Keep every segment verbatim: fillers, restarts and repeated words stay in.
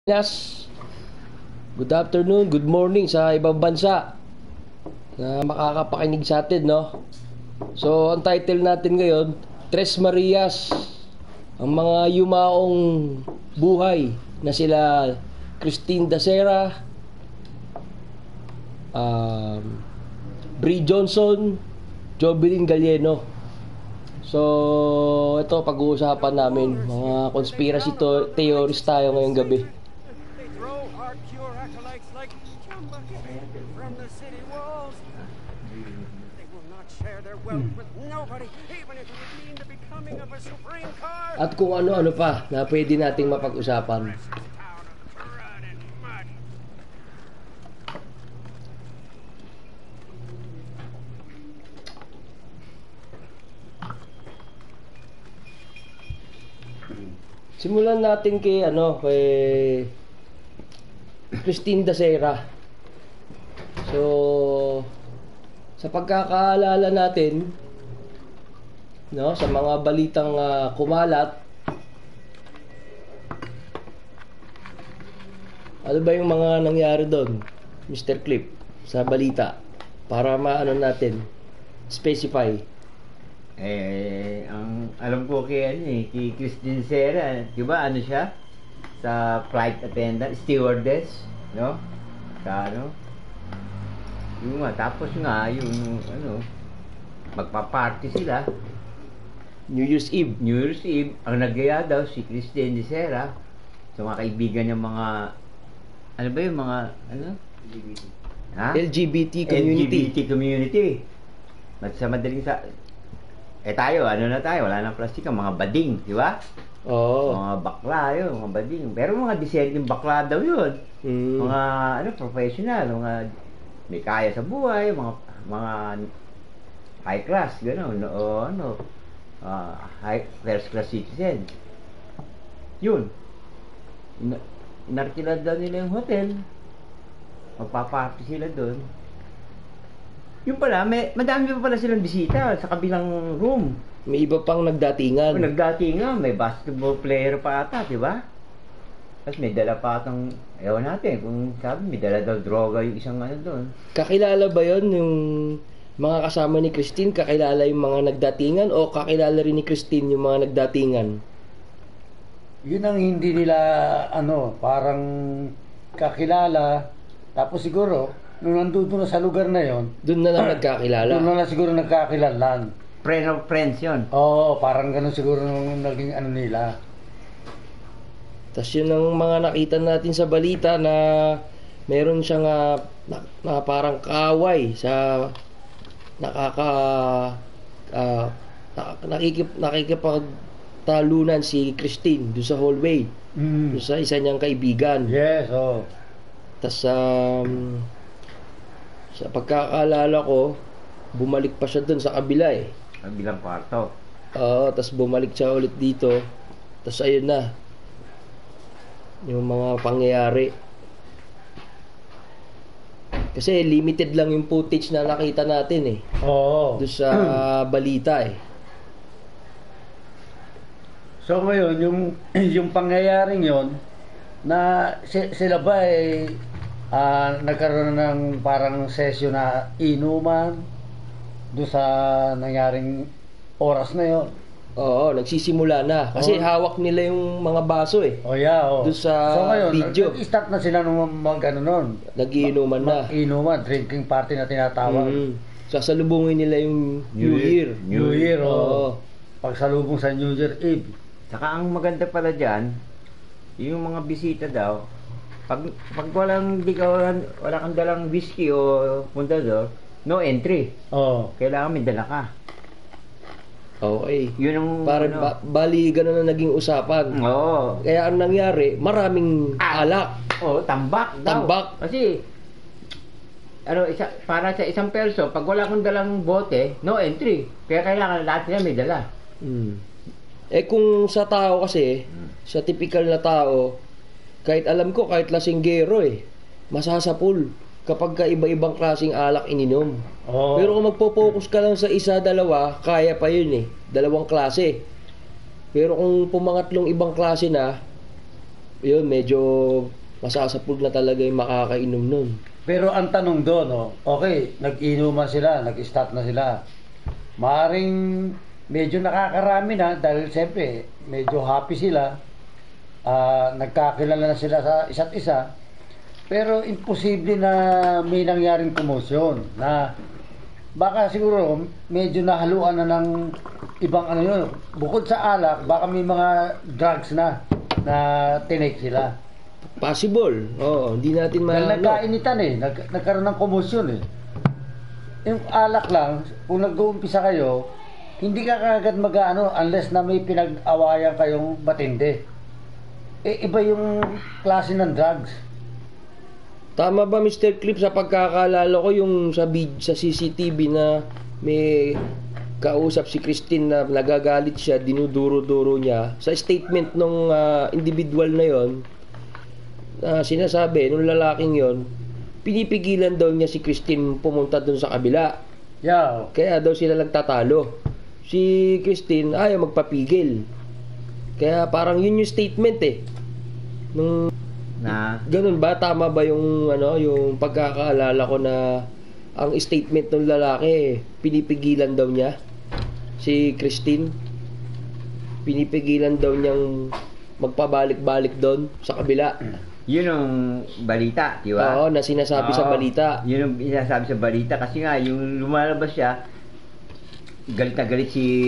Yes. Good afternoon, good morning sa ibang bansa na makakapakinig sa atin, no? So, ang title natin ngayon, Tres Marias, ang mga yumaong buhay na sila Christine Dacera, um, Brie Johnson, Jovelyn Galieno. So, ito pag-uusapan namin, mga conspiracy to- theories tayo ngayong gabi. They throw our pure acolytes like chumbucket from the city walls. They will not share their wealth with nobody, even if it would mean the becoming of a supreme car. At kung ano-ano pa na pwede nating mapag-usapan. This town of crud and mud. Simulan natin kay ano, kay Christine Dacera. So, sa pagkakaalala natin, no, sa mga balitang ah, kumalat, ano ba yung mga nangyari doon, mister Clip, sa balita? Para maano natin, specify. Eh, ang alam ko kay ano eh, kay Christine Dacera, di ba ano siya? Sa flight attendant, stewardess, no? Sa ano? Yung nga, tapos nga, yung ano, magpa-party sila. New Year's Eve. New Year's Eve, ang nagaya daw si Christine Dacera sa mga kaibigan niya mga, ano ba yung mga, ano? Ha? L G B T community. L G B T community. At sa madaling sa, eh tayo, ano na tayo, wala nang plastic, mga bading, di ba? Oo. Mga bakla yun, mga bading. Pero mga disenteng bakla daw yun. Mm. Mga, ano, professional, mga may kaya sa buhay, mga, mga high class, gano'n, o ano, ah, high, first class citizen. Yun. Ina- Inarkilad daw nila yung hotel. Magpa-party sila doon. Yung pala, may, madami pa pala silang bisita sa kabilang room. May iba pang nagdatingan. Kung nagdati nga, may basketball player pa ata, di ba? Tapos may dala pa atang, ewan natin, kung sabi, may dala daw droga yung isang ano doon. Kakilala ba yon yung mga kasama ni Christine? Kakilala yung mga nagdatingan o kakilala rin ni Christine yung mga nagdatingan? Yun ang hindi nila ano, parang kakilala. Tapos siguro, nung nandito na sa lugar na yon, Doon na lang nagkakilala. doon na, na siguro nagkakilalan. Friend of friends yun. Oo, parang ganun siguro nung naging ano nila. Tapos yun ang mga nakita natin sa balita na meron siyang ah, na, na parang kaaway sa nakaka uh, nakikip, nakikipagtalunan si Christine doon sa hallway. Mm. Doon sa isa niyang kaibigan. Yes, oo. Tapos um, sa pagkakaalala ko, bumalik pa siya doon sa kabila eh. Ang bilang kwarto. Oo, tapos bumalik siya ulit dito. Tapos ayun na. Yung mga pangyayari. Kasi limited lang yung footage na nakita natin eh. Oo. Doon sa balita eh. So ngayon, yung yung pangyayaring yon na si- sila ba ay ah, nagkaroon ng parang session na inuman doon sa nangyaring oras na yon. Oo, nagsisimula na. Kasi Oo. hawak nila yung mga baso eh. O yeah, oh. Doon sa so ngayon, video. nag-start na sila nung mag ano nun. Nagiinuman na. Inuman, drinking party na tinatawag. Mm. Sasalubungin nila yung New, New Year. Year. New Year, Oo. oh. Pagsalubong sa New Year Eve. Saka ang maganda pala dyan, yung mga bisita daw, pag, pag walang, di ka, wala, wala kang dalang whiskey o puntador, no entry. Oh. Kailangan may dala ka. Okay. Yun ang, Para ano, ba- bali ganun na naging usapan. oo. Kaya ang nangyari, maraming Ah. alak. Oo, tambak daw. Tambak. Kasi, ano, isa, para sa isang perso, pag wala kang dalang bote, no entry. Kaya kailangan lahat nila may dala. Mm. Eh kung sa tao kasi, sa typical na tao, kahit alam ko, kahit lasinggero eh, masasapul kapag ka iba-ibang klaseng alak ininom. Oh. Pero kung magpo-focus ka lang sa isa, dalawa, kaya pa yun eh. Dalawang klase. Pero kung pumangatlong ibang klase na, yun, medyo masasapul na talaga yung makakainom nun. Pero ang tanong doon, oh, okay, nag-inuman sila, nag-start na sila. Maaring medyo nakakarami na dahil siyempre medyo happy sila. Ah, nagkakilala na sila sa isa't isa. Pero imposible na may nangyaring komosyon na baka siguro medyo nahaluan na ng ibang ano yun. Bukod sa alak, baka may mga drugs na na tinake sila. Possible. Oo, hindi natin Dahil maano. nagkainitan eh, nag, nagkaroon ng komosyon eh. Yung alak lang, kung nag-uumpisa kayo, hindi ka kagad mag-ano unless na may pinag-awayan kayong matindi. Eh, iba yung klase ng drugs. Tama ba, Mister Clip, sa pagkakalala ko yung sa, vid- sa C C T V na may kausap si Christine na nagagalit siya, dinuduro-duro niya. Sa statement ng individual na yon, uh, sinasabi, nung lalaking yon, pinipigilan daw niya si Christine pumunta dun sa kabila. Yeah. Kaya daw sila nagtatalo. Si Christine ayaw magpapigil. Kaya parang yun yung statement eh. Nung Na, ganun ba? Tama ba yung ano, yung pagkakaalala ko na ang statement ng lalaki, pinipigilan daw niya si Christine. Pinipigilan daw niyang magpabalik-balik doon sa kabila. yun ang balita, di ba? Oo, na sinasabi sa Oo, balita. Yun ang sinasabi sa balita kasi nga yung lumalabas siya, galit na galit si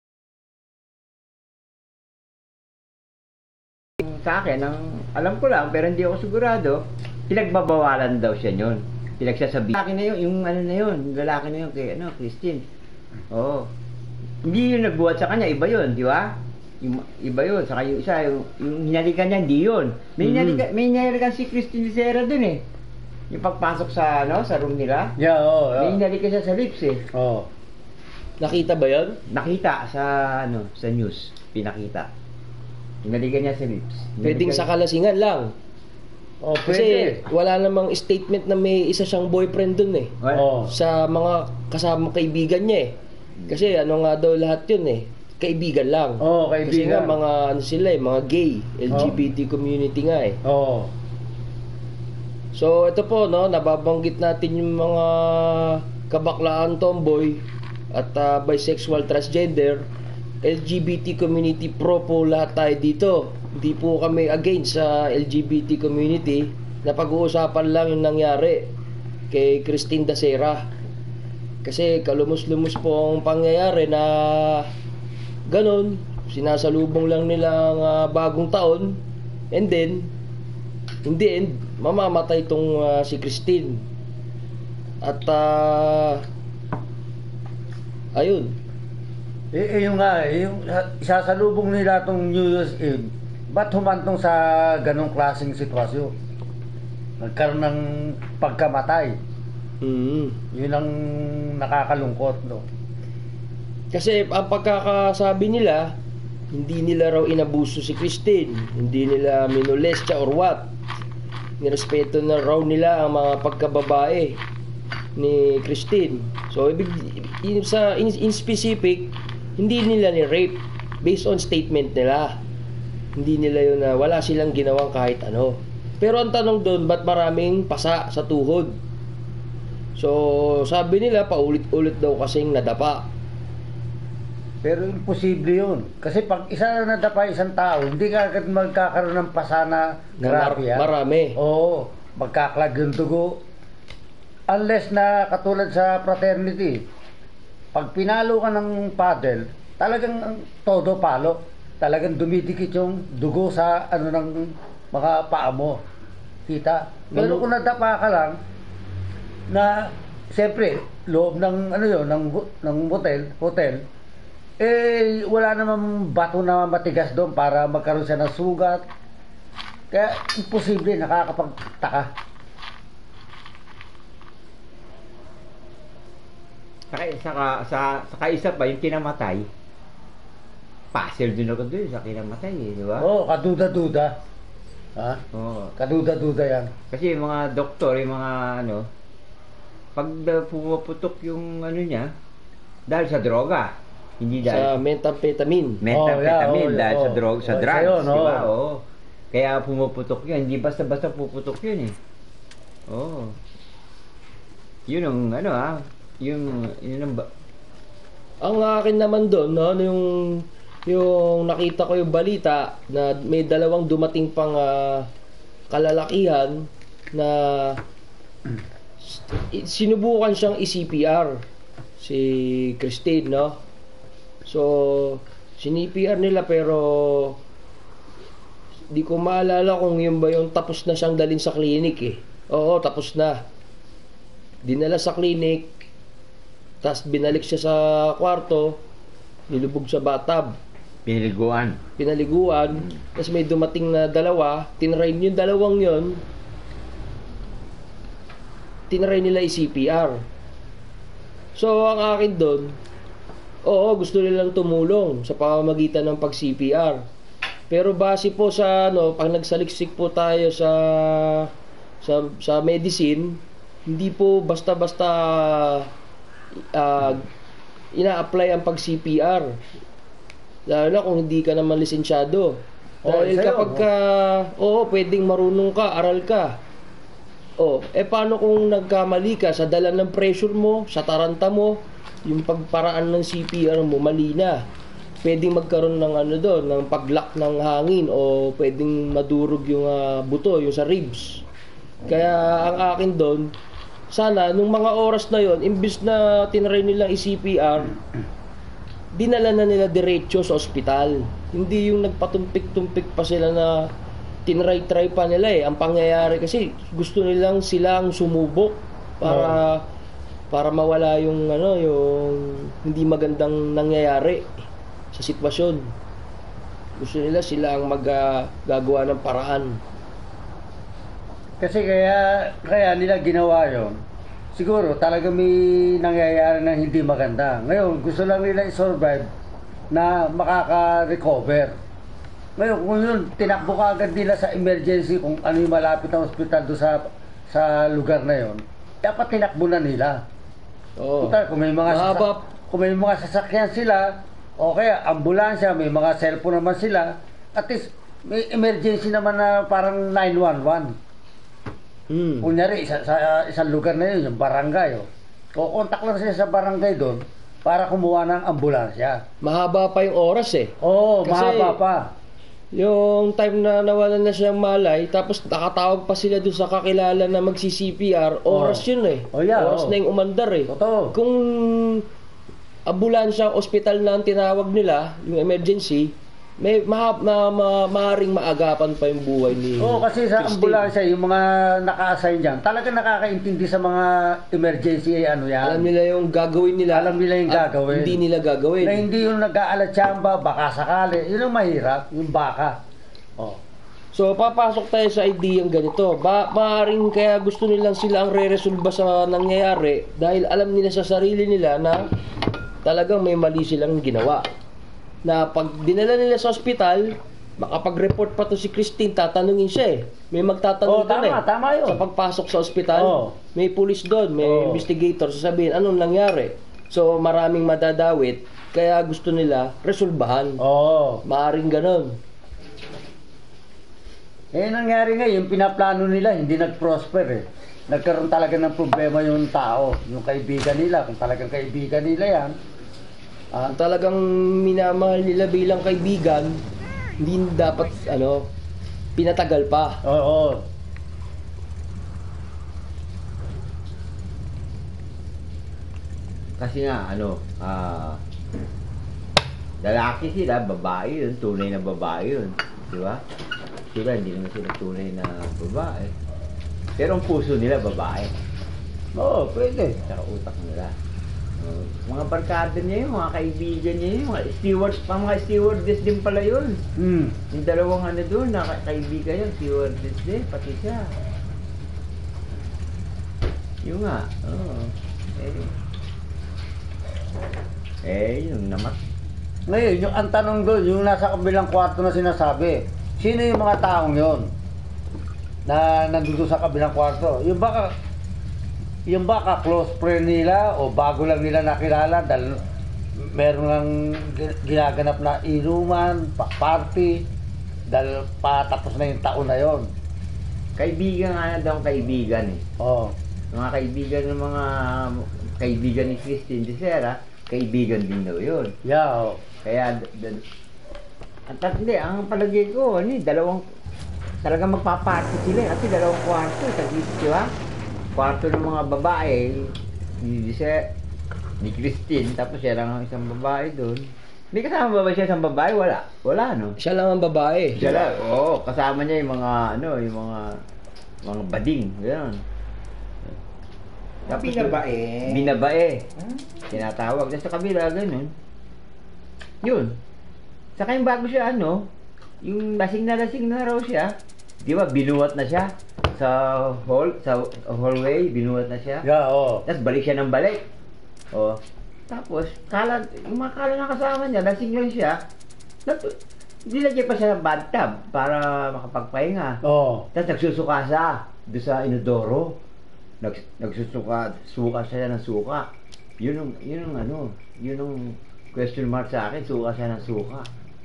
sa akin, ang alam ko lang pero hindi ako sigurado, pinagbabawalan daw siya yun. Pinagsasabi. Lalaki na yun, yung ano na yun, yung lalaki na yun kay ano, Christine. Oo. Hindi yun nagbuhat sa kanya, iba yun, di ba? Yung, iba yun, saka yung isa, yung, yung hinalikan niya, hindi yun. May Mhm. hinalikan, may hinalikan si Christine Serra dun eh. Yung pagpasok sa, ano, sa room nila. Yeah, oo. Oh, May hinalikan siya sa lips eh. Oh. Nakita ba yun? Nakita sa, ano, sa news, pinakita. Hinalikan niya sa lips. Pwedeng Hinalikan- sa kalasingan lang. Oh, Kasi pwede. wala namang statement na may isa siyang boyfriend dun eh. Well, Oh. Sa mga kasama kaibigan niya eh. Kasi ano nga daw lahat yun eh. Kaibigan lang. Oo, Kasi nga kaibigan. mga ano sila eh, mga gay, L G B T community nga eh. Oh. So ito po no, nababanggit natin yung mga kabaklaan tomboy at ah, bisexual, transgender, L G B T community pro po lahat tayo dito. Hindi po kami against sa L G B T community. Na pag-uusapan lang yung nangyari kay Christine Dacera. Kasi kalumos-lumos po ang pangyayari na ganun, sinasalubong lang nila ang ah, bagong taon, and then in the end mamamatay itong ah, si Christine. At ah, ayun, Eh, eh yung nga, eh, yung isasalubong nila tong New Year's Eve, ba't humantong sa ganong klaseng sitwasyon? Nagkaroon ng pagkamatay. mm, Yun ang nakakalungkot, no? kasi ang pagkakasabi nila, hindi nila raw inabuso si Christine, hindi nila minolestya or what. Nirespeto na raw nila ang mga pagkababae ni Christine. So ibig in, sa in, in specific, hindi nila ni rape based on statement nila. Hindi nila yun na wala silang ginawang kahit ano. Pero ang tanong doon, ba't maraming pasa sa tuhod? So sabi nila paulit-ulit daw kasing nadapa. Pero imposible yun. Kasi pag isa na nadapa isang tao, hindi ka agad magkakaroon ng pasana Na mar- grabe yan. marami. Oo, magkaklag yung dugo. Unless na katulad sa fraternity, pag pinalo ka ng paddle, talagang ang todo palo. Talagang dumidikit yung dugo sa ano ng mga paa mo. Kita? Pero Ano- kung nadapa ka lang, na siyempre, loob ng ano yun, ng, hu- ng hotel, hotel, eh wala namang bato na matigas doon para magkaroon siya ng sugat. Kaya imposible, nakakapagtaka. Saka, saka, sa, saka isa pa, yung kinamatay, puzzle din ako doon sa kinamatay eh, di ba? Oo, oh, kaduda-duda. Ha? Oo. Kaduda-duda yan. Kasi yung mga doktor, yung mga ano, pag uh, pumaputok yung ano niya, dahil sa droga, hindi Sa dahil methamphetamine. methamphetamine, Oh, yeah, oh, dahil yeah, sa oh. drug, sa Oh, isa drugs, yun, di ba? oh. Oo. Kaya pumuputok yun. Hindi basta-basta puputok yun eh. Oo. Yun ang ano ah. Yung, yun ang ba- Ang akin naman doon, no, ano yung yung nakita ko yung balita na may dalawang dumating pang ah, kalalakihan na s- sinubukan siyang i-C P R si Christine, no? So, sin-C P R nila pero di ko maalala kung yun ba yung tapos na siyang dalhin sa clinic eh. Oo, tapos na. Dinala sa clinic, tapos binalik siya sa kwarto, nilubog sa bathtub, piniliguan. pinaliguan, tapos may dumating na dalawa, tinry yung dalawang yon, tinry nila i-C P R. So, ang akin doon, oo, gusto nilang tumulong sa pamamagitan ng pag-C P R. Pero base po sa ano, pag nagsaliksik po tayo sa sa sa medicine, hindi po basta-basta uh, ina-apply ang pag-C P R. Lalo na kung hindi ka naman lisensyado. Oo, Dahil isa yun, kapag ka, oo, pwedeng marunong ka, aral ka. Oh, eh paano kung nagkamali ka sa dala ng pressure mo, sa taranta mo, yung pagparaan ng C P R mo mali na. Pwedeng magkaroon ng ano doon, ng paglak ng hangin o pwedeng madurog yung ah, buto, yung sa ribs. Kaya ang akin doon, sana nung mga oras na yon, imbis na tinry nilang i-C P R, dinala na nila diretso sa ospital. Hindi yung nagpatumpik-tumpik pa sila na tinry-try pa nila eh. Ang pangyayari kasi gusto nilang silang sumubok para para mawala yung ano, yung hindi magandang nangyayari sa sitwasyon. Gusto nila sila ang maggagawa ng paraan. Kasi kaya kaya nila ginawa yon. Siguro talaga may nangyayari na hindi maganda. Ngayon, gusto lang nila i-survive na makaka-recover. Ngayon, kung yun, tinakbo ka agad nila sa emergency kung ano yung malapit na hospital doon sa sa lugar na yon, dapat tinakbo na nila. Oo. Total, kung may mga Mahaba- sasak- kung may mga sasakyan sila, okay, ambulansya, may mga cellphone naman sila, at least may emergency naman na parang nine one one. Hmm. Kunyari, isa, sa isang lugar na yun, yung barangay, oh. Kukontak lang sila sa barangay doon para kumuha ng ambulansya. Mahaba pa yung oras eh. Oo, oh, Kasi- mahaba pa. Yung time na nawalan na siyang malay, tapos nakatawag pa sila doon sa kakilala na magsi-C P R, oras Oh. yun eh. Oh, yeah, oras oh. na yung umandar eh. Totoo. Kung ambulansya, ospital na ang tinawag nila, yung emergency, may ma, ma, ma, maaring maagapan pa yung buhay ni Oo, kasi sa Christine. ambulansya, yung mga naka-assign dyan, talaga nakakaintindi sa mga emergency, eh, ano yan. Alam nila yung gagawin nila. Alam nila yung at gagawin. Hindi nila gagawin. Na hindi yung nag-aalatsamba, baka sakali. Yun ang mahirap, yung baka. Oh. So, papasok tayo sa ideyang ganito. Ba, maaaring kaya gusto nilang sila ang re-resolve sa nangyayari dahil alam nila sa sarili nila na talagang may mali silang ginawa. Na pag dinala nila sa ospital, makapag-report pa to si Christine, tatanungin siya eh. May magtatanong Oh, doon tama, eh. tama yun. Sa pagpasok sa ospital, Oh. may pulis doon, may Oh. investigator, sasabihin, anong nangyari? So, maraming madadawit, kaya gusto nila resolbahan. Oo. Maaring ganon. Eh, nangyari nga, yung pinaplano nila, hindi nag-prosper eh. Nagkaroon talaga ng problema yung tao, yung kaibigan nila. Kung talagang kaibigan nila yan, ah, Ang talagang minamahal nila bilang kaibigan, hindi dapat, ano, pinatagal pa. oo. Kasi nga, ano, ah, lalaki sila, babae yun, tunay na babae yun. Di ba? Sila, hindi naman sila tunay na babae. Pero ang puso nila, babae. Oo, pwede. Tsaka utak nila. Uh, mga barkada niya yun, mga kaibigan niya yun, mga steward, pa mga stewardess din pala yun. Hmm. Yung dalawang ano doon, na kaibigan yun, stewardess din, pati siya. Yun nga, oo. Eh, eh, yung namat. Ngayon, yung ang tanong doon, yung nasa kabilang kwarto na sinasabi, sino yung mga taong yon na nandito sa kabilang kwarto? Yung baka, yung baka close friend nila o bago lang nila nakilala dahil meron lang gi- ginaganap na inuman, pa- party. Dahil patapos na yung taon na yon. Kaibigan nga na daw ang kaibigan eh. Oo. Mga kaibigan ng mga kaibigan ni Christine de Serra, kaibigan din daw yun. Yeah, oo. Kaya, d- d- ang tat- hindi, ang palagay ko, ano, eh, dalawang, talagang magpaparty sila eh, kasi dalawang kwarto, tag-isip, di ba? Kwarto ng mga babae, ni Dise, ni Christine, tapos siya lang ang isang babae doon. May kasama ba ba siya isang babae? Wala. Wala, no? Siya lang ang babae. Siya lang, oo, kasama niya yung mga, ano, yung mga, mga bading, gano'n. Tapos Binabae. Binabae. Tinatawag. Tapos sa kabila, ganun. Yun. Saka yung bago siya, ano, yung lasing na lasing na raw siya. Di ba, binuhat na siya sa hall, sa hallway, binuhat na siya. Yeah, oo. Tapos balik siya ng balik. O. Tapos, kala, yung mga kala na kasama niya, lasing lang siya. Nat- Nilagyan pa siya ng bathtub para makapagpahinga. Oo. Tapos nagsusuka siya doon sa inodoro. Nag, nagsusuka, suka siya ng suka. Yun ang, yun ang ano, yun ang question mark sa akin, suka siya ng suka.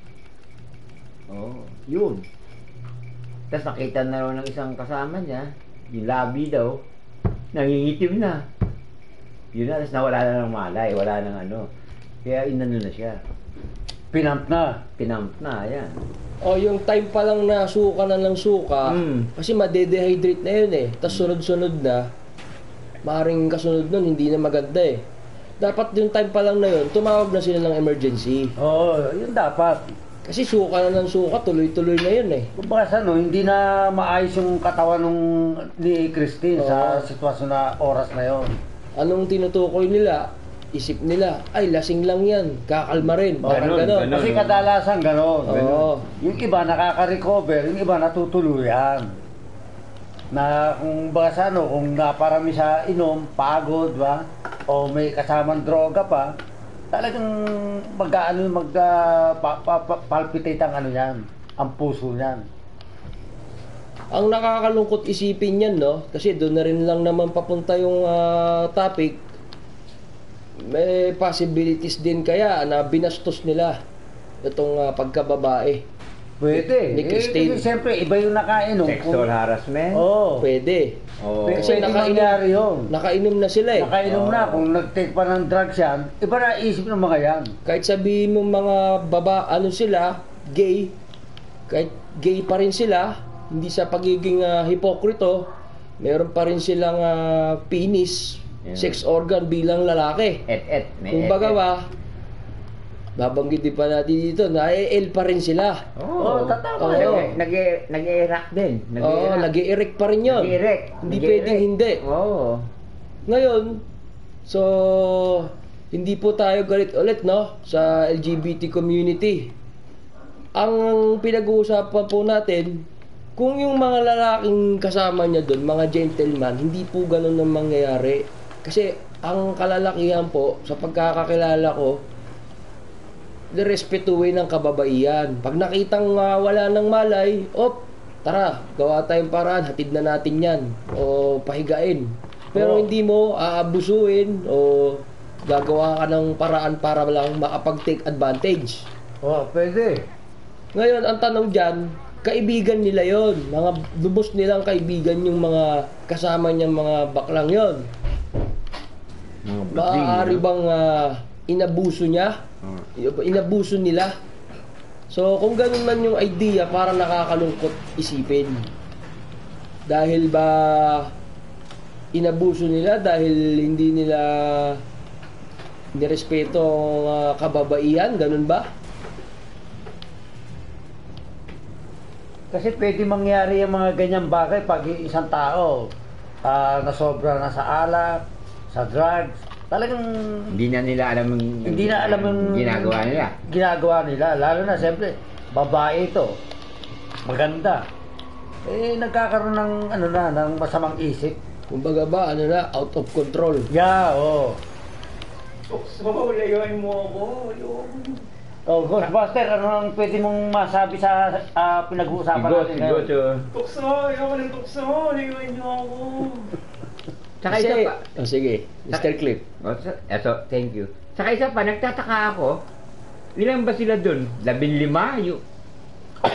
Oo, yun. Tapos nakita na raw ng isang kasama niya, yung labi daw, nangingitim na. Yun na, tapos nawala na ng malay, wala nang ano. Kaya inano na siya. Pinamp na. Pinamp na, ayan. O yung time pa lang na suka na ng suka, Mm. kasi madedehydrate na yun eh. Tapos sunod-sunod na, maaaring kasunod nun, hindi na maganda eh. Dapat yung time pa lang na yun, tumawag na sila ng emergency. Oo, yun dapat. Kasi suka na ng suka, tuloy-tuloy na yun eh. Kumbaga sa ano, hindi na maayos yung katawan nung ni Christine sa Oo. sitwasyon na oras na yon. Anong tinutukoy nila? Isip nila, ay lasing lang yan, kakalma rin. Parang Ganon, gano'n. ganon. Kasi kadalasan gano'n. Oo. Yung iba nakaka-recover, yung iba natutuluyan. Na kung baka sa ano, kung naparami sa inom, pagod, ba? O may kasamang droga pa, talagang mag-ano, mag uh, pa, pa, pa, palpitate ang ano yan, ang puso niyan. Ang nakakalungkot isipin yan, no? Kasi doon na rin lang naman papunta yung ah, topic. May possibilities din kaya na binastos nila itong ah, pagkababae. Pwede. Ni Christine. Eh, kasi siyempre, iba yung nakainom. Sexual harassment. Oo. Pwede. Oo. Pwede, Kasi pwede nakainom- mangyari yun. Nakainom na sila eh. Nakainom na. Oo. Kung nag-take pa ng drugs yan, iba na isip ng mga yan. Kahit sabihin mo mga baba, ano sila, gay, kahit gay pa rin sila, hindi sa pagiging ah, hipokrito, meron pa rin silang ah, penis, Yeah. sex organ bilang lalaki. Et, et. May Kung et, baga et. ba, babanggitin pa natin dito, na-L pa rin sila. Oo, Oo, tatama. Oo. Nag- nag- Nag-e-erect din. Oo, nag-i-erect pa rin yun. Nag-e-erect. Hindi Nag-e-erect. pwedeng hindi. Oo. Ngayon, so, hindi po tayo galit ulit, no, sa L G B T community. Ang pinag-uusapan po natin, kung yung mga lalaking kasama niya doon, mga gentleman, hindi po ganun ang mangyayari. Kasi ang kalalakihan po, sa pagkakakilala ko, nirespetuhin ng kababaihan. Pag nakitang uh, wala ng malay, op, tara, gawa tayong paraan, hatid na natin yan. O pahigain. Pero Oo. hindi mo aabusuin o gagawa ka ng paraan para lang makapag-take advantage. Oh, pwede. Ngayon, ang tanong dyan, kaibigan nila yon, mga lubos nilang kaibigan yung mga kasama niyang mga baklang yon. Mga bading, Maaari no? bang ah, inabuso niya? Oo. Inabuso nila? So, kung ganun man yung idea, parang nakakalungkot isipin. Dahil ba inabuso nila dahil hindi nila nirespeto ang ah, kababaihan? Ganun ba? Kasi pwede mangyari yung mga ganyang bagay pag isang tao ah, nasobra na sa alak, sa drugs, talagang Hindi na nila alam yung hindi na alam yung ginagawa nila. ginagawa nila. Lalo na siyempre, babae ito, maganda. Eh, nagkakaroon ng ano na, ng masamang isip. Kumbaga ba, ano na, out of control. Yeah, oo. So, layuan mo ako. Ayoko. Oh, Ghostbuster, ano ang pwede mong masabi sa ah, pinag-uusapan Sigot, natin sigot. ngayon? oh. Tukso, ayoko ng tukso. Layuan niyo ako. Tsaka Kasi, isa pa. oh, sige, mister Cliff. Oh, so, eto, thank you. Tsaka isa pa, nagtataka ako, ilan ba sila dun? Labing lima? Yung,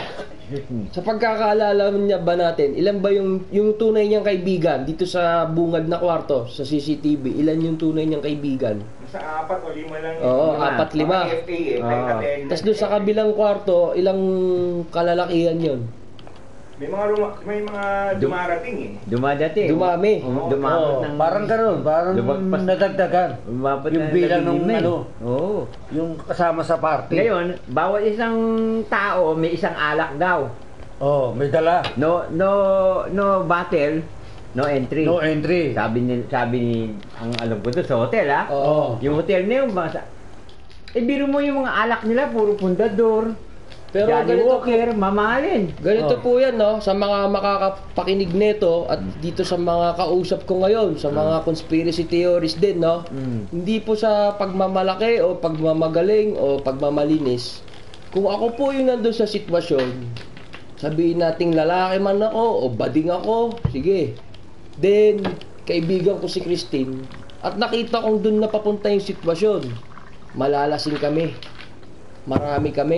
Sa pagkakaalala niya ba natin, ilan ba yung yung tunay niyang kaibigan dito sa bungad na kwarto sa C C T V? Ilan yung tunay niyang kaibigan? Sa apat o lima lang. Oo, Lima. apat lima. Mga F A eh. Oo. May attendance. Tapos doon sa kabilang kwarto, ilang kalalakihan yon? May mga luma- may mga dumarating eh. Dumadating. Dumami. Oo, dumabot Oo, ng... parang ganun, parang Lumagpas. nadagdagan. Umabot Yung na bilang naging ng lima eh. ano. Oo. Yung kasama sa party. Ngayon, bawat isang tao may isang alak daw. Oh, may dala. No no no battle, no entry. No entry. Sabi ni sabi ni ang alam ko to sa hotel ha. Oo. Yung hotel na yun, basta, eh biro mo yung mga alak nila, puro pundador. Pero Johnny ganito po, Walker, mamahalin. ganito Oh. po yan, no? Sa mga makakapakinig nito at dito sa mga kausap ko ngayon, sa mga conspiracy theories din, no? Mm. Hindi po sa pagmamalaki o pagmamagaling o pagmamalinis. Kung ako po yung nandun sa sitwasyon, sabihin nating lalaki man ako o bading ako, sige. Then, kaibigan ko si Christine at nakita kong dun na papunta yung sitwasyon. Malalasing kami. Marami kami.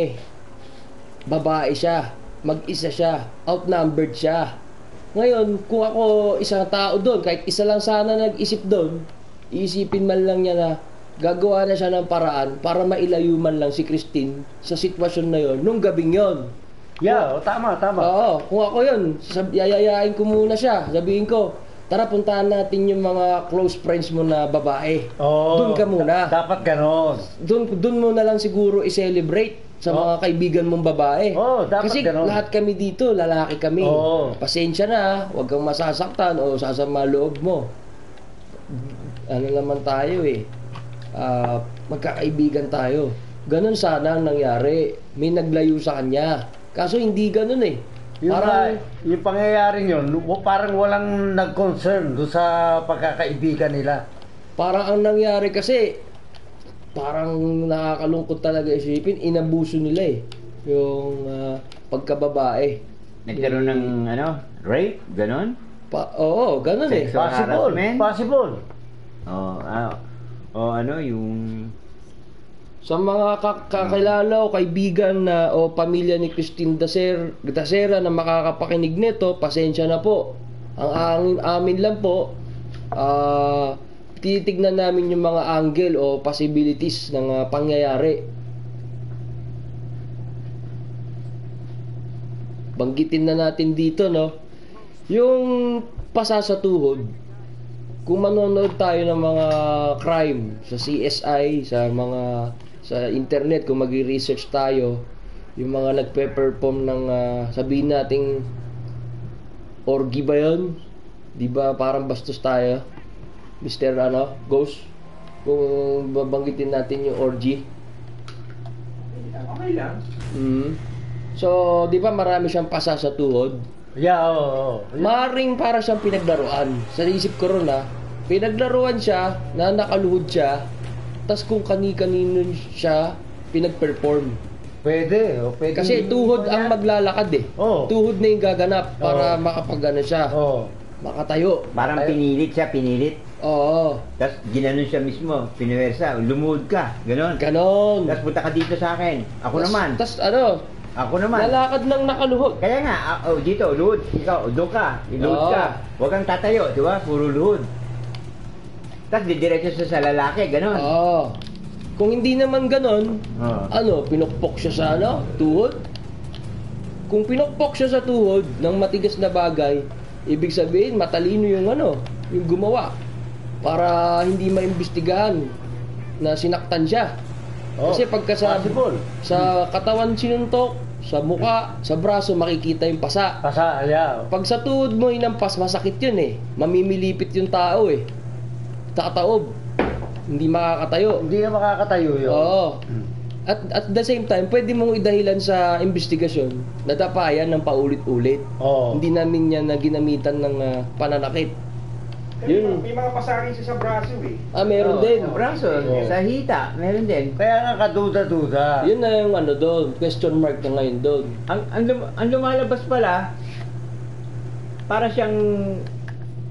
Babae siya, mag-isa siya, outnumbered siya. Ngayon, kung ako isang tao doon, kahit isa lang sana nag-isip doon, iisipin man lang niya na gagawa na siya ng paraan para mailayo man lang si Christine sa sitwasyon na yon nung gabing yon. Yeah, oh, tama, tama. Oo, kung ako yun, sab- yayayain ko muna siya, sabihin ko, tara puntahan natin yung mga close friends mo na babae. Oo. Doon ka muna. Dapat ganon. Doon doon mo na lang siguro i-celebrate sa Oh. mga kaibigan mong babae. Oh, dapat Kasi ganun. lahat kami dito, lalaki kami. Oh. Pasensya na, huwag kang masasaktan o sasama loob mo. Ano naman tayo eh. Ah, magkakaibigan tayo. Ganon sana ang nangyari. May naglayo sa kanya. Kaso hindi ganon eh. Yung, Parang, pa- yung pangyayaring yun, w- parang walang nag-concern doon sa pagkakaibigan nila. parang ang nangyari kasi, parang nakakalungkot talaga isipin, inabuso nila eh. Yung ah, pagkababae. Nagkaroon ng ano, rape, ganon. Pa, oo, ganun eh. Sexual Possible, harassment? possible. Oh, ah, oh ano yung Sa mga ka- kakilala o kaibigan na o pamilya ni Christine Dacer, Dacera na makakapakinig nito, pasensya na po. Ang angin amin lang po, ah titignan namin yung mga angle o possibilities ng ah, pangyayari. Banggitin na natin dito, no? Yung pasasatuhod, kung manonood tayo ng mga crime sa C S I, sa mga sa internet, kung magre-research tayo, yung mga nagpe-perform ng ah, sabihin nating orgy ba yun? Di ba parang bastos tayo? Mister ano, Ghost? Kung babanggitin natin yung orgy. Okay lang. Mm. So, di ba marami siyang pasa sa tuhod? Yeah, oo. Oh, Maring para siyang pinaglaruan. Sa isip ko ron ha, pinaglaruan siya, na nakaluhod siya, tas kung kani-kanino siya pinag-perform. Pwede, oh, pwede. Kasi tuhod ang maglalakad eh. Oo. Tuhod na yung gaganap para Oo. makapagano siya, Oh. makatayo. parang Tayo. pinilit siya, pinilit. Oo, Tapos ginanon siya mismo, pinuwersa, lumuhod ka, ganon. ganon. Tapos punta ka dito sa akin. Ako Tas- naman. Tas ano, Ako naman. lalakad ng nakaluhod. Kaya nga, ah, oh, dito, luhod. Ikaw, doon ka. Luhod Oo. ka. Huwag kang tatayo, di ba? Puro luhod. Tapos didiretso siya sa lalaki, ganon. Oo. Kung hindi naman ganon, Oo. ano, pinukpok siya sa ano, tuhod. Kung pinukpok siya sa tuhod ng matigas na bagay, ibig sabihin matalino yung ano, yung gumawa para hindi maimbestigahan na sinaktan siya. Oh, Kasi pagka sa, possible. sa katawan sinuntok, sa muka, sa braso makikita yung pasa. Pasa, yeah. Pag sa tuhod mo inampas, masakit yun eh. Mamimilipit yung tao eh. Tataob. Hindi makakatayo. Hindi na makakatayo yun. Oo. At at the same time, pwede mong idahilan sa investigasyon na dapayan ng paulit-ulit. Oo. Hindi namin yan na ginamitan ng ah, pananakit. Kasi Yun. may mga pasarin siya sa braso eh. Ah, meron Oo, din. Sa braso, Oo. sa hita, meron din. Kaya nga kaduda-duda. Yun na yung ano doon, question mark na ngayon doon. Ang, ang, lum- ang lumalabas pala, para siyang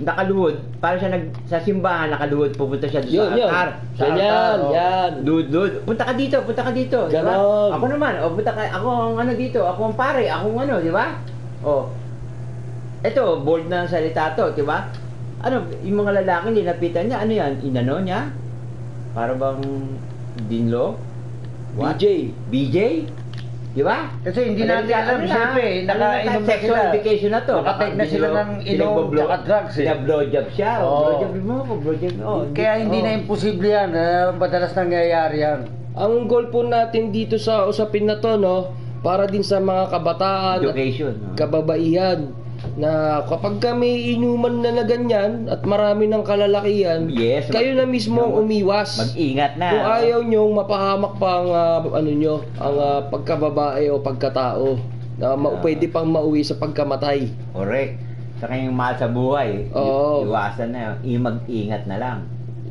nakaluhod, para siya nag, sa simbahan, nakaluhod, pupunta siya doon Yun, sa yun. altar. Sa Yan, altar, oh. yan. Dude, dude, punta ka dito, punta ka dito. di ba? Ganon. Ako naman, o punta ka, ako ang ano dito, ako ang pare, ako ang ano, di ba? O, eto, bold na salita to, di ba? Ano, yung mga lalaki, nilapitan niya, ano yan, inano niya? Para bang dinlo? B J. B J? Di ba? Kasi hindi Madali natin ka- alam, ano na, siyempre, ano na, nakainom na sexual sila. education na to. Nakatake na sila ng inom, tsaka drugs eh. Pina-blowjob siya. Oo. Oh. Blowjob mo ako, blowjob mo. Kaya hindi Oo. na imposible yan, eh, madalas nangyayari yan. Ang goal po natin dito sa usapin na to, no, para din sa mga kabataan at Education. no? kababaihan na kapag kami inuman na na ganyan at marami ng kalalakihan, Yes, kayo mag- na mismo mag- umiwas. Mag-ingat na. Kung oh. ayaw nyong mapahamak pa ang ah, ano nyo, ang ah, pagkababae o pagkatao na ma- Ah. pwede pang mauwi sa pagkamatay. Correct. Sa kanyang mahal sa buhay, i- Oo. iwasan na yun. I- mag-ingat na lang.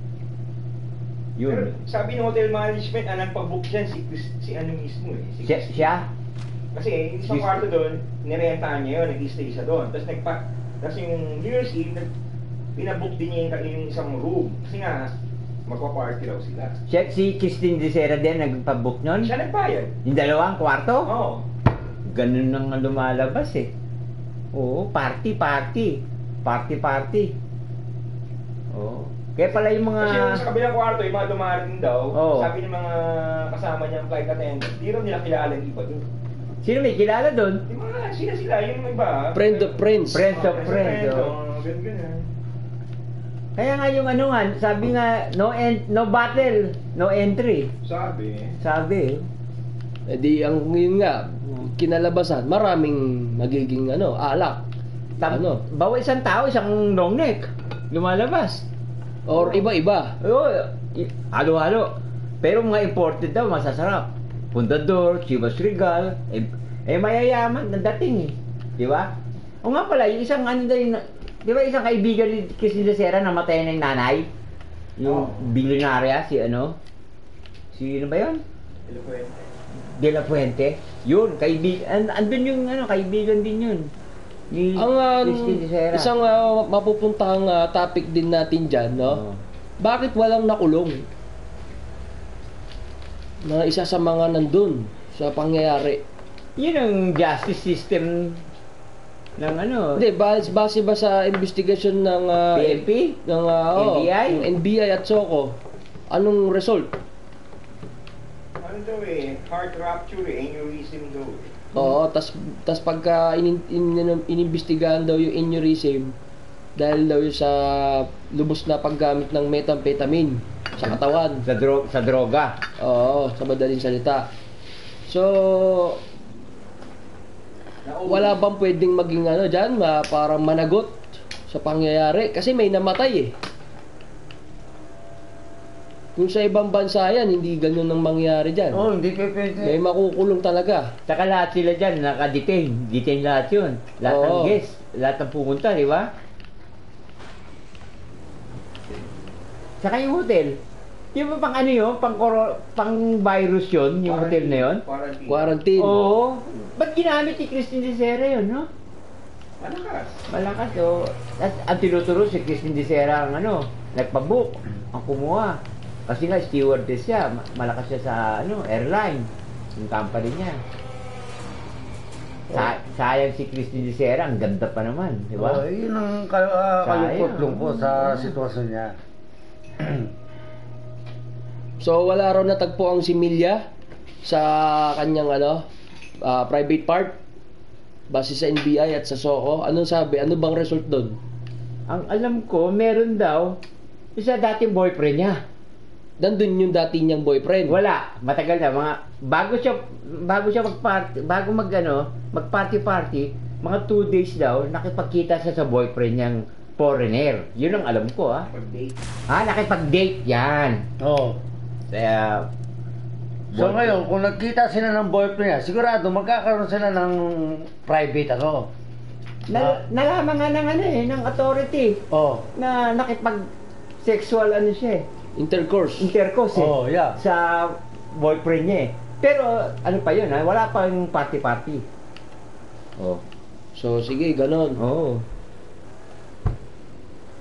Pero Yun. sabi ng hotel management, ang nagpa-book dyan si, Chris- si ano mismo eh. Si Siya? Chris. siya? Kasi yung isang Chris- kwarto doon, nirentahan niya yun, nag-stay siya doon. Tapos nagpa, tapos yung New Year's Eve, nag, pinabook din niya yung, yung isang room. Kasi nga, magpa-party raw sila. Siya, si Christine De Sera din nagpa-book nun? Siya nagbayad. Yung dalawang kwarto? Oo. Ganun nang lumalabas eh. Oo, party, party. Party, party. Oo. Kaya pala yung mga... Kasi yung sa kabilang kwarto, yung mga dumarating daw, Oo. sabi ng mga kasama niyang flight attendant, di raw nila kilala yung iba doon. Sino may kilala doon? Yung mga sila-sila, yung iba. Friend of friends. Friends of Oh, friends. friends, oh. oh, ganun-ganun. Kaya nga yung ano nga, sabi nga, no en- no battle, no entry. Sabi. Sabi. Eh di ang yun nga, kinalabasan, maraming magiging ano, alak. Tam- Ano? Bawa isang tao, isang long neck. Lumalabas. Or iba-iba. Oo, i- halo-halo. Pero mga imported daw, masasarap. Puntador, Chivas Regal, eh, eh mayayaman na dating eh. Di ba? O nga pala, yung isang ano daw yung, di ba isang kaibigan ni Christine De Sera namatay na yung nanay? Yung Oo. bilyonarya, si ano? Sino ba yun? Elocuente. De La Fuente. Yun, kaibigan, andun yung ano, kaibigan din yun. Ni Ang ah, Christine De Sera. isang ah, mapupuntahang ah, topic din natin dyan, no? Oo. Bakit walang nakulong? Na isa sa mga nandun sa pangyayari. Yun ang justice system ng ano, Hindi, base, base ba sa investigasyon ng ah, P N P? ng ah, oo, N B I? ng N B I at SOCO? Anong result? Ano daw eh, heart rupture eh, aneurysm daw eh. Oo, tas tas pagka in, in, in, inimbestigahan daw yung aneurysm dahil daw yung sa lubos na paggamit ng methamphetamine sa katawan. sa dro- sa droga. Oo, sa madaling salita. So, wala bang pwedeng maging ano dyan, ma, parang managot sa pangyayari? Kasi may namatay eh. Kung sa ibang bansa yan, hindi ganun ang mangyayari dyan. Oh, hindi pa May pwede. makukulong talaga. Saka lahat sila dyan, naka-detain. Detain lahat yun. Lahat ng Oo. guest, lahat ng pumunta, di ba? Saka yung hotel. Yung ba pang ano yun? Pang, koro- pang virus yun, yung hotel na yun? Quarantine. Quarantine. Oo. Ba't ginamit ni Christine De Sera yun, no? Malakas. Malakas, oh. At ang tinuturo si Christine De Sera ang ano, nagpa-book, ang kumuha. Kasi nga, stewardess siya. Ma- Malakas siya sa, ano, airline. Yung company niya. Sa- sayang si Christine De Sera, ang ganda pa naman, di ba? Oh, yun ang kal- ah, kalungkot Sayang. lang po sa sitwasyon niya. So wala raw natagpo ang si Milya sa kanyang ano, ah, private part base sa N B I at sa SOCO. Anong sabi? Ano bang result doon? Ang alam ko, meron daw, isa dating boyfriend niya. Nandun yung dati niyang boyfriend. Wala, matagal na, mga, bago siya, bago siya mag-party, bago mag, ano, mag-party-party, mga two days daw, nakipagkita siya sa boyfriend niyang foreigner. Yun ang alam ko, ha. Pag-date. Ah, nakipag-date yan. Oh. Kaya, So boyfriend- ngayon, kung nagkita sila ng boyfriend niya, sigurado magkakaroon sila ng private ano. na, nalaman nga ng ano eh, ng authority, Oh. na nakipag-sexual ano siya eh, Intercourse. intercourse eh, Oh, yeah. sa boyfriend niya eh. Pero, ano pa yun ha, wala pa yung party-party. Oh. So sige, ganon. Oo.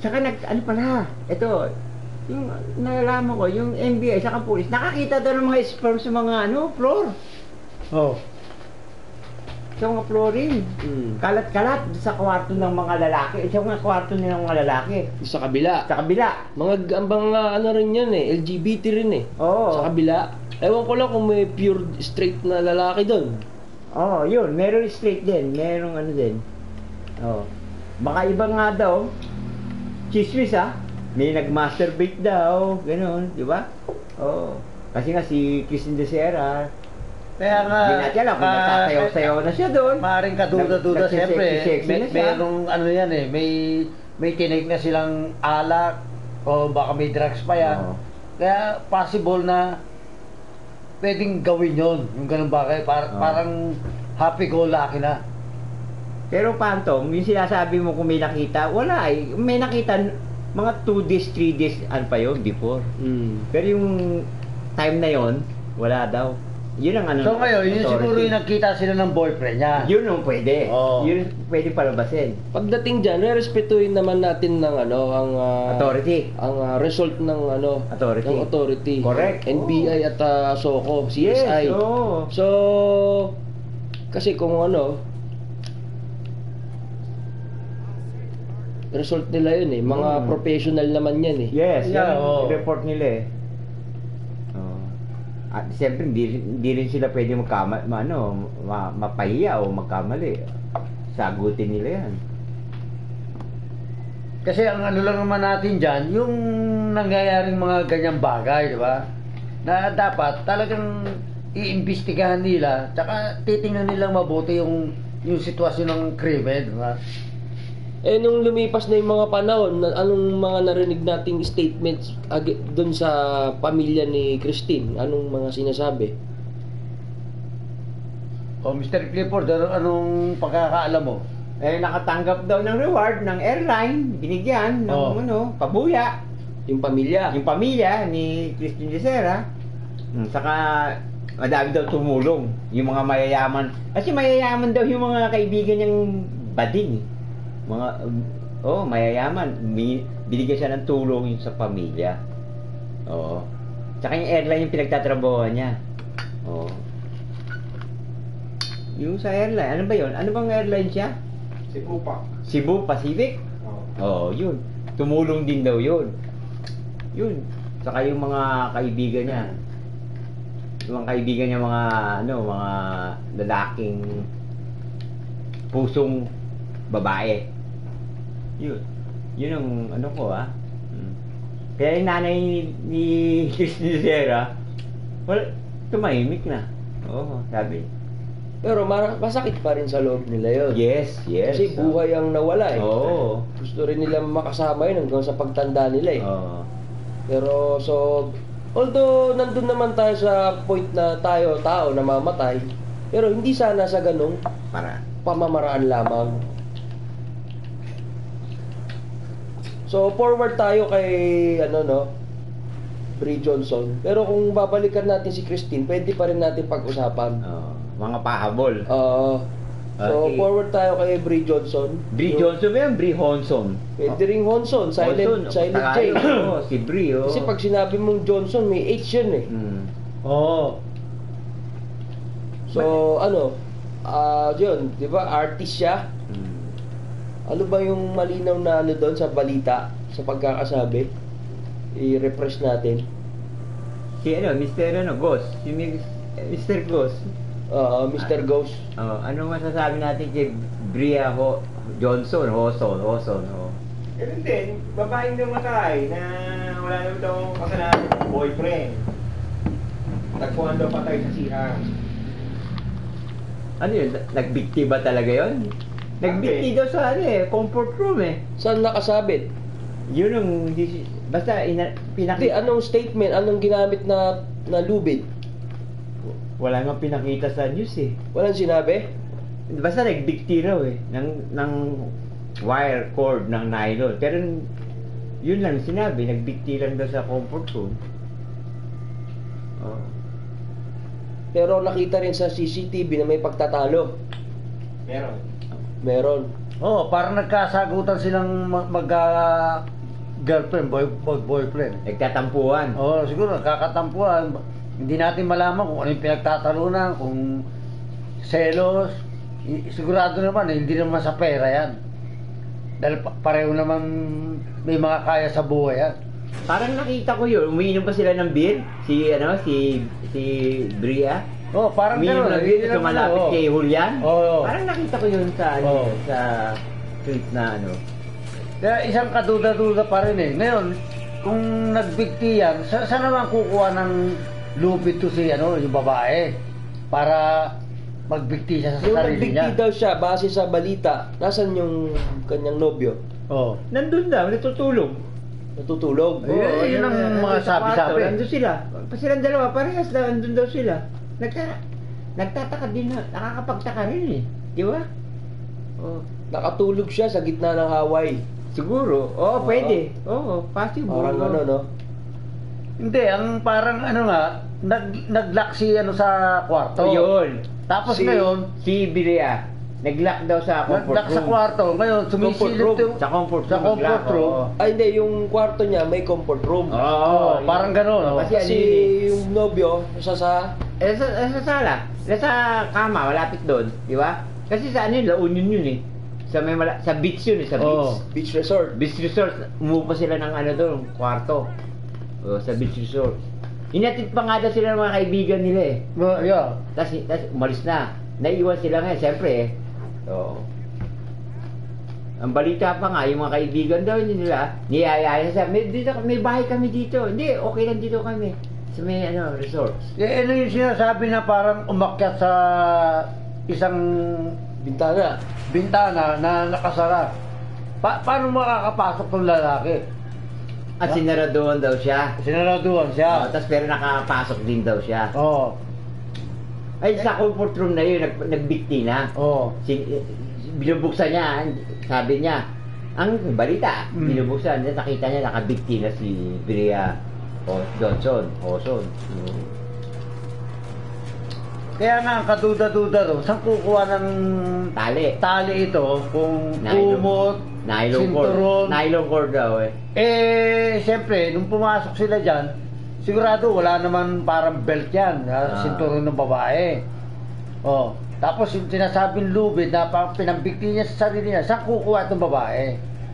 Saka nag, ano pala, ito, yung nalalaman ko, yung N B I, saka police, nakakita daw ng mga sperm sa mga ano, floor. Oh. Sa mga flooring. Mm. Kalat-kalat sa kwarto ng mga lalaki. Sa mga kwarto ng mga lalaki. Sa kabila. Sa kabila. Mga ambang uh, ano rin yan eh, L G B T rin eh. Oo. Sa kabila. Ewan ko lang kung may pure straight na lalaki doon. Oo, yun. Meron straight din. Merong ano din. Oo. Baka iba nga daw, chismis ah. May nag-masturbate daw. Ganon, di ba? Oo. Kasi nga si Christine De Sera, Kaya nga, hindi natin alam kung ah, nagsasayaw-sayaw na siya doon. Maaaring kaduda-duda Nag- siyempre. nagsisexy-sexy May, na siya. merong ano yan eh, may may tinig na silang alak o baka may drugs pa yan. Oo. Kaya possible na pwedeng gawin yon yung ganun bagay. Par- Oo. Parang happy-go-lucky na. Pero Phantom, yung sinasabi mo kung may nakita, wala eh. May nakita, mga two days, three days, ano pa yun, before. Mm. Pero yung time na yon, wala daw. Yun ang ano. So ngayon, yun authority. siguro yung nagkita sila ng boyfriend niya. Yun ang pwede. Oo. Yun pwede palabasin. Pagdating diyan, rerespetuhin naman natin ng ano ang ah, Authority. ang ah, result ng ano Authority. ng authority. Correct. N B I at ah, SOCO, C S I. Yes, oo. So kasi kung ano result nila yun eh, mga Mm. professional naman yan eh. Yes, Yeah, yan ang oo. report nila eh. Oo. At siyempre, hindi, hindi rin sila pwede magkama, ma, ano, ma, mapahiya o magkamali. Sagutin nila yan. Kasi ang ano lang naman natin dyan, yung nangyayaring mga ganyang bagay, di ba? Na dapat talagang iimbestigahan nila, tsaka titingnan nilang mabuti yung yung sitwasyon ng krimen, di ba? Eh nung lumipas na yung mga panahon, na- anong mga narinig nating statements ag- doon sa pamilya ni Christine? Anong mga sinasabi? O mister Clifford, ano, anong pagkakaalam mo? Eh, nakatanggap daw ng reward ng airline, binigyan ng Oo. ano, pabuya. Yung pamilya? Yung pamilya ni Christine De Sera, mm, saka madami daw tumulong. Yung mga mayayaman. Kasi mayayaman daw yung mga kaibigan niyang bading. Mga, um, oh, mayayaman. Bi- Binigyan siya ng tulong yun sa pamilya. Oo. Tsaka yung airline yung pinagtatrabahoan niya. Oo. Yung sa airline, ano ba yun? Ano bang airline siya? Si Upa. Cebu Pacific? Oh. Oo, yun. Tumulong din daw yun. Yun. Saka yung mga kaibigan niya. Yung mga kaibigan niya, mga, ano, mga lalaking pusong babae. Yun. Yun ang, ano ko, ah. Hmm. Kaya yung nanay ni, ni Christine Sierra, well, tumahimik na. Oo, sabi. Pero mar- masakit pa rin sa loob nila yun. Yes, yes. Kasi buhay ang nawala eh. Oo. Gusto rin nila makasama yun hanggang sa pagtanda nila eh. Oo. Pero so, although nandun naman tayo sa point na tayo, tao, namamatay, pero hindi sana sa ganong Para. pamamaraan lamang. So, forward tayo kay, ano no, Brie Johnson. Pero kung babalikan natin si Christine, pwede pa rin natin pag-usapan. Oo. Mga pahabol. Oo. so, Okay. forward tayo kay Brie Johnson. Brie Yung- Johnson ba yan? Brie Honson? Pwede ring Honson, silent, Honson, silent J. Tagalog. Oo, si Brie, oh. Kasi pag sinabi mong Johnson, may H yun eh. Hmm. Oo. So, ano, ah, yun, di ba, artist siya. Hmm. Ano ba yung malinaw na ano doon sa balita, sa pagkakasabi? I-refresh natin. Si ano, mister ano, Ghost. Si Mi- mister Ghost. Ah, mister Ghost. Oh, ano masasabi natin kay Bria Ho Johnson, Hoson, Hoson, oh. Ganun din, babaeng namatay na wala naman daw kasalanan ng boyfriend. Tagpuan daw patay sa C R. Ano yun? Nagbikti ba talaga yun? Nagbikti daw sa ano eh, comfort room eh. Saan nakasabit? Yun ang, di- basta ina, Hindi, pinakita. anong statement? Anong ginamit na, na lubid? Wala nga pinakita sa news eh. Walang sinabi? Basta nagbikti raw eh, ng, ng wire cord ng nylon. Pero yun lang sinabi, nagbikti lang daw sa comfort room. Oh. Pero nakita rin sa C C T V na may pagtatalo. Meron. Meron. Oo, parang nagkasagutan silang mag, mag, ah, girlfriend, boy, boy, boyfriend. Nagtatampuhan. Oo, siguro nakakatampuan. Hindi natin malaman kung ano yung pinagtatalunan, kung selos. I- Sigurado naman, eh, hindi naman sa pera yan. Dahil pa- pareho naman may mga kaya sa buhay yan. Parang nakita ko yun, umiinom pa sila ng beer. Si, ano, si, si Bria. Oo, parang Umiinom gano'n. ng beer, sumalapit Oo. kay Julian. Oo. Parang nakita ko yun sa, ano, Oo. sa tweet na, ano. Kaya isang kaduda-duda pa rin eh. Ngayon, kung nagbigti yan, sa, saan naman kukuha ng lupit to si ano, yung babae? Para magbigti siya sa Yung sarili niya. nagbigti daw siya, base sa balita, nasan yung kanyang nobyo? Oo. Nandun daw, natutulog. Natutulog. Eh, Oo, yun ang nandun mga sa sabi-sabi. kwarto, Nandun sila. Pa silang dalawa, parehas na, nandun daw sila. Nagka, nagtataka din na, nakakapagtaka rin eh. Di ba? Oh. Nakatulog siya sa gitna ng Hawaii. Siguro. Oo, pwede. Oo, possible. Parang Oo. ano, no? Hindi, ang parang ano nga, nag, nag-lock si ano sa kwarto. So, yun. Tapos Si- ngayon, Si Biria, nag-lock daw sa comfort nag-lock sa room. kwarto. Ngayon, Comfort room. sumisilip yung... Sa comfort room. Sa comfort nag-lock, room. oo. Ay, hindi. Yung kwarto niya may comfort room. Oo, Oo, yun. parang ganun, oh. Kasi, Kasi ano yun eh. yung nobyo, isa sa... Eh, sa, eh, sa sala. Eh, sa kama, malapit doon. Di ba? Kasi sa ano yun, La Union yun eh. Sa, may mala- sa beach yun eh, sa beach. Oo. Beach resort. Beach resort, umupa sila ng ano doon, kwarto. O, sa beach resort. Inatid pa nga daw sila ng mga kaibigan nila eh. Oh, yeah. Tapos, tapos umalis na. Naiwan sila nga, siyempre eh. Oo. Ang balita pa nga, yung mga kaibigan daw nila, niyayaya sa may, dito, may bahay kami dito. Hindi, okay lang dito kami. Sa may ano, resort. Eh, ano yung sinasabi na parang umakyat sa isang Bintana. bintana na nakasara. Pa- paano makakapasok ng lalaki? At sinaraduhan daw siya. Sinaraduhan Oh, siya. tapos pero nakapasok din daw siya. Oo. Ay, sa comfort room na yun, nag, nagbikti na. Oo. Si, binubuksan niya, sabi niya, ang balita, Mm. binubuksan niya, nakita niya nakabikti na si Bria o Johnson, Oson. Mm. Kaya nga, ang kaduda-duda ro, saan kukuha ng Tali. tali ito kung Nylon. kumot, Nylon cord. sinturon? Nylon cord daw eh. Eh, siyempre, nung pumasok sila dyan, sigurado wala naman parang belt yan, Ah. ah. sinturon ng babae. Oh, tapos yung sinasabing lubid na parang pinambikti niya sa sarili niya, saan kukuha itong babae?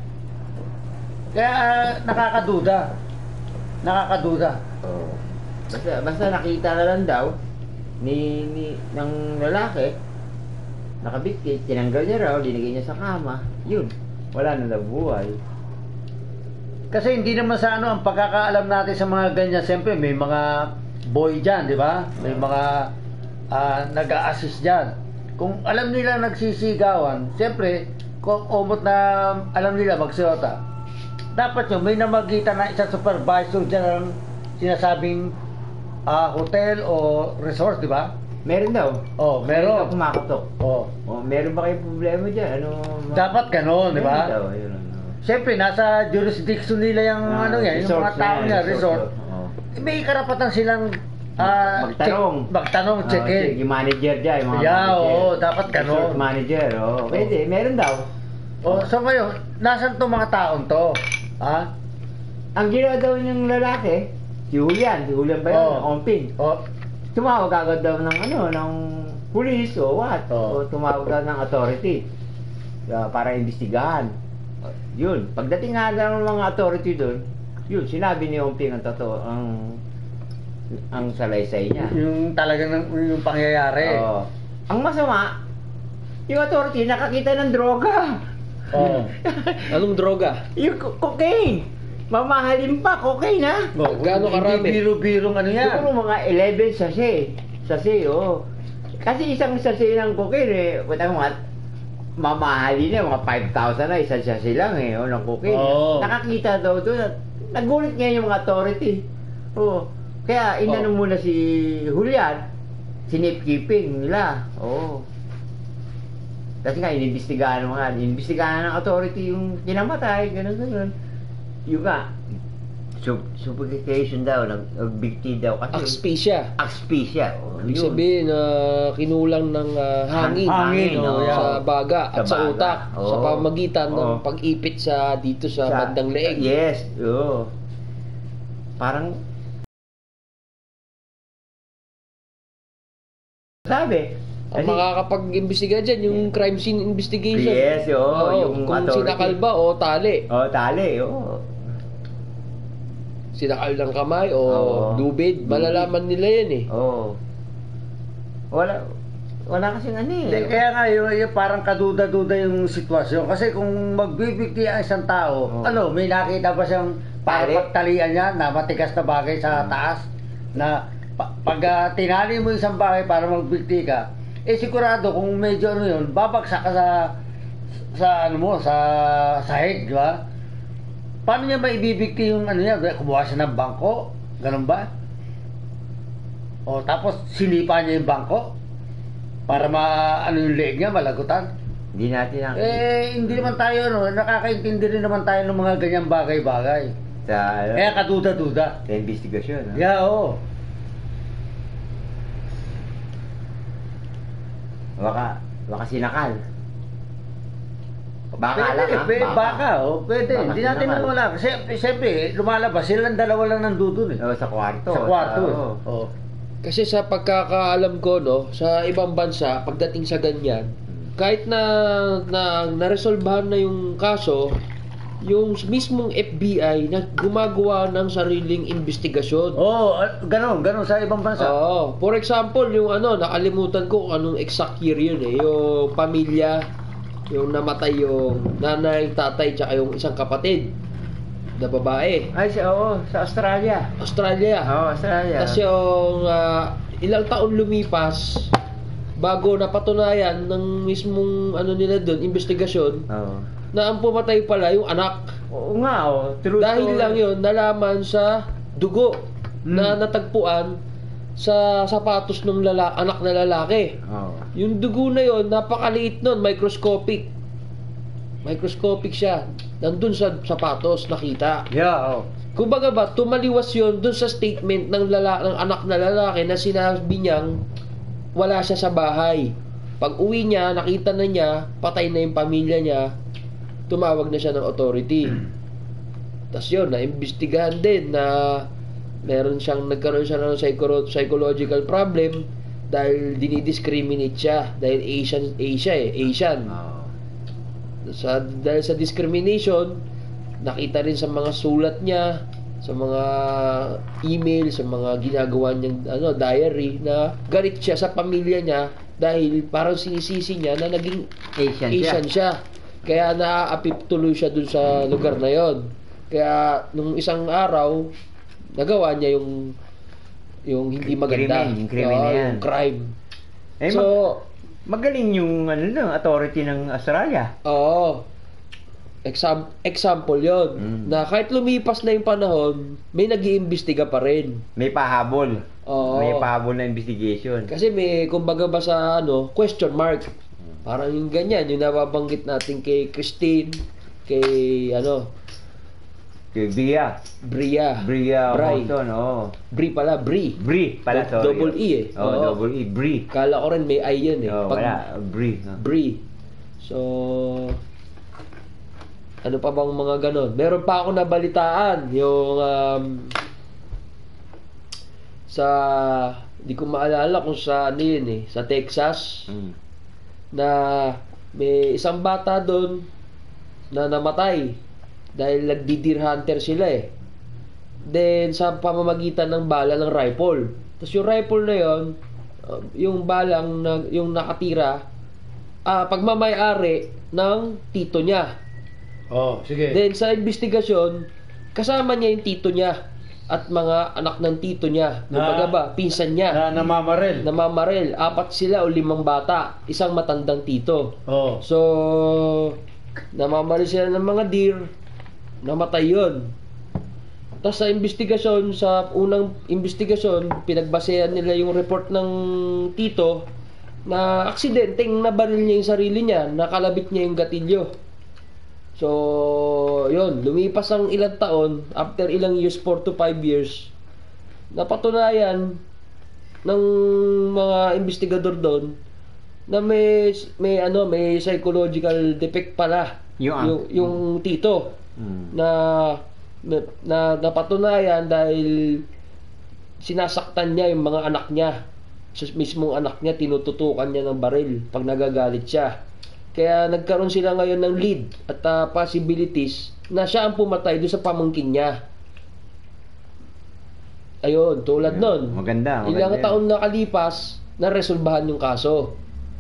Kaya ah, nakakaduda. Nakakaduda. Oh. Basta, basta nakita na lang daw ni, ni ng lalaki, nakabikti, tinanggal niya raw, dinigay niya sa kama, yun, wala na daw buhay. Kasi hindi naman sa ano, ang pagkakaalam natin sa mga ganyan, siyempre may mga boy dyan, di ba? May mga ah, nag-a-assist dyan. Kung alam nila nagsisigawan, siyempre, kung umot na alam nila magsuota, dapat yun, may namagitan na isang supervisor dyan ng sinasabing ah, hotel o resort, di ba? Meron daw. Oh, meron. daw kumakatok. Oh, Oh, meron ba kayong problema dyan? Ano? ma- dapat ganon, di ba? Meron daw, yun, ano. Siyempre, nasa jurisdiction nila yung Ah, ano yan, yung resort mga tao na yan, niya, resort. Oo. May karapatan silang ah, Magtanong. check- magtanong, Ah, check in. Yung manager dyan, yung mga Yeah, manager. oo, dapat Resort ganon. manager, oh. Pwede, meron daw. Oh, so ngayon, nasan tong mga taon to? Ha? Ang ginawa daw ng lalaki, si Julian, si Julian ba yun? Oo. Omping. Oh, Tumawag agad daw ng ano, ng police o what? Oo. O tumawag daw ng authority uh, para imbestigahan. Yun, pagdating nga daw ng mga authority doon, yun, sinabi ni Omping ang totoo, ang ang salaysay niya. yung talagang ng- yung pangyayari. Oo. Ang masama, yung authority nakakita ng droga. Oh. Anong droga? Yung co- cocaine. Mamahalin pa, cocaine ha. Oh, Gaano karami? Hindi biro-birong ano yan. Siguro mga eleven sachet. Sachet, oh. Kasi isang sachet ng cocaine eh, wala mo nga, mamahalin na, mga five thousand na, isang sachet lang eh, oh, ng cocaine. Oo. Nakakita daw doon, at nagulit nga yung mga authority. Oh. Kaya inano Oo. muna si Julian, sinipkeeping nila. Oh. Kasi nga, inimbestigahan mga, inimbestigahan ng authority yung kinamatay, ganun, ganun. Yung nga, Sup- suffocation daw, nag- nagbigti daw kasi. Asphyxia. Asphyxia. Oh, Ibig yun. sabihin, uh, kinulang ng ah, hangin, Hangin, no, oh, yeah. sa baga at Sa sa baga. utak sa Oo. pamagitan ng Oo. pag-ipit sa dito sa, bandang leeg. Yes, oo. Parang sabi, Ang makakapag-imbestiga dyan, yung crime scene investigation. Yes, oo, Oo, yung kung authority. sinakal ba o tali. oh, tali, oo. Sinakal ng kamay o Oo. lubid. Lubid. Malalaman nila yan eh. Oo. Wala, wala kasing ano eh. Hindi, kaya nga yung, yung parang kaduda-duda yung sitwasyon. Kasi kung magbibigti ang isang tao, Oo. ano, may nakita ba siyang parang Tali? pagtalian niya na matigas na bagay sa taas na pa- pag ah, tinali mo isang bagay para magbigti ka, eh sigurado kung medyo ano yun, babagsak ka sa sa ano mo, sa sahig, di ba? Paano niya maibibigti yung ano niya? Kumuha siya ng bangko? Ganun ba? O tapos sinipa niya yung bangko? Para ma ano yung leeg niya, malagutan? Hindi natin ang Eh, hindi naman tayo, no, nakakaintindi rin naman tayo ng mga ganyang bagay-bagay. sa, ano, Kaya kaduda-duda. sa investigasyon. No? Yeah, oo. Baka, baka sinakal. Baka Pwede, lang ha? pwede, baka, oh, pwede. Baka Hindi natin sinakal. na wala. Kasi, siyempre, lumalabas, silang dalawa lang nandudun eh. Oh, sa kwarto. Sa kwarto eh. oo. Oo. Kasi sa pagkakaalam ko, no, sa ibang bansa, pagdating sa ganyan, kahit na na naresolbahan na yung kaso, yung mismong F B I na gumagawa ng sariling investigasyon. Oo, oh, ganon, ganon sa ibang bansa. Oo. For example, yung ano, nakalimutan ko kung anong exact year yun eh. Yung pamilya, yung namatay yung nanay, tatay, tsaka yung isang kapatid na babae. Ay, siya, oo, sa Australia. Australia. Oo, Australia. Tapos yung ah, ilang taon lumipas bago napatunayan ng mismong ano nila doon, investigasyon, Oo. na ang pumatay pala yung anak. Oo nga, oh. True Dahil story. lang yun, nalaman sa dugo na natagpuan sa sapatos ng lala- anak na lalaki. Oo. Yung dugo na yun, napakaliit nun, microscopic. Microscopic siya. Nandun sa sapatos, nakita. Yeah, oh. Kumbaga ba, tumaliwas yun dun sa statement ng, lala- ng anak na lalaki na sinabi niyang wala siya sa bahay. Pag uwi niya, nakita na niya, patay na yung pamilya niya, tumawag na siya ng authority. Tapos yun, naimbestigahan din na meron siyang, nagkaroon siya ng psycho- psychological problem dahil dinidiscriminate siya. Dahil Asian, Asia eh, Asian. Oo. Sa, dahil sa discrimination, nakita rin sa mga sulat niya, sa mga email, sa mga ginagawa niyang ano, diary, na galit siya sa pamilya niya dahil parang sinisisi niya na naging Asian, Asian siya. siya. Kaya naaapip tuloy siya dun sa lugar na yon. Kaya nung isang araw, nagawa niya yung yung hindi maganda. Krimen, yung krimen Oo, na yan. yung crime. Eh, so, mag- magaling yung ano, no, authority ng Australia. oo. Exam- example yon Mm. na kahit lumipas na yung panahon, may nag-iimbestiga pa rin. May pahabol. Oo. May pahabol na investigation. Kasi may, kumbaga ba sa ano, question mark. Parang yung ganyan, yung nababanggit natin kay Christine, kay ano, Kay Bria. Bria. Bria Bri. Houghton, oo. Bri pala, Bri. Bri pala, Do- sorry. double E eh. Oo, Oo. double E. Bri. Kala ko rin may I yan eh. Oo, Pag- wala. Bri. no? Bri. So, ano pa bang mga ganon? Meron pa ako nabalitaan yung um, sa, di ko maalala kung sa ano yun eh, sa Texas, Mm. na may isang bata doon na namatay dahil nagdi-deer hunter sila eh. Then sa pamamagitan ng bala ng rifle. Tapos yung rifle na yon, uh, yung balang na, yung nakatira, ah pagmamay-ari ng tito niya. Oh, sige. Then sa investigasyon, kasama niya yung tito niya at mga anak ng tito niya. Na- Kumbaga ba, pinsan niya. Na namamarel. Namamarel, apat sila o limang bata, isang matandang tito. Oh. So, namamaril sila ng mga deer, namatay yun. Tapos sa investigasyon, sa unang investigasyon, pinagbasehan nila yung report ng tito na aksidenteng nabaril niya yung sarili niya, nakalabit niya yung gatilyo. So, yun, lumipas ang ilang taon, after ilang years, four to five years, napatunayan ng mga investigador doon na may may ano, may psychological defect pala Yung- yung, yung tito Mm. na na, na napatunayan dahil sinasaktan niya yung mga anak niya. Sa mismong anak niya, tinututukan niya ng baril pag nagagalit siya. Kaya nagkaroon sila ngayon ng lead at ah, possibilities na siya ang pumatay doon sa pamangkin niya. Ayun, tulad Yeah, nun. maganda, maganda Ilang yun. taon nakalipas, naresolbahan yung kaso.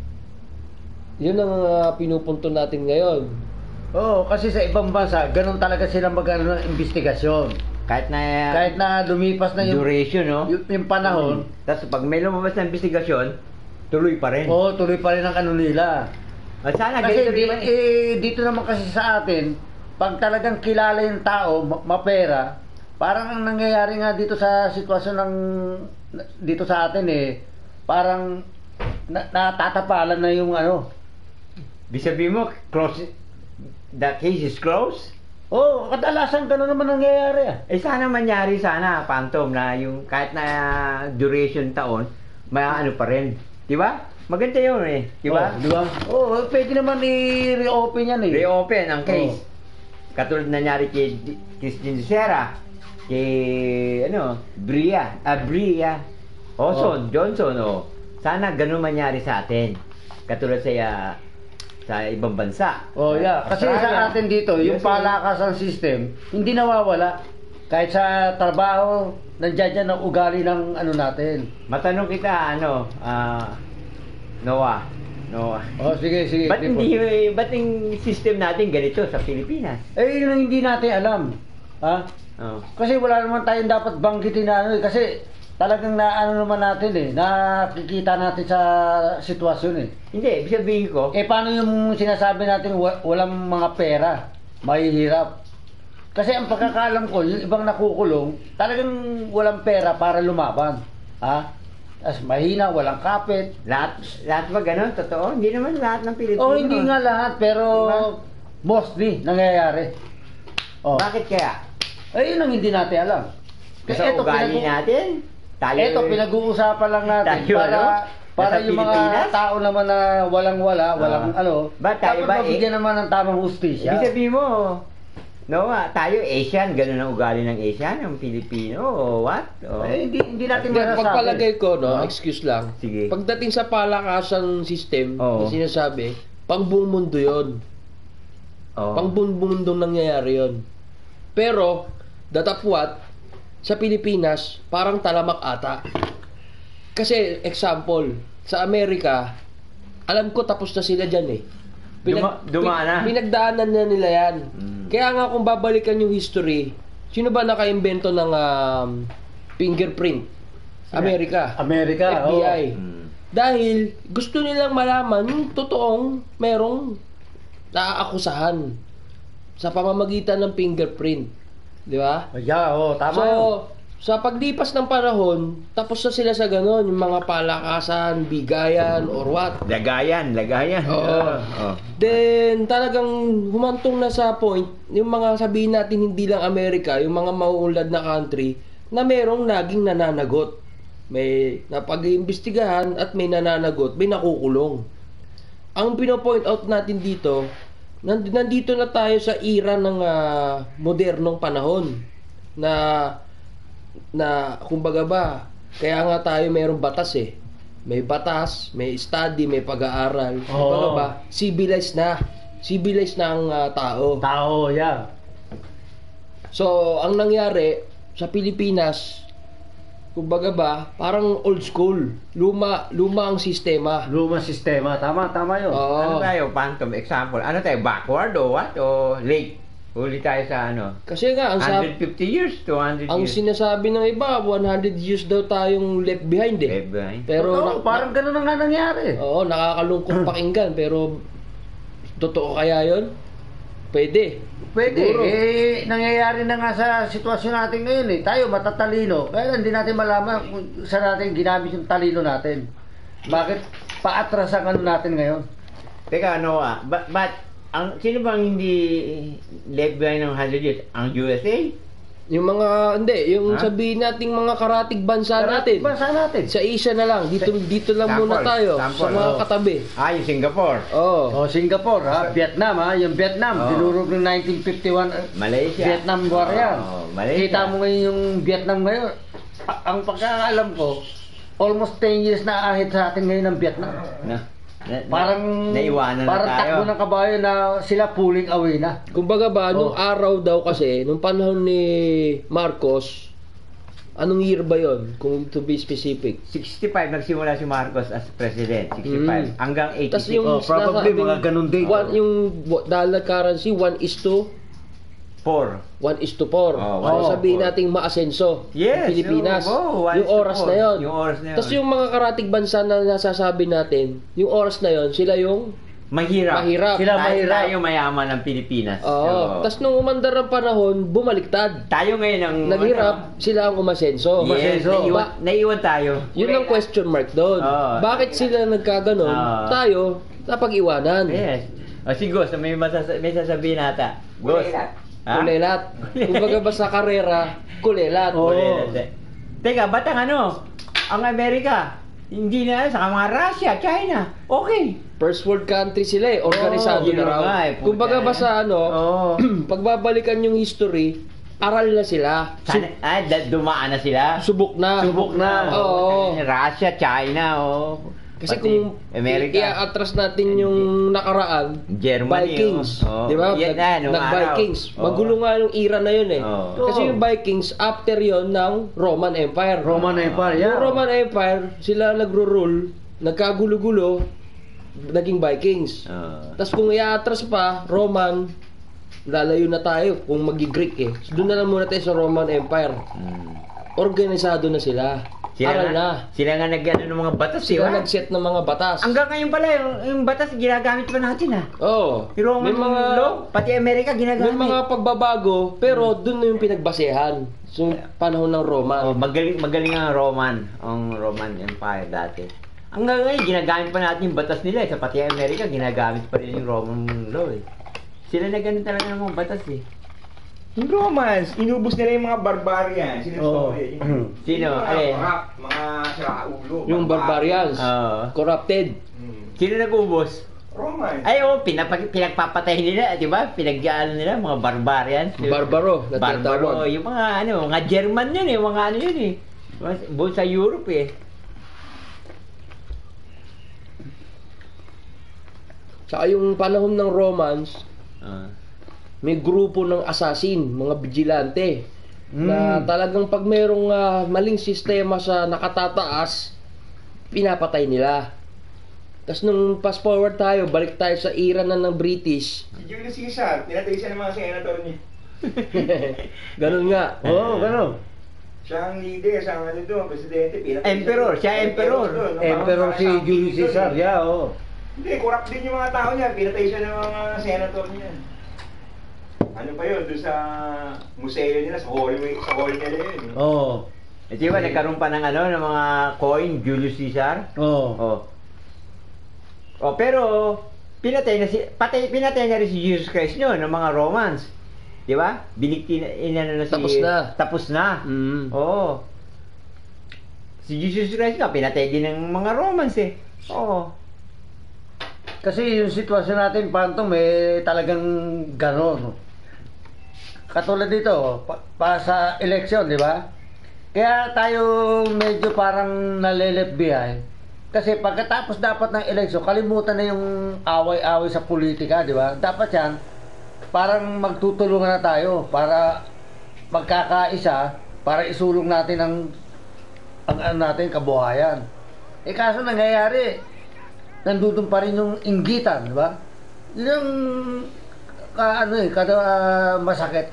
Yun ang ah, pinupunto natin ngayon. Oo, kasi sa ibang bansa, ganun talaga sila mag-ano ng investigasyon. Kahit na Kahit na lumipas na yung, duration, no? yung, yung panahon, Tapos pag may lumabas na investigasyon, tuloy pa rin. oo, tuloy pa rin ang ano nila. At sana Kasi ganito di, rin man eh. eh, dito naman kasi sa atin, pag talagang kilala yung tao, ma- mapera, parang ang nangyayari nga dito sa sitwasyon ng dito sa atin eh, parang na, natatapalan na yung ano. Di sabihin mo, close, that case is closed? Oh, kadalasan gano'n naman nangyayari ah. Eh sana mangyari sana, Phantom, na yung kahit na duration taon, may ano pa rin. Di ba? Maganda yun eh. Di ba? Oh, di ba? Oh, pwede naman i-reopen yan eh. Reopen ang case. Oh. Katulad nangyari kay D- Christine Serra, kay ano, Bria, ah, Bria, Oson, Johnson, oh. Sana ganun mangyari sa atin. Katulad sa ah, sa ibang bansa. Oh, yeah. Kasi Australia, sa atin dito, yung U S A. palakasan system, hindi nawawala. Kahit sa trabaho, nandiyan dyan ang ugali ng ano natin. Matanong kita, ano, ah, Noah, Noah. Oh, sige, sige. Ba't Tipo. hindi, ba't yung system natin ganito sa Pilipinas? Eh, yun ang hindi natin alam. Ha? Oh. Kasi wala naman tayong dapat banggitin na ano eh. Kasi talagang na ano naman natin eh. Nakikita natin sa sitwasyon eh. Hindi, ibig sabihin ko, Eh, paano yung sinasabi natin wa- walang mga pera? Mahihirap. Kasi ang pagkakaalam ko, yung ibang nakukulong, talagang walang pera para lumaban. Ha? As mahina, walang kapit. lahat, lahat ba ganun? Totoo? Hindi naman lahat ng Pilipino. Oh, hindi nga lahat, pero Diba? mostly nangyayari. Oh. Bakit kaya? Eh, yun ang hindi natin alam. Kasi eto, ugali pinag- natin. Tayo, Ito, pinag-uusapan lang natin Tayo, para ano? para Nasa yung mga Pilipinas? tao naman na walang-wala, walang Ah. ano, Ba, tayo dapat ba, eh? mabigyan naman ng tamang hustisya. Ibig sabihin mo, no, ah, tayo Asian, ganun ang ugali ng Asian, ng Pilipino, o what? O, Eh, hindi, hindi natin Hindi, masasabi. pagpalagay ko, no, Ah. excuse lang. Sige. Pagdating sa palakasan system, Oo. na sinasabi, pang buong mundo yun. oh. Pang buong mundong nangyayari yun. Pero, datapwat, sa Pilipinas, parang talamak ata. Kasi, example, sa Amerika, alam ko tapos na sila dyan eh. Duma- dumaan na. Pinagdaanan na nila yan. Mm. Kaya nga kung babalikan yung history, sino ba nakaimbento ng um, fingerprint? Amerika. Amerika, F B I. oh. Mm. Dahil gusto nilang malaman yung totoong merong naaakusahan sa pamamagitan ng fingerprint. Di ba? Yeah, oh, tama So, yun. sa paglipas ng panahon, tapos na sila sa ganon, yung mga palakasan, bigayan, or what. Lagayan, lagayan. Oo. Oh. Then, talagang humantong na sa point, yung mga sabihin natin hindi lang Amerika, yung mga mauunlad na country, na merong naging nananagot. May napag-iimbestigahan at may nananagot, may nakukulong. Ang pino-point out natin dito, nand- nandito na tayo sa era ng ah, modernong panahon na na kumbaga ba, kaya nga tayo mayroong batas eh. May batas, may study, may pag-aaral. Kumbaga Oo. ba, civilized na. Civilized na ang ah, tao. Tao, yeah. So, ang nangyari sa Pilipinas, kumbaga ba, parang old school. Luma, luma ang sistema. Lumang sistema. Tama, tama yun. Oo. Ano tayo, Phantom, example? Ano tayo, backward o what? O late? Huli tayo sa ano? Kasi nga, ang, one sab- hundred fifty years, two hundred ang years. sinasabi ng iba, one hundred years daw tayong left behind eh. Left behind. Pero, Oo, na- parang ganun na nga nangyari. Oo, nakakalungkot pakinggan, pero totoo kaya yon? Pwede. Pwede. Siguro. Eh, nangyayari na nga sa sitwasyon natin ngayon eh. Tayo matatalino. Kaya hindi natin malaman kung saan natin ginamit yung talino natin. Bakit paatras ang ano natin ngayon? Teka, ano ah, ba- ba't ang sino bang hindi left behind ng one hundred years? Ang U S A? Yung mga, hindi, yung Ha? sabihin nating mga karatig bansa natin. Bansa natin. Sa Asia na lang, dito dito lang muna Sample, tayo sample, sa mga oh. katabi. Ah, yung Singapore. Oh. Oh, Singapore, ha? Vietnam, ha? Yung Vietnam, Oh. dinurog ng nineteen fifty-one. uh, Malaysia. Vietnam War yan. Oh, Malaysia. Kita mo ngayon yung Vietnam ngayon. A- ang pagkakaalam ko, almost ten years na ahit sa atin ngayon ng Vietnam. Na, na, Parang naiwanan parang na tayo. takbo ng kabayo na sila pulling away na. Kumbaga ba, nung Oh. araw daw kasi, nung panahon ni Marcos, anong year ba yon kung to be specific? sixty-five nagsimula si Marcos as president. sixty-five Mm. hanggang Tas eighty-six. yung Oh, probably sinasabing mga ganun din. One, yung wa- dollar currency, one is to four. one is to four. Oh, so one sabihin four. nating maasenso Yes, ang Pilipinas. oh, oh, one yung is to oras four. na yon. Yung oras na yun. Tapos yung mga karatig bansa na nasasabi natin, yung oras na yon, sila yung Mahirap. mahirap. Sila tayo, mahirap. tayo mayaman ng Pilipinas. Oo. Oo. Tapos nung umandar ang panahon, bumaliktad. tayo ngayon ang Naghirap, ano, sila ang umasenso. Yes, Umasenso. naiwan, Ba- naiwan tayo. Yun ang question mark doon. Oo. Bakit sila nagkaganon? Oo. Tayo, napag-iwanan. Yes. O si Ghost, may, masasa- may sasabihin nata. Ghost. Ha? Kulelat. Kumbaga ba sa karera, kulelat. Oo. Kulelat. Teka, ba't ang ano? Ang Amerika, hindi na, saka mga Russia, China, okay. First world country sila eh, organisado Oo, na yun raw. nga eh, puta Kumbaga ba eh. sa ano, Oo. pagbabalikan yung history, aral na sila. Sana, ah, da- dumaan na sila. Subok na. Subok na. Oo. Russia, China, oh. Kasi Pati kung America, i-atras natin yung nakaraan, Germany, Vikings, oh. Oh. di ba? Yan na, nung Nag-Vikings. araw. Oh. Magulo nga yung era na yun eh. Oh. Kasi yung Vikings, after yon ng Roman Empire. Roman Empire, Yung yeah. Roman Empire, sila nagro-rule, nagkagulo-gulo, naging Vikings. Oh. Tapos kung i-atras pa, Roman, lalayo na tayo kung magi-Greek eh. So, doon na lang muna tayo sa Roman Empire. Hmm. Organisado na sila. Sila Aral nga, na. sila nga nag-ano ng mga batas, di Sila ba? nag-set ng mga batas. Hanggang ngayon pala, yung, yung batas ginagamit pa natin ah. Oo. Yung Roman May mga law, pati Amerika ginagamit. may mga pagbabago, pero doon na yung pinagbasehan. So, panahon ng Roman. Oh, magaling magaling ang Roman, ang Roman Empire dati. Hanggang ngayon ginagamit pa natin yung batas nila, eh. Sa pati Amerika ginagamit pa rin yung Roman law eh. Sila na ganun talaga ng mga batas eh. Yung Romans, inubos nila yung mga barbarian. Sino Oo. yung Sino? mga Alin? corrupt, mga siraulo. Yung barbarians, Oo. corrupted. Hmm. Sino nag-ubos? Romans. Ay, oh, pinapag pinagpapatay nila, di ba? Pinag-ano nila, mga barbarians. Barbaro, na Barbaro, tinatawag. yung mga ano, mga German yun eh, mga ano yun eh. Buong sa Europe eh. Saka yung panahon ng Romans, Ah. may grupo ng assassin, mga vigilante, Hmm. na talagang pag mayroong ah, maling sistema sa nakatataas, pinapatay nila. Tapos nung fast forward tayo, balik tayo sa era na ng British. Si Julius Caesar, pinatay siya ng mga senator niya. Ganun nga. Oo, oh, gano'n. Siya ang leader, siya ang ano doon, presidente. Pinatay Emperor, siya emperor. doon, no? Emperor Parang si parang Julius doon, Caesar, eh. yeah, oo. Hindi, corrupt din yung mga tao niya. Pinatay siya ng mga senator niya. Ano pa yun, doon sa museo nila, sa hall, sa hall nila yun. eh. Oo. Eh, di ba, nagkaroon pa ng ano, ng mga coin, Julius Caesar? Oo. Oh. Oh, pero pinatay na si patay pinatay na rin si Jesus Christ noon ng mga Romans. 'Di ba? Binikti na inano na si Tapos na. Tapos na. Mm. Oo. Si Jesus Christ nga pinatay din ng mga Romans eh. Oo. Kasi yung sitwasyon natin, Pantong, eh, talagang gano'n. Katulad dito, pa, pa sa election, di ba? Kaya tayo medyo parang nale-left behind. Kasi pagkatapos dapat ng eleksyon, kalimutan na yung away-away sa politika, di ba? Dapat yan, parang magtutulungan na tayo para magkakaisa, para isulong natin ang ang ano natin, kabuhayan. Eh kaso nangyayari, nandudun pa rin yung inggitan, di ba? Yun yung ka, ano eh, kada ah, masakit.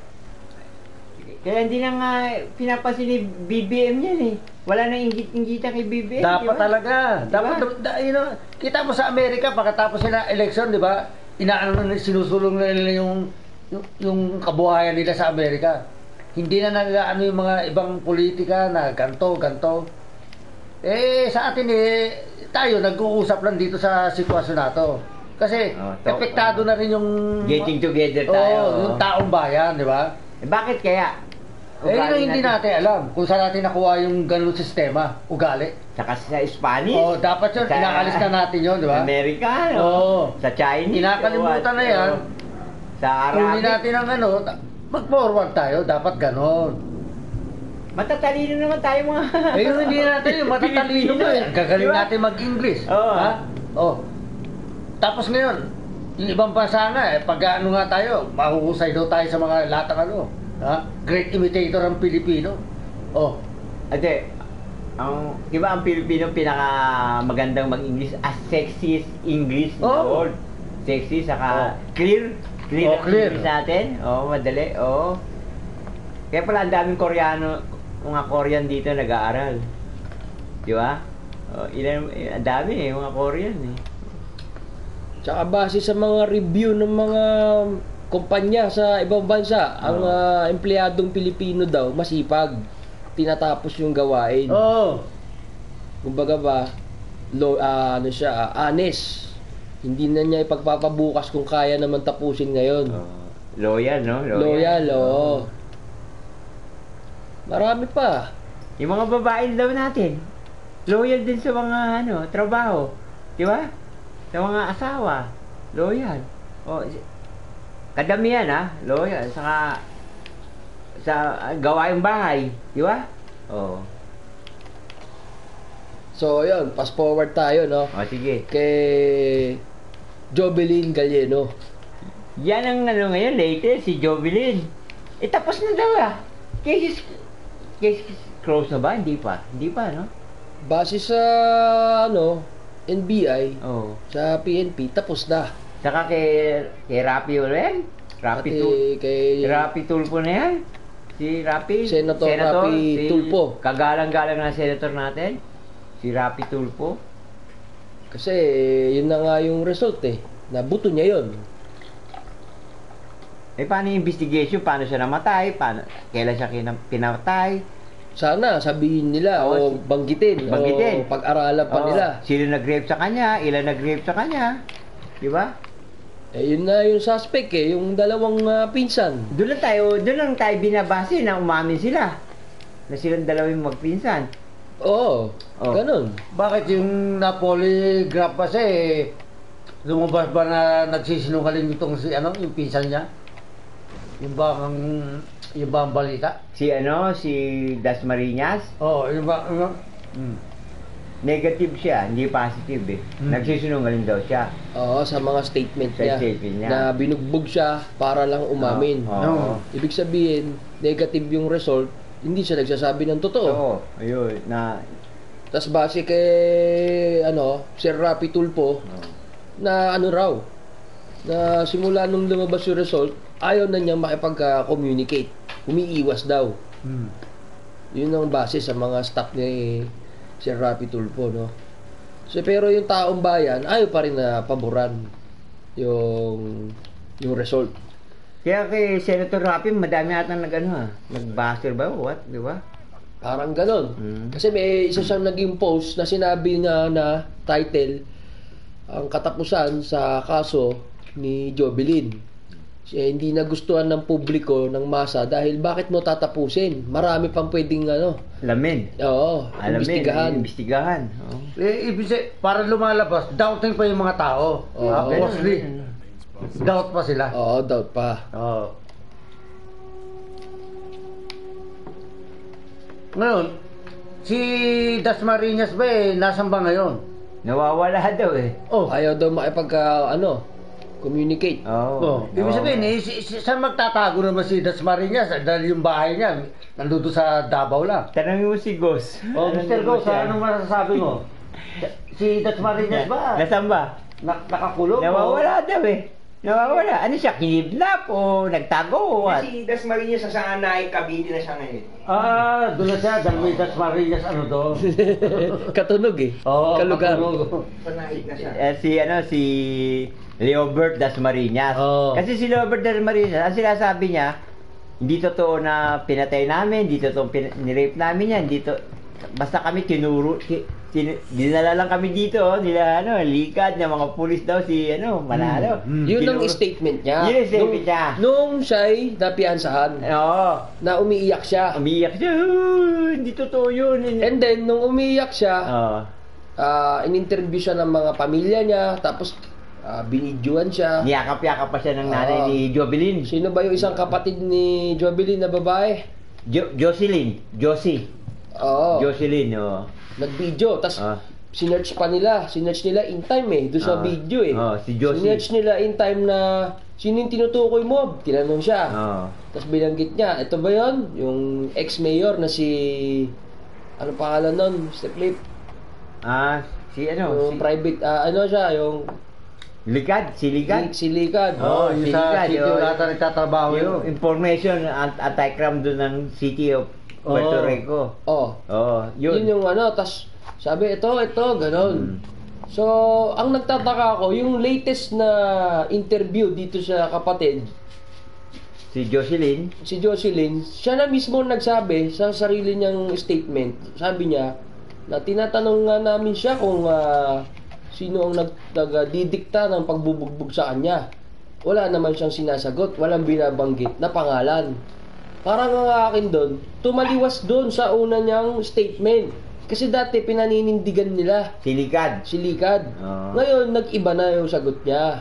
Kaya hindi na nga pinapansin ni B B M yan eh. Wala na inggit-inggitan kay B B M. Dapat di ba? talaga. Di Dapat, ba? da, you know, kita mo sa Amerika, pagkatapos nila election, di ba? Inaano na, sinusulong na nila yung, yung, yung kabuhayan nila sa Amerika. Hindi na nag-ano yung mga ibang politika na ganto, ganto. Eh, sa atin eh, tayo nag-uusap lang dito sa sitwasyon na to. Kasi Oh, to- epektado na rin yung Getting together tayo. Oo, yung taong bayan, di ba? Eh, bakit kaya? Eh, yun ang Ugali hindi natin alam kung saan natin nakuha yung ganung sistema, ugali. Saka sa Spanish. Oh, dapat yun, Sa- inakalis na natin yun, di ba? Amerikano. Oo. Sa Chinese. Kinakalimutan na yan. Oo. Sa Kung hindi Arabic. natin ang ano, mag-forward tayo, dapat ganon. Matatalino naman tayo mga... Eh, yung hindi natin, yung matatalino mo eh. Gagaling Di ba? natin mag-English. Oo. Ha? Oh. Tapos ngayon, yung ibang bansa nga, eh, pag ano nga tayo, mahuhusay daw tayo sa mga latang ano. Ha? Great imitator ang Pilipino. Oh. Ate, ang, di ba ang Pilipino pinaka magandang mag-English? As sexiest English in the Oo. world. Sexy, saka Oh. clear. Clear Oh, ang clear. English natin. Oo, madali. Oo. Kaya pala ang daming Koreano, mga Korean dito nag-aaral. Di ba? Oh, ilan, eh, ang dami eh, mga Korean eh. Tsaka base sa mga review ng mga kumpanya sa ibang bansa, ang Oo. ah, empleyadong Pilipino daw masipag, tinatapos yung gawain. Oh. Kumbaga ba, lo, ah, ano siya, ah, honest. Hindi na niya ipagpapabukas kung kaya naman tapusin ngayon. Oh, loyal, no? Loyal, oo. Marami pa. Yung mga babae daw natin, loyal din sa mga ano, trabaho. Di ba? Sa mga asawa, loyal. O, kadamihan ha, loyal. Saka, sa uh, gawaing bahay, di ba? Oh. So, yun, fast forward tayo, no? O, sige. Kay Jovelyn Galleno. Yan ang ano ngayon, latest, si Jovelyn. Eh, tapos na daw ah. Case is, case is close na ba? Hindi pa. Hindi pa, no? Base sa, ano, N B I, Oo. sa P N P, tapos na. Saka kay, kay Rapi ulit. Rapi Pati Tul kay... Rapi Tulfo na yan. Si Rapi. Senator Rapi Tulfo. Kagalang-galang na senator natin. Si Rapi Tulfo. Kasi, yun na nga yung result eh. Nabuto niya yun. Eh, paano yung investigation? Paano siya namatay? Paano, kailan siya kinam- pinatay? Sana sabihin nila Oo, o si- banggitin, banggitin. o pag-aralan pa Oo. nila. Sino nag-rape sa kanya? Ilan nag-rape sa kanya? Di ba? Eh, yun na yung suspect eh, yung dalawang ah, pinsan. Doon lang tayo, doon lang tayo binabase na umamin sila. Na silang dalawang magpinsan. Oo, Oh. ganun. Bakit yung na-polygraph kasi, lumabas ba na nagsisinungaling itong si, ano, yung pinsan niya? Yung ba ang, yung ba ang balita? Si ano, si Dasmariñas, Oh, yung ba, yung, hmm. negative siya, hindi positive eh. Hmm. Nagsisinungaling daw siya. Oo, sa mga statement Sa niya, statement niya. na binugbog siya para lang umamin. Oo. Oo. Ibig sabihin, negative yung result, hindi siya nagsasabi ng totoo. Oo, ayun, na, Tapos base kay ano, Sir Rapi Tulfo, na ano raw, na simula nung lumabas yung result, ayaw na niyang makipag-communicate. Umiiwas daw. Hmm. Yun ang base sa mga staff ni Sir Rapi Tulfo, no? So, pero yung taong bayan, ayaw pa rin na paboran yung yung result. kaya kay Senator Rapi, madami ata nag ano ah, nag-buzzer ba o what, di ba? Parang ganon. Mm. Kasi may isa siyang naging post na sinabi nga na title, ang katapusan sa kaso ni Jovelyn. Siya hindi nagustuhan ng publiko, ng masa, dahil bakit mo tatapusin? Marami pang pwedeng ano, Alamin. oo, Alamin, imbestigahan. imbestigahan. Oo. Eh, ibig sabihin, para lumalabas, doubting pa yung mga tao. Oo. Ah, Ganun, mostly, ganun. doubt pa sila. Oo, doubt pa. Oo. Ngayon, si Dasmariñas ba eh, nasan ba ngayon? Nawawala daw eh. Oh, Ayaw daw makipag, ah, ano, communicate. Oo. oh. Ibig Oo. sabihin, eh, si, si, saan magtatago naman si Dasmariñas? Dahil yung bahay niya, nandito sa Davao lang. Tanongin mo si Gos. Oh, Tanongin mister mo Gos, siya. anong masasabi mo? Si Dasmariñas ba? Nasaan ba? Na, nakakulong? Nawawala daw eh. Nawawala. Ano siya, kinidnap o nagtago o what? Si Dasmariñas sa Sanay, Cavite na siya ngayon. Ah, doon na siya, dahil may Dasmariñas ano doon. Katunog eh. Oo, Kalugar. katulog. Sanay na siya. Eh, si ano, si Leobert Dasmariñas. Oo. Kasi si Leobert Dasmariñas, ang sinasabi niya, hindi totoo na pinatay namin, hindi totoo pin- nirape namin yan, hindi to, basta kami tinuro, ti- sin- dinala lang kami dito, oh, nila ano, likad na mga pulis daw si ano, Manalo. Mm, mm. Yun ang Kinuro- statement niya. Yun ang statement niya. Nung siya'y napiansahan, Oo. na umiiyak siya. Umiyak siya. "Oh, hindi totoo yun. And then, nung umiiyak siya, Oo. ah, in-interview siya ng mga pamilya niya, tapos ah, binidyoan siya. Niyakap-yakap pa siya ng nanay Oo. ni Jovelyn. Sino ba yung isang kapatid ni Jovelyn na babae? Jo Jocelyn. Josie. Oo. Jocelyn, oo. Nag-video, tapos Ah. sinearch pa nila. Sinearch nila in time eh, doon sa Ah. video eh. Ah, si Josie. Sinearch nila in time na sino yung tinutukoy mo? Tinanong siya. Oo. Tapos binanggit niya, ito ba yon? Yung ex-mayor na si... Ano pangalan nun? Mister Flip? Ah, si ano, Yung si private, ah, ano siya, yung... Likad, si Likad. Si Likad. Oh, Oo, yung sa sinigat, sitio yun. lahat na nagtatrabaho yun. Yung information at anti-crime doon ng City of Puerto Oo. Rico. Oh. Oh, Yun. yun. yung ano, tas sabi ito, ito, ganon. Mm. So, ang nagtataka ko, yung latest na interview dito sa kapatid, Si Jocelyn. si Jocelyn, siya na mismo nagsabi sa sarili niyang statement. Sabi niya, na tinatanong nga namin siya kung ah, sino ang nag, nagdidikta ng pagbubugbog sa kanya. Wala naman siyang sinasagot, walang binabanggit na pangalan. Parang ang akin doon, tumaliwas doon sa una niyang statement. Kasi dati pinaninindigan nila Si Likad. si Likad. Oo. Ngayon, nag-iba na yung sagot niya.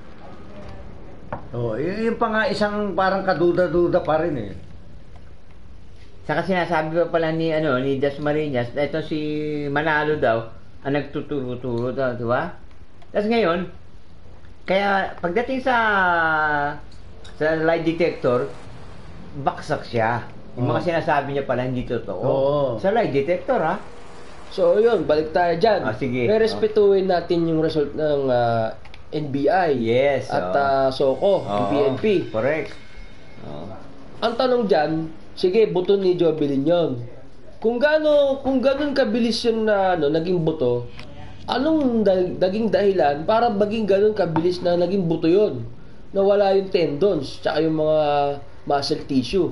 Oh, yun, yun pa nga isang parang kaduda-duda pa rin eh. Saka sinasabi pa pala ni ano ni Dasmariñas, na ito si Manalo daw ang nagtuturo-turo daw, di ba? Tapos ngayon, kaya pagdating sa sa lie detector, baksak siya. Yung mga Oo. sinasabi niya pala hindi totoo. Oo. Sa lie detector, ha? So, yun, balik tayo dyan. Ah, sige. Rerespetuhin natin yung result ng ah, N B I Yes, at oo. ah, SOCO, Oo, P N P. Correct. Oo. Ang tanong dyan, sige, buto ni Jovelyn yun. Kung gaano, kung ganun kabilis yun na ano, naging buto, anong da- naging dahilan para maging ganun kabilis na naging buto yun? Nawala yung tendons, tsaka yung mga muscle tissue.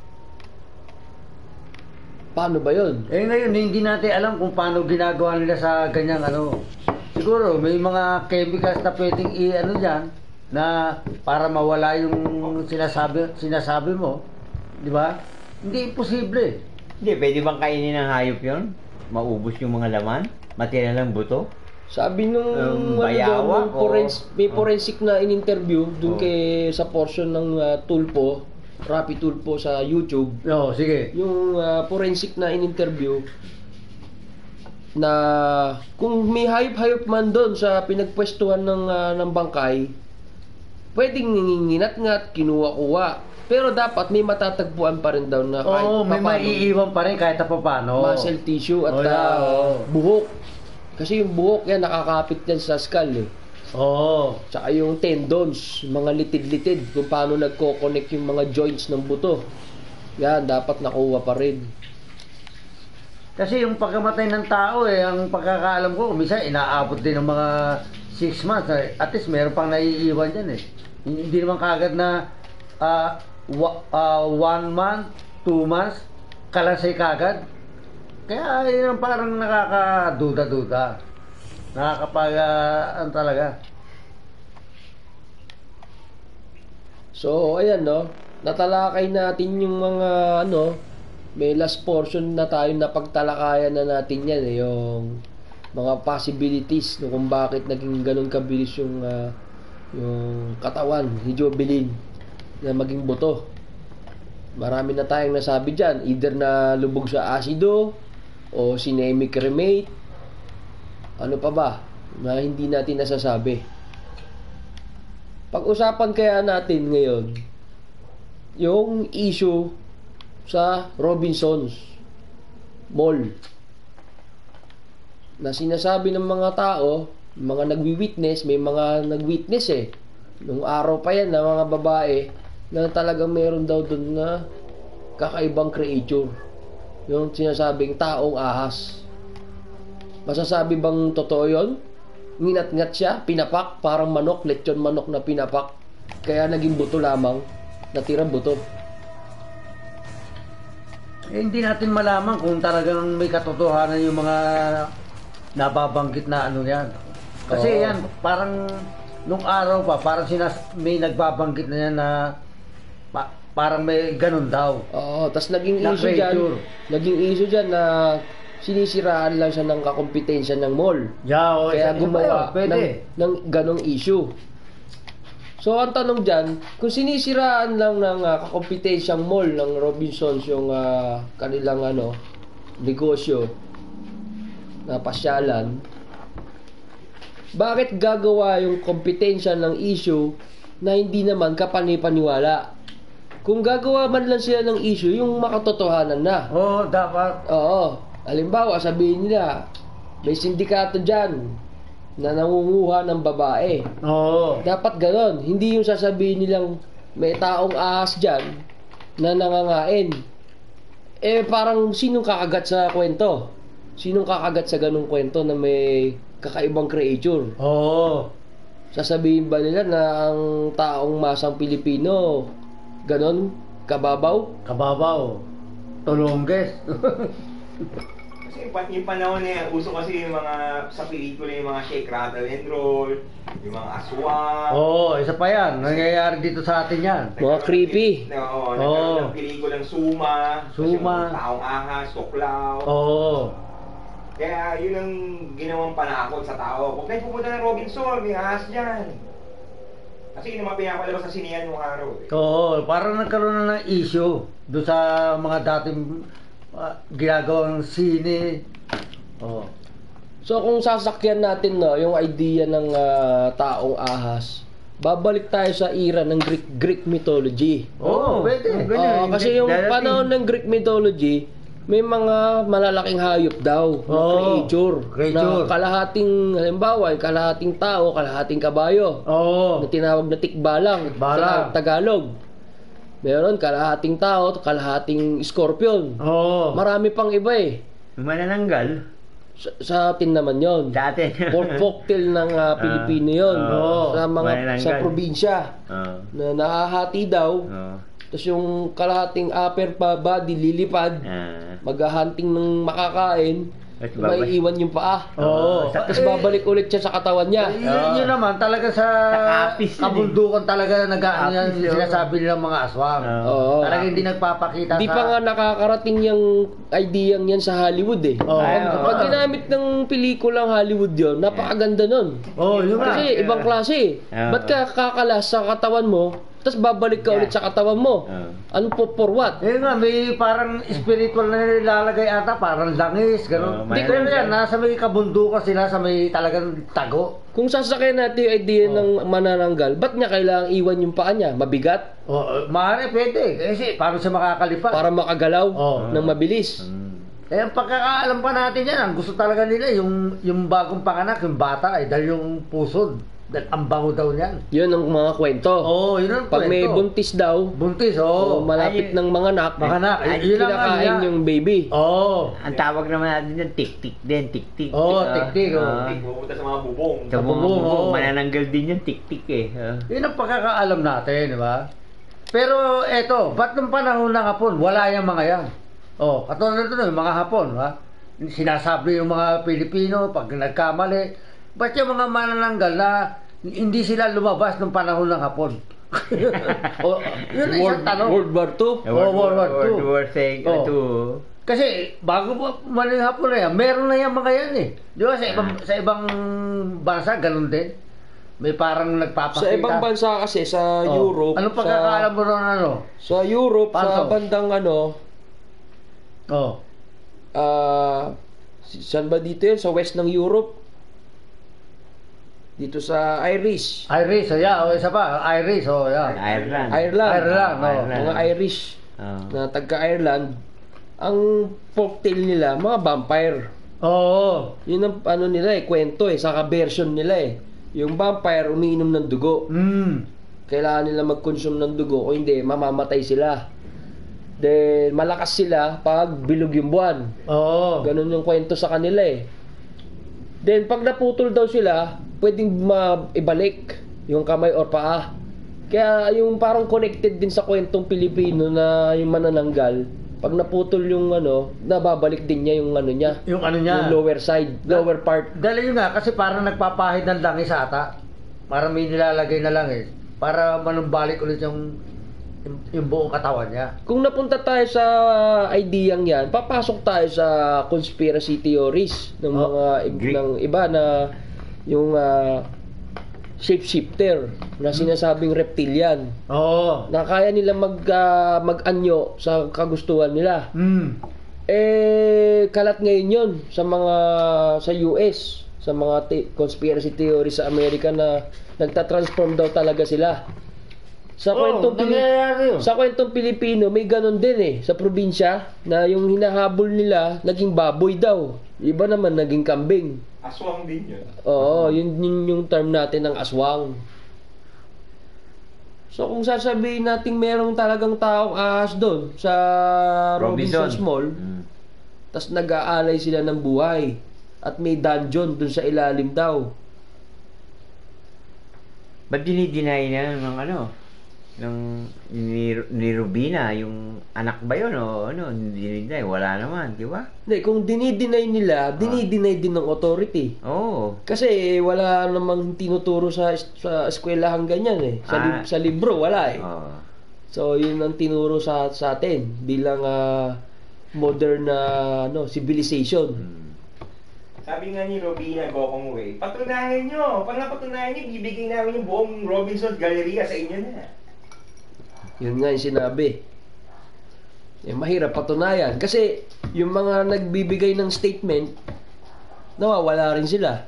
Paano ba yun? Eh ngayon, hindi natin alam kung paano ginagawa nila sa ganyang ano. Siguro, may mga chemicals na pwedeng i-ano dyan, na para mawala yung sinasabi, sinasabi mo. Di ba? Hindi imposible. Hindi, pwede bang kainin ng hayop yun? Maubos yung mga laman? Matira ng buto? Sabi nung, Um, ano bayawak daw, nung o- forens- may oh. forensic na in-interview dun Oh. kay sa portion ng ah, Tulpo, Rappi Tulpo sa YouTube. Oo, sige. Yung ah, forensic na in-interview na kung may hayop-hayop man doon sa pinagpwestuhan ng ah, ng bangkay, pwedeng ngingingat-ngat, kinuha-kuha. Pero dapat may matatagpuan pa rin daw na kahit Oo, may papano, maiiwan pa rin kahit na paano. muscle tissue at Oh, yeah, ah, oo. buhok. Kasi yung buhok yan nakakapit yan sa skull eh. Oo. Tsaka yung tendons, mga litid-litid, kung paano nagko-connect yung mga joints ng buto. Yan, dapat nakuha pa rin. Kasi yung pagkamatay ng tao eh, ang pagkakaalam ko, minsan inaabot din ng mga six months. eh. At least meron pang naiiwan dyan eh. Hindi naman kagad na ah, wa- ah, one month, two months, kalasay kagad. Kaya yun ang parang nakakaduda-duda. Nakakapag, ah, ano talaga. So, ayan no, natalakay natin yung mga ano, may last portion na tayo na pagtalakayan na natin yan eh, yung mga possibilities no, kung bakit naging ganun kabilis yung ah, yung katawan ni Jovelyn na maging buto. Marami na tayong nasabi dyan, either na lubog sa asido o synemic cremate, ano pa ba na hindi natin nasasabi. Pag-usapan kaya natin ngayon yung issue sa Robinsons Mall na sinasabi ng mga tao, mga nagwi-witness, may mga nag-witness eh nung araw pa yan na mga babae na talagang meron daw doon na kakaibang creature, yung sinasabing taong ahas. Masasabi bang totoo yun? Nginat-ngat siya, pinapak, parang manok, lechon manok na pinapak. Kaya naging buto lamang, natirang buto. Eh, hindi natin malaman kung talagang may katotohanan yung mga nababanggit na ano yan. Kasi Oo. yan, parang nung araw pa, parang sinas may nagbabanggit na yan na pa- parang may ganun daw. Oo, tas naging Na issue dyan, creature. naging issue dyan na sinisiraan lang siya ng kakompetensya ng mall. Yeah, o, Kaya isa- isa gumawa pa yun, pwede. ng, ng ganong issue. So ang tanong dyan, kung sinisiraan lang ng uh, kakompetensyang mall ng Robinsons yung ah, kanilang ano, negosyo na pasyalan, bakit gagawa yung kompetensya ng issue na hindi naman kapanipaniwala? Kung gagawa man lang sila ng issue, yung makatotohanan na. Oo, dapat. Oo. Halimbawa, sabihin nila, may sindikato dyan na nangunguha ng babae. Oo. Dapat ganon. Hindi yung sasabihin nilang may taong ahas dyan na nangangain. Eh, parang sinong kakagat sa kwento? Sinong kakagat sa ganong kwento na may kakaibang creature? Oo. Sasabihin ba nila na ang taong masang Pilipino ganon kababaw? Kababaw. Tulongges. Kasi pa- yung panahon na yan, uso kasi yung mga, sa pelikula yung mga shake, rattle, and roll, yung mga aswang. Oo, isa pa yan. Nangyayari dito sa atin yan. Mga creepy. Oo, Oo. nagkaroon ng pelikulang Suma. tapos Suma. Yung taong ahas, tuklaw. Oo. Kaya yun ang ginawang panakot sa tao. Huwag kayo pupunta ng Robinson, may ahas dyan. Kasi yun naman pinapalabas sa sinihan nung araw. Eh. Oo, parang nagkaroon na ng issue doon sa mga dating uh, ginagawang sine. Oo. So kung sasakyan natin no, yung idea ng ah, taong ahas, babalik tayo sa era ng Greek Greek mythology. Oo, pwede. Oo, kasi yung Darating. panahon ng Greek mythology, may mga malalaking hayop daw na Oo, creature, creature. na kalahating halimbawa, yung kalahating tao, kalahating kabayo, Oo. na tinawag na tikbalang Tikbalang. sa Tagalog. Meron kalahating tao, kalahating scorpion. Oo. Marami pang iba eh. Yung manananggal, Sa, sa atin naman yon. sa atin. Folk folktale ng ah, Pilipino yon. Oo. Sa mga Manananggal. sa probinsya Oo. na nahahati daw. Oo. Tapos yung kalahating upper pa body lilipad, Ah. maghahunting ng makakain, At babalik. may iwan yung paa. Oo. Tapos babalik ulit siya sa katawan niya. Eh, yun, yun naman talaga sa Sa kapis yun eh. kabundukan talaga nag-ano yan, Kapis yun. sinasabi nilang mga aswang. Oo. Oo. Talaga hindi nagpapakita Di sa... pa nga nakakarating yung idea yan sa Hollywood eh. Oo. Ay, Pag, oo. pag ginamit ng pelikulang Hollywood yon, napakaganda nun. Oo, yun nga. Kasi ibang klase. Oo. Ba't ka kakalas sa katawan mo, tapos babalik ka ulit sa katawan mo? Oo. Ano po, for what? Eh nga, may parang spiritual na nilalagay ata, parang langis, Oo, gano'n. Hindi mayroon ko yan, yan. nasa may kabundukan sila sa may talagang tago. Kung sasakyan natin yung idea ng manananggal, ba't niya kailangang iwan yung paa niya? Mabigat? O, uh, maaari, pwede. Kasi paano siya makakalipat? Para makagalaw Oo. ng mabilis? Mm. Eh, ang pagkakaalam pa natin yan, ang gusto talaga nila, yung, yung bagong panganak, yung bata, eh, dahil yung pusod, dahil ang bango daw niyan. Yun ang mga kwento. Oo, yun ang Pag may kwento. buntis daw, Buntis, o oo. malapit Ay, ng mga anak, Mga anak, ay, yun ang ano kinakain yan. yung baby. Oo. Ang tawag naman natin yan, tik-tik din, tik-tik. Oo, Ah, tik-tik, oo. ah. Hindi, pupunta sa mga bubong. Sa mga bubong, bubong, oo. manananggal din yan, tik-tik eh. Ah. Yun ang pagkakaalam natin, di ba? Pero eto, ba't nung panahon ng Hapon, wala yung mga yan? Oh, katulad nito yung mga Hapon, ha? Sinasabi yung mga Pilipino pag nagkamali, ba't yung mga manananggal na hindi sila lumabas nung panahon ng Hapon? oh, yun ang World, isang tanong. World War Two? Oh, World War Two. World War Two. Oh. Two. Kasi bago pa maling Hapon na yan, meron na yung mga yan eh. Di ba sa ibang, sa ibang bansa, ganun din. May parang nagpapakita. Sa ibang bansa kasi, sa Oh. Europe, Anong pagkakaalam mo ron ano? sa, sa Europe, sa Paano? bandang ano, Oh. ah, si- saan ba dito yun? Sa west ng Europe? Dito sa Irish. Irish, oh, yeah, oh, isa pa, Irish, oh, yeah. Ireland. Ireland. Ireland, oh. Ireland. Mga Irish Oh. na taga-Ireland, ang folktale nila, mga vampire. Oo. Yun ang ano nila eh, kwento eh, saka version nila eh. Yung vampire, umiinom ng dugo. Mm. Kailangan nila mag-consume ng dugo o hindi, mamamatay sila. Then, malakas sila pag bilog yung buwan. Oo. Ganun yung kwento sa kanila eh. Then, pag naputol daw sila, pwedeng maibalik yung kamay or paa. Kaya yung parang connected din sa kwentong Pilipino na yung manananggal, Pag naputol yung ano, nababalik din niya yung ano niya. Yung ano niya. Yung lower side, lower part. Dahil yun nga, kasi parang nagpapahid ng langis ata. Parang may nilalagay na langis. Para manumbalik ulit yung, yung, yung buong katawan niya. Kung napunta tayo sa ideyang yan, papasok tayo sa conspiracy theories ng Oh, mga ib- Greek. ng iba na yung ah, shapeshifter na sinasabing reptilian Oo. na kaya nila mag ah, mag-anyo sa kagustuhan nila. Hmm. Eh kalat ngayon 'yon sa mga sa U S, sa mga te- conspiracy theories sa Amerika na nagta-transform daw talaga sila. Sa Oo, kwentong Pili- nangyayari yun. sa kwentong Pilipino, may ganon din eh sa probinsya na yung hinahabol nila naging baboy daw. Iba naman naging kambing. Aswang din yun. Oo, yun, yun yung term natin ng aswang. So kung sasabihin natin merong talagang taong ahas doon sa Robinson's Mall, Mm. tas nag-aalay sila ng buhay at may dungeon doon sa ilalim daw. Ba't dinideny na ng ano? Ng ni, ni Rubina, yung anak ba yun o ano? Dinideny, wala naman, di ba? Hindi, kung dinideny nila, dinideny din ng authority. Oo. Kasi wala namang tinuturo sa sa eskwelahan ganyan eh. Sa, li- Ah. sa libro wala eh. Oo. So yun ang tinuro sa sa atin bilang ah, modern na ano, civilization. Mm. Sabi nga ni Robina Gokong Way, patunayan nyo. Pag napatunayan nyo, bibigay namin yung buong Robinson's Galleria sa inyo na. Yun nga yung sinabi. Eh, mahirap patunayan. Kasi yung mga nagbibigay ng statement, nawawala rin sila.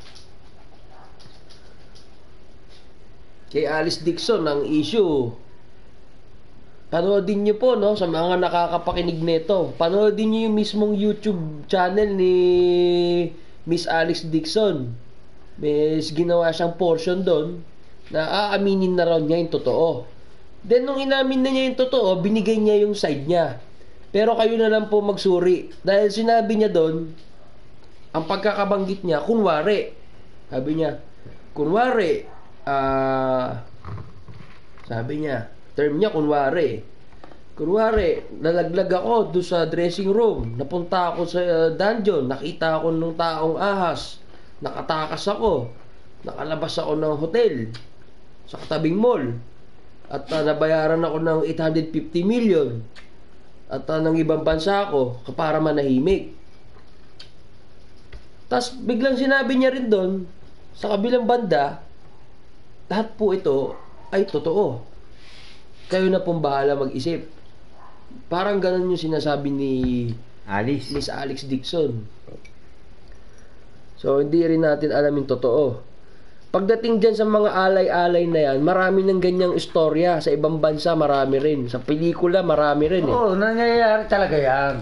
Kay Alice Dixon, ang issue, panoodin nyo po, no, sa mga nakakapakinig nito. Panoodin nyo yung mismong YouTube channel ni Miss Alice Dixon. May ginawa siyang portion doon na aaminin na raw niya yung totoo. Then, nung inamin na niya yung totoo, binigay niya yung side niya. Pero kayo na lang po magsuri. Dahil sinabi niya doon, ang pagkakabanggit niya, kunwari. Sabi niya, kunwari, ah, sabi niya, term niya, kunwari. Kunwari, nalaglag ako doon sa dressing room. Napunta ako sa uh, dungeon. Nakita ako ng taong ahas. Nakatakas ako. Nakalabas ako ng hotel sa katabing mall. At uh, nabayaran ako ng eight hundred fifty million. At uh, ng ibang bansa ako para manahimik. Tapos biglang sinabi niya rin doon, sa kabilang banda, lahat po ito ay totoo. Kayo na pong bahala mag-isip. Parang ganun yung sinasabi ni Alice. Miss Alex Dixon. So, hindi rin natin alam yung totoo. Pagdating dyan sa mga alay-alay na yan, marami ng ganyang istorya. Sa ibang bansa, marami rin. Sa pelikula, marami rin eh. Oo, nangyayari talaga yan.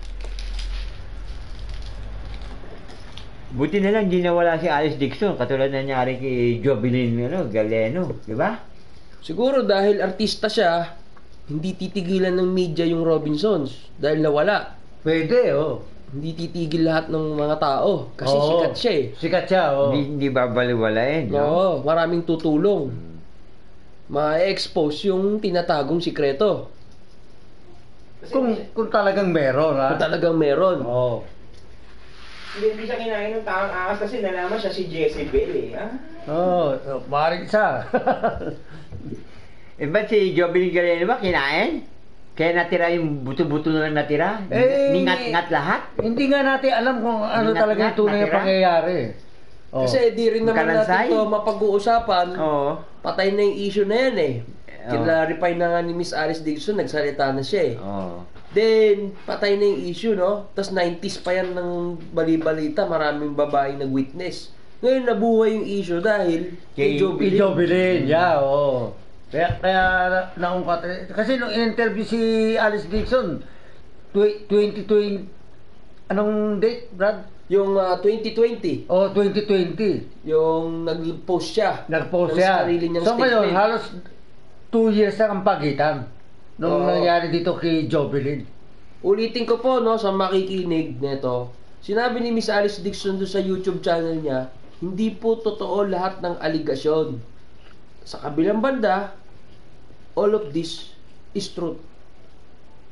Buti na lang, di nawala si Alice Dixon. Katulad na nangyari kay Jovelyn ano, Galeno. Di ba? Siguro dahil artista siya, hindi titigilan ng media yung Robinsons. Dahil nawala. Pwede, oh. Hindi titigil lahat ng mga tao. Kasi Oo. sikat siya eh. Sikat siya, oh. Hindi, hindi babaliwalain. No? Oo, maraming tutulong. Ma-expose yung tinatagong sikreto. Kasi Kung, hindi, kung talagang meron, ha? Kung talagang meron. Oo. hindi, hindi siya kinain ng taong ahas kasi nalaman siya si Jezebel eh. Ah? Oo, oh, maaaring siya. Eh, ba't si Jovelyn Galeno ba kinain? Kaya natira yung buto-buto na lang natira? Eh, Ningat-ngat lahat? Hindi nga natin alam kung ano Ningat-ngat, talaga yung tunay na natira? pangyayari. Oh. Kasi di rin naman Kalansay? natin to mapag-uusapan. Oo. Patay na yung issue na yan eh. Oo. Kinlarify na nga ni Miss Alice Dixon, nagsalita na siya eh. Oo. Then, patay na yung issue, no? Tapos nineties pa yan ng bali-balita, maraming babaeng nag-witness. Ngayon, nabuhay yung issue dahil kay Kay- Jovelyn. I-Jovelyn, yeah, oo. Kaya, kaya na, naungkat. Kasi nung in-interview si Alice Dixon, tw- twenty twenty, anong date, Brad? Yung ah, twenty twenty, Oh, twenty twenty. yung nag-post siya. Nag-post ng siya. sarili niyang So ngayon, statement. halos two years na ang pagitan nung Oo. nangyari dito kay Jovelyn. Ulitin ko po, no, sa makikinig nito, sinabi ni Miss Alice Dixon doon sa YouTube channel niya, hindi po totoo lahat ng aligasyon. Sa kabilang banda, all of this is truth.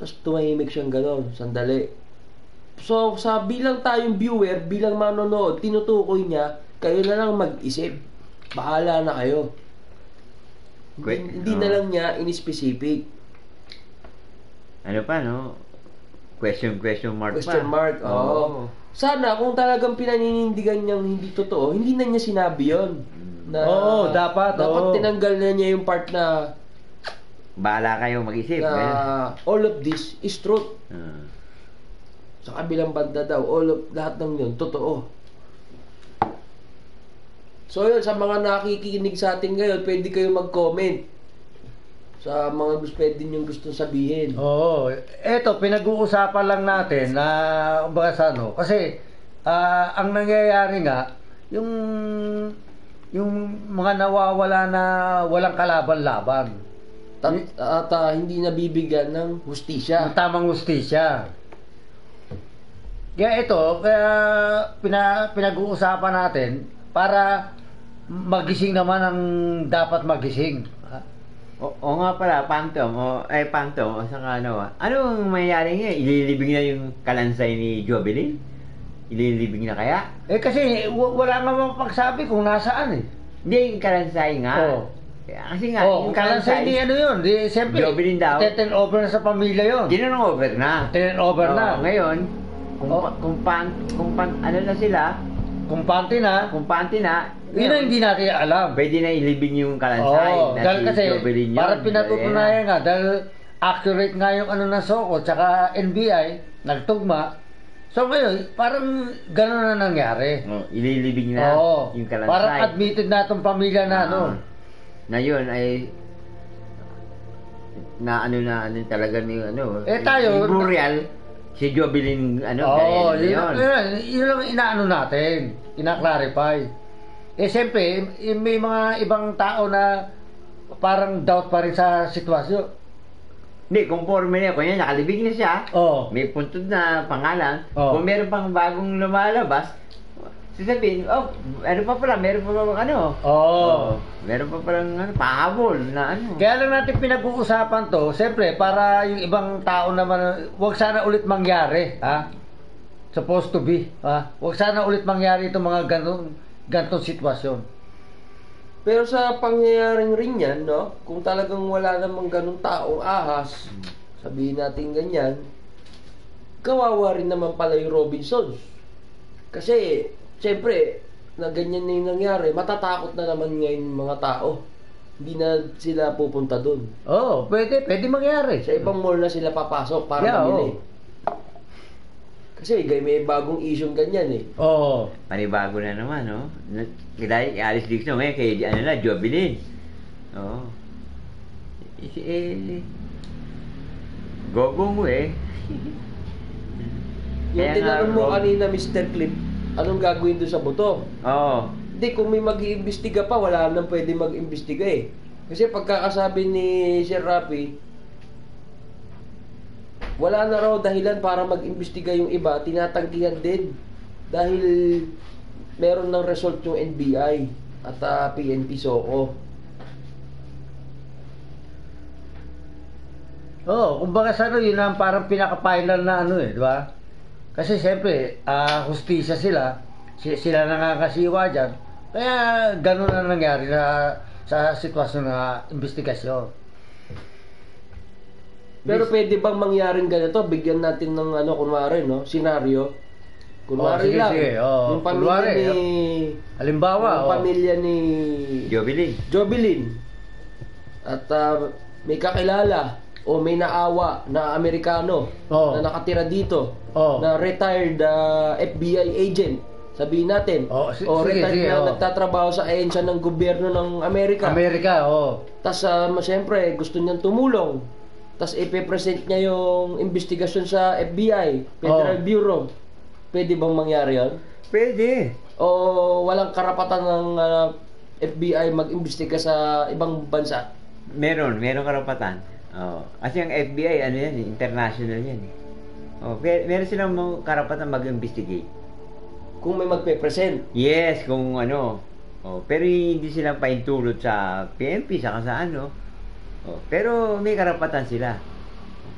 Tapos tumahimik siyang gano'n, sandali. So, sa bilang tayong viewer, bilang manonood, tinutukoy niya, kayo na lang mag-isip. Bahala na kayo. Que- Hindi, hindi oh. na lang niya in-specific. Ano pa, no? Question, question mark Question pa. mark, oo. Sana, kung talagang pinaninindigan niyang hindi totoo, hindi na niya sinabi yon. Na, Oo, dapat, Dapat oo. tinanggal na niya yung part na, Bahala kayo mag-isip. na eh. all of this is truth. Ah. Sa kabilang banda daw, all of, lahat ng yun, totoo. So yun, sa mga nakikinig sa atin ngayon, pwede kayo mag-comment sa mga gusto, pwede nyo gustong sabihin. Oo. Eto, pinag-uusapan lang natin na, kumbaga sa ano, kasi, ah, ang nangyayari nga, yung, yung mga nawawala na walang kalaban-laban. At, at ah, hindi nabibigyan ng hustisya. Ang tamang hustisya. Kaya ito, kaya pina, pinag-uusapan natin para magising naman ang dapat magising. O, o nga pala, Phantom, o, eh, Phantom, o saka ano, ah, anong mayayari nga? Ililibing na yung kalansay ni Jovelyn? Ililibing na kaya? Eh kasi w- wala nga mapagsabi kung nasaan eh. Hindi, yung kalansay nga. Oo. Kaya- Kasi nga, Oh, yung kalansay kalansay, hindi ano yun. Di, siyempre, Jovelyn daw. turn over na sa pamilya yun. ginanong over na. Turn over Oo, na. ngayon, kung, Oh. pa- kung, pan, kung pan, ano na sila, Kung panty na, kung panty na, yun ang hindi natin alam. pwede na ilibing yung kalansay Oo, na dahil si kasi, Jovelyn yun. parang pinatutunayan nga, dahil accurate nga yung ano ng Soko, tsaka N B I, nagtugma. So ngayon, parang gano'n na nangyari. Oh, ililibing na Oo, yung kalansay. parang admitted na itong pamilya na ano. Ah. Na yun ay na ano na ano talaga ni ano. Eh, tayo- yung burial si Jovelyn ano Oo, dahil yun, yun. yun, yun ang inaano natin, ina-clarify. Eh siyempre, eh, may mga ibang tao na parang doubt pa rin sa sitwasyon. Hindi, conforme na. Kung yan, nakalibing na siya. Oo. May puntod na pangalan. Oh. Kung meron pang bagong lumalabas, sasabihin, oh, ano pa pala, meron pa pala ano. Oo. Meron pa palang ano, pahabol na ano. Kaya lang natin pinag-uusapan to, siyempre, para yung ibang tao naman, wag sana ulit mangyari, ha? Supposed to be, ha? Wag sana ulit mangyari itong mga ganun, ganitong sitwasyon. Pero sa pangyayaring rin yan, no? Kung talagang wala namang ganung taong ahas, sabihin natin ganyan, kawawa rin naman pala yung Robinsons. Kasi, siyempre, na ganyan na yung nangyari, matatakot na naman ngayon yung mga tao. Hindi na sila pupunta doon. Oo, oh, pwede, pwede mangyari. Sa ibang mall na sila papasok para Yeah, mamili. oo. Kasi gay may bagong isyong ganyan eh. Oo. Panibago na naman, no? Kaya Alice Dixon ngayon kay ano na, Jovelyn. Oo. Eh, eh, gogo mo eh. Yung Kaya tinanong nga, mo Rob- kanina, Mister Clip, anong gagawin doon sa buto? Oo. Hindi, kung may mag-iimbestiga pa, wala nang pwede mag-imbestiga eh. Kasi pagkakasabi ni Sir Rafi, wala na raw dahilan para mag-imbestiga yung iba, tinatanggihan din. Dahil meron ng result yung N B I at ah, P N P SOCO. Oo, kumbaga sa ano, yun ang parang pinaka-final na ano eh, di ba? Kasi siyempre, ah, hustisya sila, si- sila nakakasiwa dyan. Kaya ganun na nangyari na sa sitwasyon na investigasyon. Pero pwede bang mangyaring ganito? Bigyan natin ng ano, kunwari, no? Senaryo. Kunwari Oh, sige, lang. sige. Oh, yung pamilya kunwari, ni... Halimbawa, yung oh. pamilya ni... Jovelyn. Jovelyn. At ah, may kakilala o may naawa na Amerikano Oo. na nakatira dito, Oo. na retired ah, F B I agent, sabihin natin, Oo, si- o sige, retired sige, na oo. nagtatrabaho sa ahensya ng gobyerno ng Amerika. Amerika, oh. Tapos uh, siyempre gusto niyang tumulong. Tapos ipe-present niya yung investigasyon sa F B I, Federal Oo. Bureau. Pwede bang mangyari yun? Pwede. O walang karapatan ng ah, F B I mag-imbestiga sa ibang bansa? Meron, meron karapatan. Oh, kasi ang F B I ano yan, eh, international yan. eh. Oh, mer- meron silang mga karapatan mag-investigate. Kung may magpe-present. Yes, kung ano. Oh, pero hindi sila paintulot sa P N P saka sa ano. Oh, pero may karapatan sila.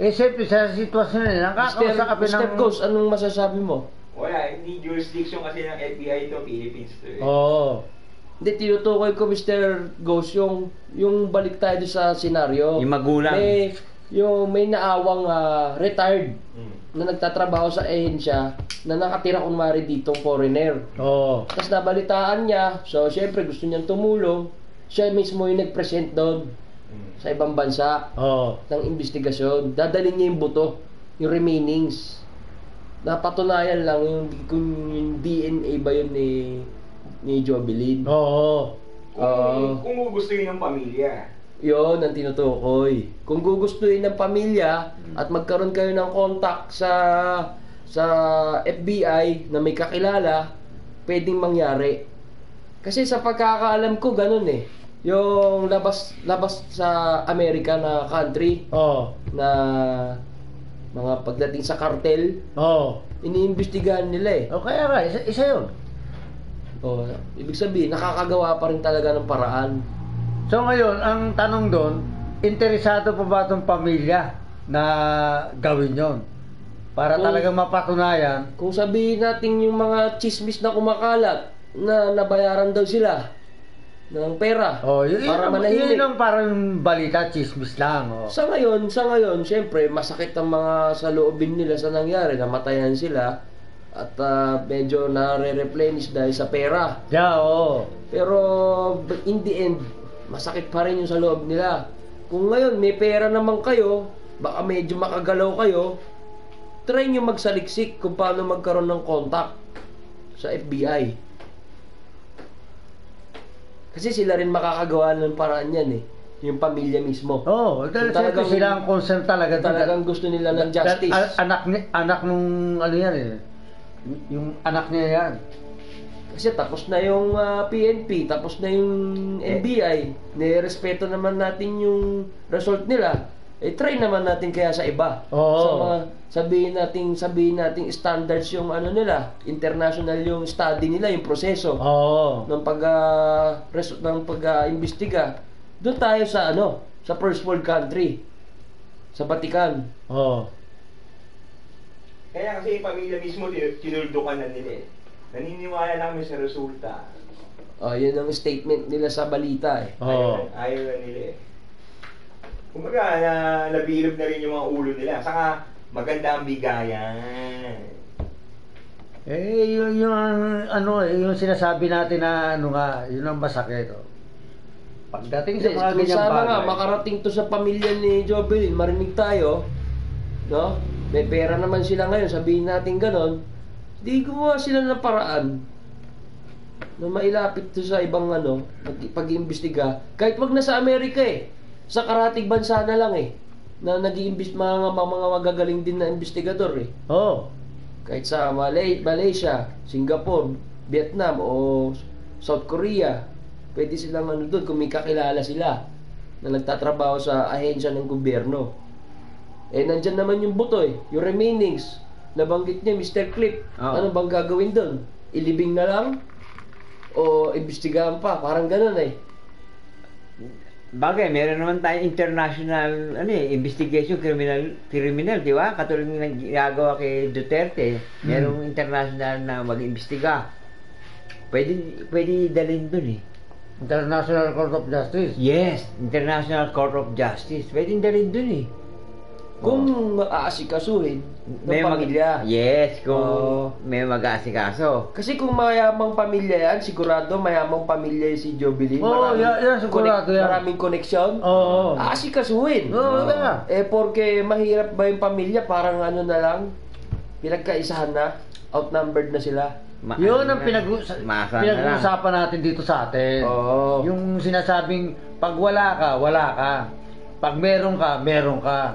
Eh, siyempre, sa sitwasyon nila, Mister nakakausapin Mister ng... Ghost, anong masasabi mo? Wala, hindi jurisdiction kasi ng F B I to, Philippines to eh. Oo. Hindi, tinutukoy ko, Mister Ghost, yung, yung balik tayo doon sa senaryo. Yung magulang. May, yung may naawang ah, retired Hmm. na nagtatrabaho sa ahensya na nakatira kunwari ditong foreigner. Oo. Tapos nabalitaan niya, so syempre gusto niyang tumulong, siya mismo yung nag-present doon Hmm. sa ibang bansa Oo. ng investigasyon. Dadalhin niya yung buto, yung remainings. Napatunayan lang yung, kung yung D N A ba yun ni, ni Jovelyn. Oo. Kung, Oo. kung gugustuhin ng pamilya. Yun ang tinutukoy. Kung gugustuhin ng pamilya at magkaroon kayo ng contact sa sa F B I na may kakilala, pwedeng mangyari. Kasi sa pagkakaalam ko ganun eh. Yung labas labas sa Amerika na country Oo. na mga pagdating sa cartel, Oo. iniimbestigahan nila eh. O kaya nga, isa, isa yun. Oh, ibig sabihin nakakagawa pa rin talaga ng paraan. So ngayon, ang tanong doon, interesado pa ba itong pamilya na gawin yon? Para Kung- talagang mapatunayan. Kung sabihin natin yung mga chismis na kumakalat na nabayaran daw sila ng pera Oh, yun, para yun, manahimik. yun ang parang balita, chismis lang. Oh. Sa ngayon, sa ngayon, syempre, masakit ang mga sa loobin nila sa nangyari, namatayan sila at ah, medyo nare-replenish dahil sa pera. Yeah, oo. Pero in the end, masakit pa rin yung sa loob nila. Kung ngayon may pera naman kayo, baka medyo makagalaw kayo, try nyo magsaliksik kung paano magkaroon ng contact sa F B I. Kasi sila rin makakagawa ng paraan yan eh. Yung pamilya mismo. Oo, oh, dahil Kung siyempre talagang- sila ang concern talaga. Kung talagang gusto nila ng justice. Dahil a- anak, ni- anak nung ano yan eh. Yung anak niya yan. Kasi tapos na yung ah, P N P, tapos na yung N B I. Nirespeto naman natin yung result nila. Eh try naman natin kaya sa iba. Oo. Sa mga sabihin natin, sabihin natin standards yung ano nila, international yung study nila, yung proseso Oo. ng pag ah, res- ng pag-imbestiga. Doon tayo sa ano, sa first world country. Sa Vatican. Oo. Kaya kasi yung pamilya mismo, tin- tinuldukan na nila eh. Naniniwala na kami sa resulta. Oh, yun ang statement nila sa balita eh. Oo. Ayaw, ayaw na nila eh. Kumbaga, na, nabilog na rin yung mga ulo nila. Saka, maganda ang bigayan. Eh, yun yung ano, eh, yung sinasabi natin na ano nga, yun ang masakit. Oh. Pagdating sa Hindi, mga kung ganyang sana nga bagay. makarating to sa pamilya ni Jovelyn, marinig tayo, no? May pera naman sila ngayon, sabihin natin ganon, di gumawa sila ng paraan na mailapit to sa ibang ano, pag- pag-iimbestiga. Kahit wag na sa Amerika eh, sa karatig bansa na lang eh, na nag-iimbis mga, mga, mga magagaling din na investigador eh. Oo. Kahit sa Malay, Malaysia, Singapore, Vietnam o South Korea, pwede silang ano doon kung may kakilala sila na nagtatrabaho sa ahensya ng gobyerno. Eh nandyan naman yung buto eh, yung remainings. Nabanggit niya Mister Clip. Oo. Ano bang gagawin doon? Ilibing na lang? O imbestigahan pa? Parang ganun eh. Bagay, meron naman tayong international ano eh, investigation criminal criminal, di ba? Katulad ng ginagawa kay Duterte, merong international na mag-imbestiga. Pwede pwede dalhin doon eh. International Court of Justice. Yes, International Court of Justice. Pwede dalhin doon eh. Kung aasikasuhin ng May mag- pamilya. Yes, kung Oo. may mag-aasikaso. Kasi kung mayamang pamilya yan, sigurado mayamang pamilya si Jovelyn. Oo, yan- yan, sigurado yan. Maraming koneksyon. Oo. Aasikasuhin. Oo, yeah. Eh, porque mahirap ba yung pamilya? Parang ano na lang, pinagkaisahan na, outnumbered na sila. Ma- Yun ano ang na, pinag- masa na lang. pinag-uusapan natin dito sa atin. Oo. Yung sinasabing, pag wala ka, wala ka. Pag meron ka, meron ka.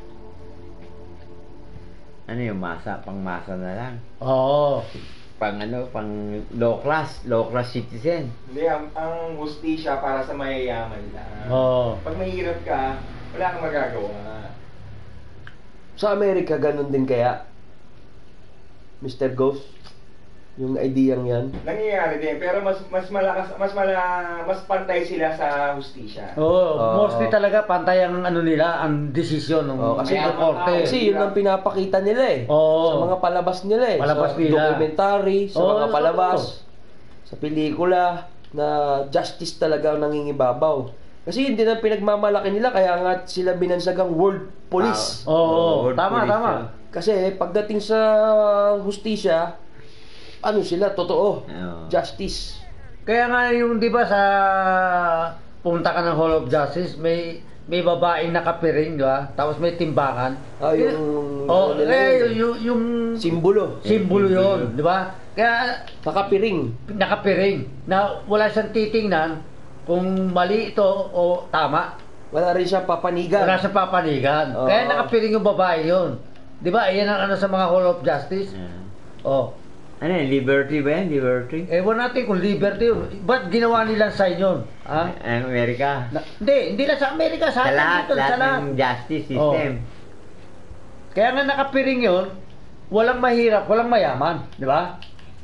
Ano yung masa, pang masa na lang. Oo. Pang ano, pang low class, low class citizen. Hindi, ang, ang hustisya para sa mayayaman lang. Oo. Pag mahirap ka, wala kang magagawa. Sa Amerika, ganun din kaya? Mister Ghost? yung ideyang yan. Nangyayari din, pero mas mas malakas, mas mala, mas pantay sila sa hustisya. Oo, Oo. mostly talaga pantay ang ano nila, ang desisyon ng Oo, kasi ng korte. Kasi yun ang pinapakita nila eh. Oo. Sa mga palabas nila eh. Palabas sa nila. documentary, sa Oo, mga oo, palabas, oo. sa pelikula, na justice talaga ang nangingibabaw. Kasi yun din ang pinagmamalaki nila, kaya nga sila binansagang world police. Oo, Oo, world tama, police tama. yun. Kasi pagdating sa hustisya, ano sila, totoo. Oo. Justice. Kaya nga yung 'di ba sa punta ka ng Hall of Justice, may may babaeng nakapiring, 'di ba? Tapos may timbangan. Ah, yung... Oh, ano nila eh, yun, yung, yung simbolo. simbolo 'yon, 'di ba? Kaya Nakapiring. nakapiring na wala siyang titingnan kung mali ito o tama. Wala rin siya papanigan. Wala siyang papanigan. Oo. Kaya nakapiring yung babae 'yon. 'Di ba? Iyan ang ano sa mga Hall of Justice. Ah. Oh. Ano yan? Liberty ba yan? Liberty? Ewan natin kung liberty yun. Ba't ginawa nilang sign yun? Ha? Ang Amerika? Na, hindi, hindi lang sa Amerika, sa Sa atin lahat, dito, lahat sa lahat. ng justice system. Kaya nga nakapiring yun, walang mahirap, walang mayaman, di ba?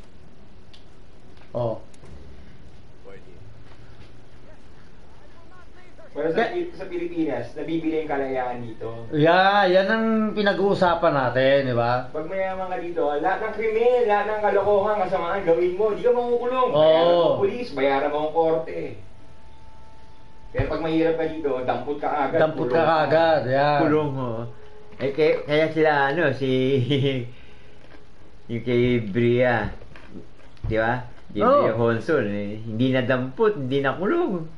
Oh. Pero sa, sa Pilipinas, nabibili yung kalayaan dito. Yeah, yan ang pinag-uusapan natin, di ba? Pag mayaman ka dito, lahat ng krimen, lahat ng kalokohan, kasamaan, gawin mo, di ka makukulong. Oo. Bayaran mo ang pulis, bayaran mo ang korte. Pero pag mahirap ka dito, dampot ka agad. Dampot ka kulong kaagad, yan. Kulong mo. Eh, kaya, kaya sila, ano, si... yung kay Bria. Di ba? Yung Oo. Bria Honson, eh, hindi na dampot, hindi na kulong.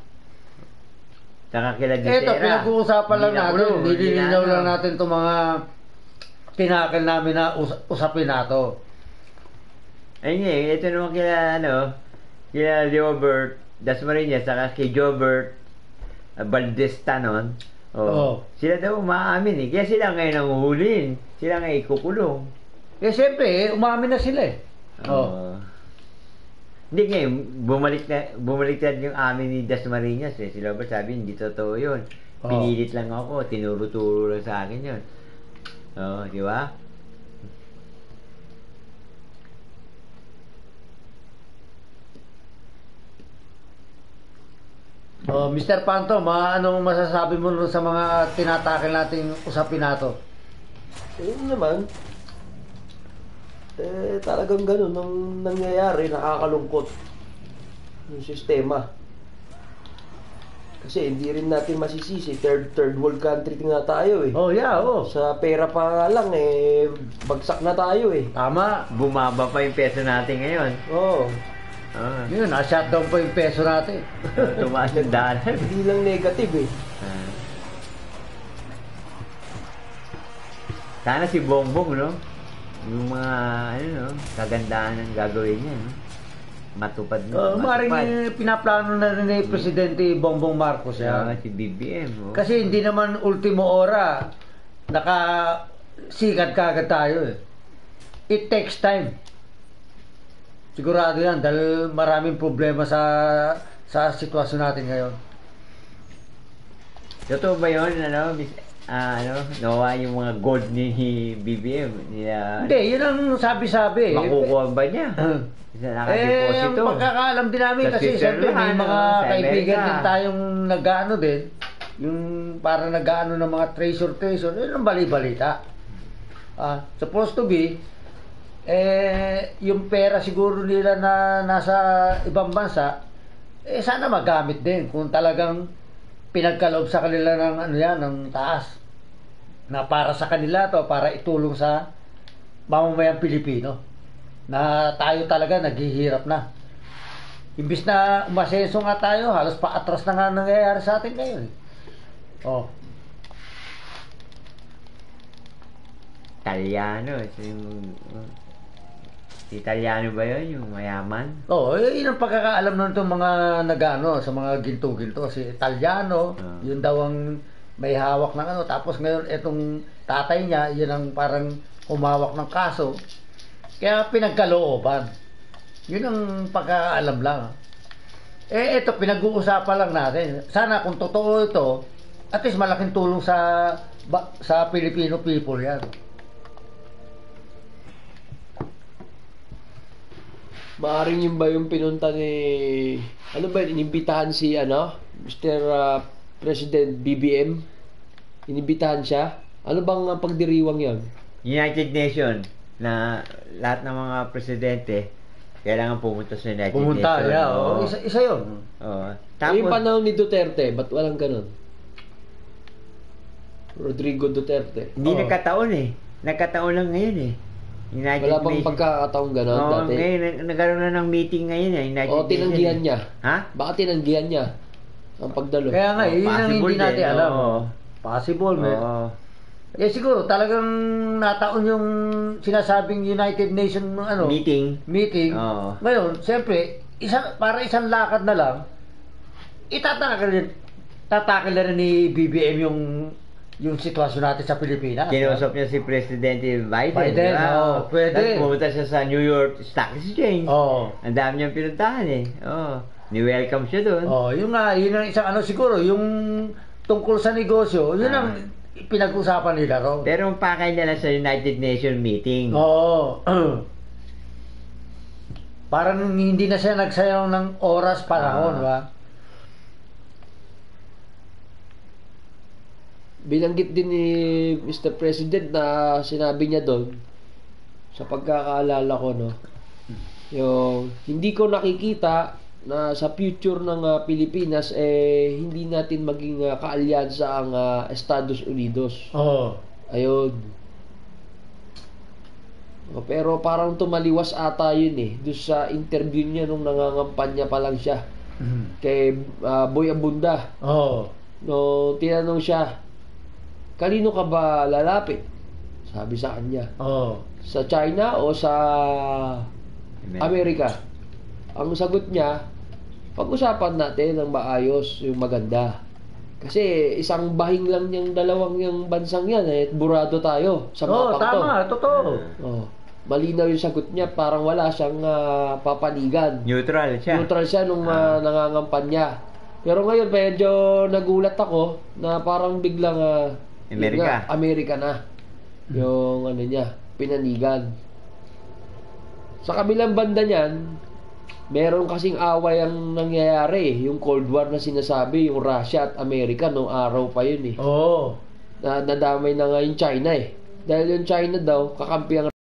Saka kila Dutera. Eto, pinag-uusapan lang Hindi na natin, kulong, hindi na nililinaw ano. lang natin itong mga tinakil namin na us- usapin nato. Ayun eh, ito naman kila, ano, kila Jobert Dasmariñas, saka kay Jobert uh, Valdez Tanon. Oh, Oo. Sila daw umaamin eh. Kaya sila ngayon ang uhulin. Sila ngayon ikukulong. Eh, siyempre, eh, umamin na sila eh. Oh. Oo. Hindi ngayon, bumalik na, bumalik na yung amin ni Dasmariñas eh. Sila ba sabi, hindi totoo yun. Oo. Pinilit lang ako, tinuro-turo lang sa akin yun. Oo, di ba? Oh, Mister Panto, ma anong masasabi mo nun sa mga tinatakil nating usapin nato? Ayun naman. Eh, talagang ganun ang nangyayari, nakakalungkot yung sistema. Kasi hindi rin natin masisisi, third third world country nga tayo eh. Oh, yeah, oh. Sa pera pa nga lang eh, bagsak na tayo eh. Tama. Bumaba pa yung peso natin ngayon. Oo. Oo. Yun, na-shutdown po yung peso natin. Tumaas yung dollar. Hindi lang negative eh. Ah. Sana si Bongbong, no? Yung mga, ano, no? Kagandahan ng gagawin niya, no? Matupad Uh, no? maring Matupad. eh, pinaplano na rin ni Presidente Bongbong Marcos Kaya nga yan. si B B M, oh. Kasi hindi naman ultimo ora naka sikat kagad tayo eh. It takes time. Sigurado yan dahil maraming problema sa sa sitwasyon natin ngayon. Totoo ba yun, ano, mis, ah, ano, nawa yung mga gold ni B B M? Nila, Hindi, yun ang sabi-sabi eh. makukuha ba niya? Isa Eh, ang nakadeposito. pagkakaalam din namin Sa kasi siyempre may Switzerland, mga ano, sa kaibigan Amerika. din tayong nag-ano din. Yung para nag-ano ng mga treasure-treasure, yun ang bali-balita. Ah, supposed to be, eh, yung pera siguro nila na nasa ibang bansa, eh sana magamit din kung talagang pinagkaloob sa kanila ng ano yan, ng taas. Na para sa kanila to, para itulong sa mamamayang Pilipino. Na tayo talaga naghihirap na. Imbis na umasenso nga tayo, halos paatras na nga nangyayari sa atin ngayon. Oh. Italiano. Yung, si Italiano ba yun? Yung mayaman? Oh, eh, yun ang pagkakaalam nun itong mga nagano sa mga ginto-ginto. Si Italiano, Ah. yun daw ang may hawak ng ano. Tapos ngayon, itong tatay niya, yun ang parang humawak ng kaso. Kaya pinagkalooban. Yun ang pagkakaalam lang. Eh, ito, pinag-uusapan lang natin. Sana kung totoo ito, at least malaking tulong sa ba, sa Filipino people yan. Maaring yun ba yung pinunta ni... Ano ba, inimbitahan si, ano? mister ah, President B B M? Inimbitahan siya? Ano bang ah, pagdiriwang yun? United Nations na lahat ng mga presidente kailangan pumunta sa United Pumunta, Nations. yeah. Oo. Oh. Isa, isa yun. Oo. Tapos, yung panahon ni Duterte, ba't walang ganun? Rodrigo Duterte. hindi Oo. nagkataon eh. Nagkataon lang ngayon eh. United Wala pang Nations. pagkakataong ganun Oo, dati. ngayon, nag- nagkaroon na ng meeting ngayon eh. United O, tinanggihan Nations. niya. Ha? Baka tinanggihan niya ang pagdalo. Kaya nga, Oh, yun ang possible hindi natin din, alam. oo. Possible, man. Oo. Eh siguro talagang nataon yung sinasabing United Nations ano, Meeting. meeting. Oo. Ngayon, siyempre, isa, para isang lakad na lang, itatakal rin, tatakal na rin ni B B M yung yung sitwasyon natin sa Pilipinas. Kinausap niya si Presidente Biden. Biden, di ba? oo, pwede. Tapos pumunta siya sa New York Stock Exchange. Oo. Ang dami niyang pinuntahan eh. Oo. Ni-welcome siya doon. Oh, yun nga, yun ang isang ano siguro, yung tungkol sa negosyo, yun ang pinag-usapan nila ro. Pero ang pakay nila sa United Nations meeting. Oo. Parang hindi na siya nagsayang ng oras panahon, Ah. ba? Binanggit din ni mister President na sinabi niya doon, sa pagkakaalala ko, no, yung hindi ko nakikita na sa future ng ah, Pilipinas, eh, hindi natin maging uh, kaalyansa ang ah, Estados Unidos. Oo. Ayun. O, pero parang tumaliwas ata yun eh. Doon sa interview niya nung nangangampanya pa lang siya kay ah, Boy Abunda. Oo. No, tinanong siya, kanino ka ba lalapit? Sabi sa kanya, Oo. sa China o sa Amerika? Ang sagot niya, pag-usapan natin ng maayos, yung maganda. Kasi isang bahing lang yung dalawang yung bansang yan eh, at burado tayo sa Oo, mapang to. tama, totoo. Oh, malinaw yung sagot niya, parang wala siyang ah, papanigan. Neutral siya. Neutral siya nung uh, nangangampanya. Pero ngayon, medyo nagulat ako na parang biglang ah, yun Amerika. nga, Amerika na. Yung ano niya, pinanigan. Sa kabilang banda niyan, meron kasing away ang nangyayari. Yung Cold War na sinasabi, yung Russia at Amerika, nung araw pa yun eh. Oo. Na, nadamay na nga yung China eh. Dahil yung China daw, kakampi ang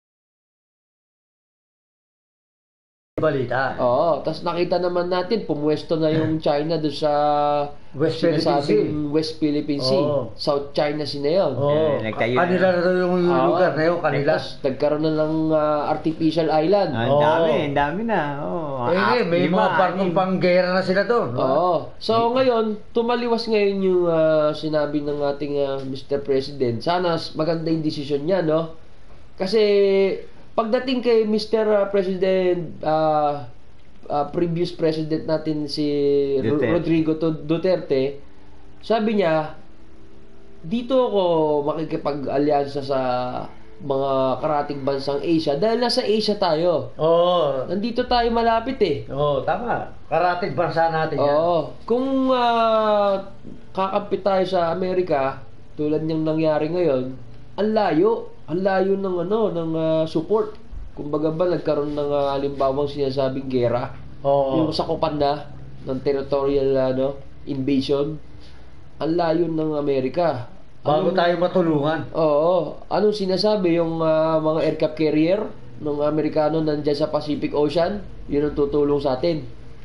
Balita. Oo, tapos nakita naman natin, pumwesto na yung China doon sa West Philippine Sea. sinasabing West Philippine Sea. Oo. South China Sea na yun. Oo. Eh, nagtayo na. Kanila na daw yung, yung Oo. lugar na yun, kanila. Tapos nagkaroon na ng ah, artificial island. Ah, ang Oo. dami, ang dami na. Oh, Eh, eh, may lima, mga barkong anim. panggera na sila doon. Oo. So ngayon, tumaliwas ngayon yung ah, sinabi ng ating ah, mister President. Sana s- maganda yung desisyon niya, no? Kasi pagdating kay mister ah, President, ah, ah, previous president natin si Ro- Duterte. Rodrigo Tu- Duterte, sabi niya, dito ako makikipag-alyansa sa mga karating bansang Asia dahil nasa Asia tayo. Oo. Nandito tayo malapit eh. Oo, tama. Karatig bansa natin yan. Oo. Kung ah, kakampi tayo sa Amerika, tulad ng nangyari ngayon, ang layo. Ang layo ng ano, ng ah, support. Kumbaga ba nagkaroon ng uh, halimbawang sinasabing gera, Oo. yung sakupan na ng territorial ano, invasion. Ang layo ng Amerika. Bago Anong- tayo matulungan. Oo. Anong sinasabi yung ah, mga aircraft carrier ng Amerikano nandiyan sa Pacific Ocean? Yun ang tutulong sa atin.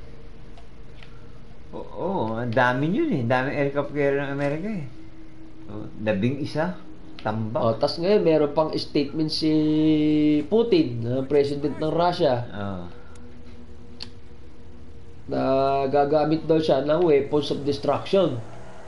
Oo, ang dami yun eh. Daming aircraft carrier ng Amerika eh. Oh, labing isa. Tambak. Oh, tas ngayon meron pang statement si Putin, na president ng Russia, Oh. na gagamit daw siya ng weapons of destruction.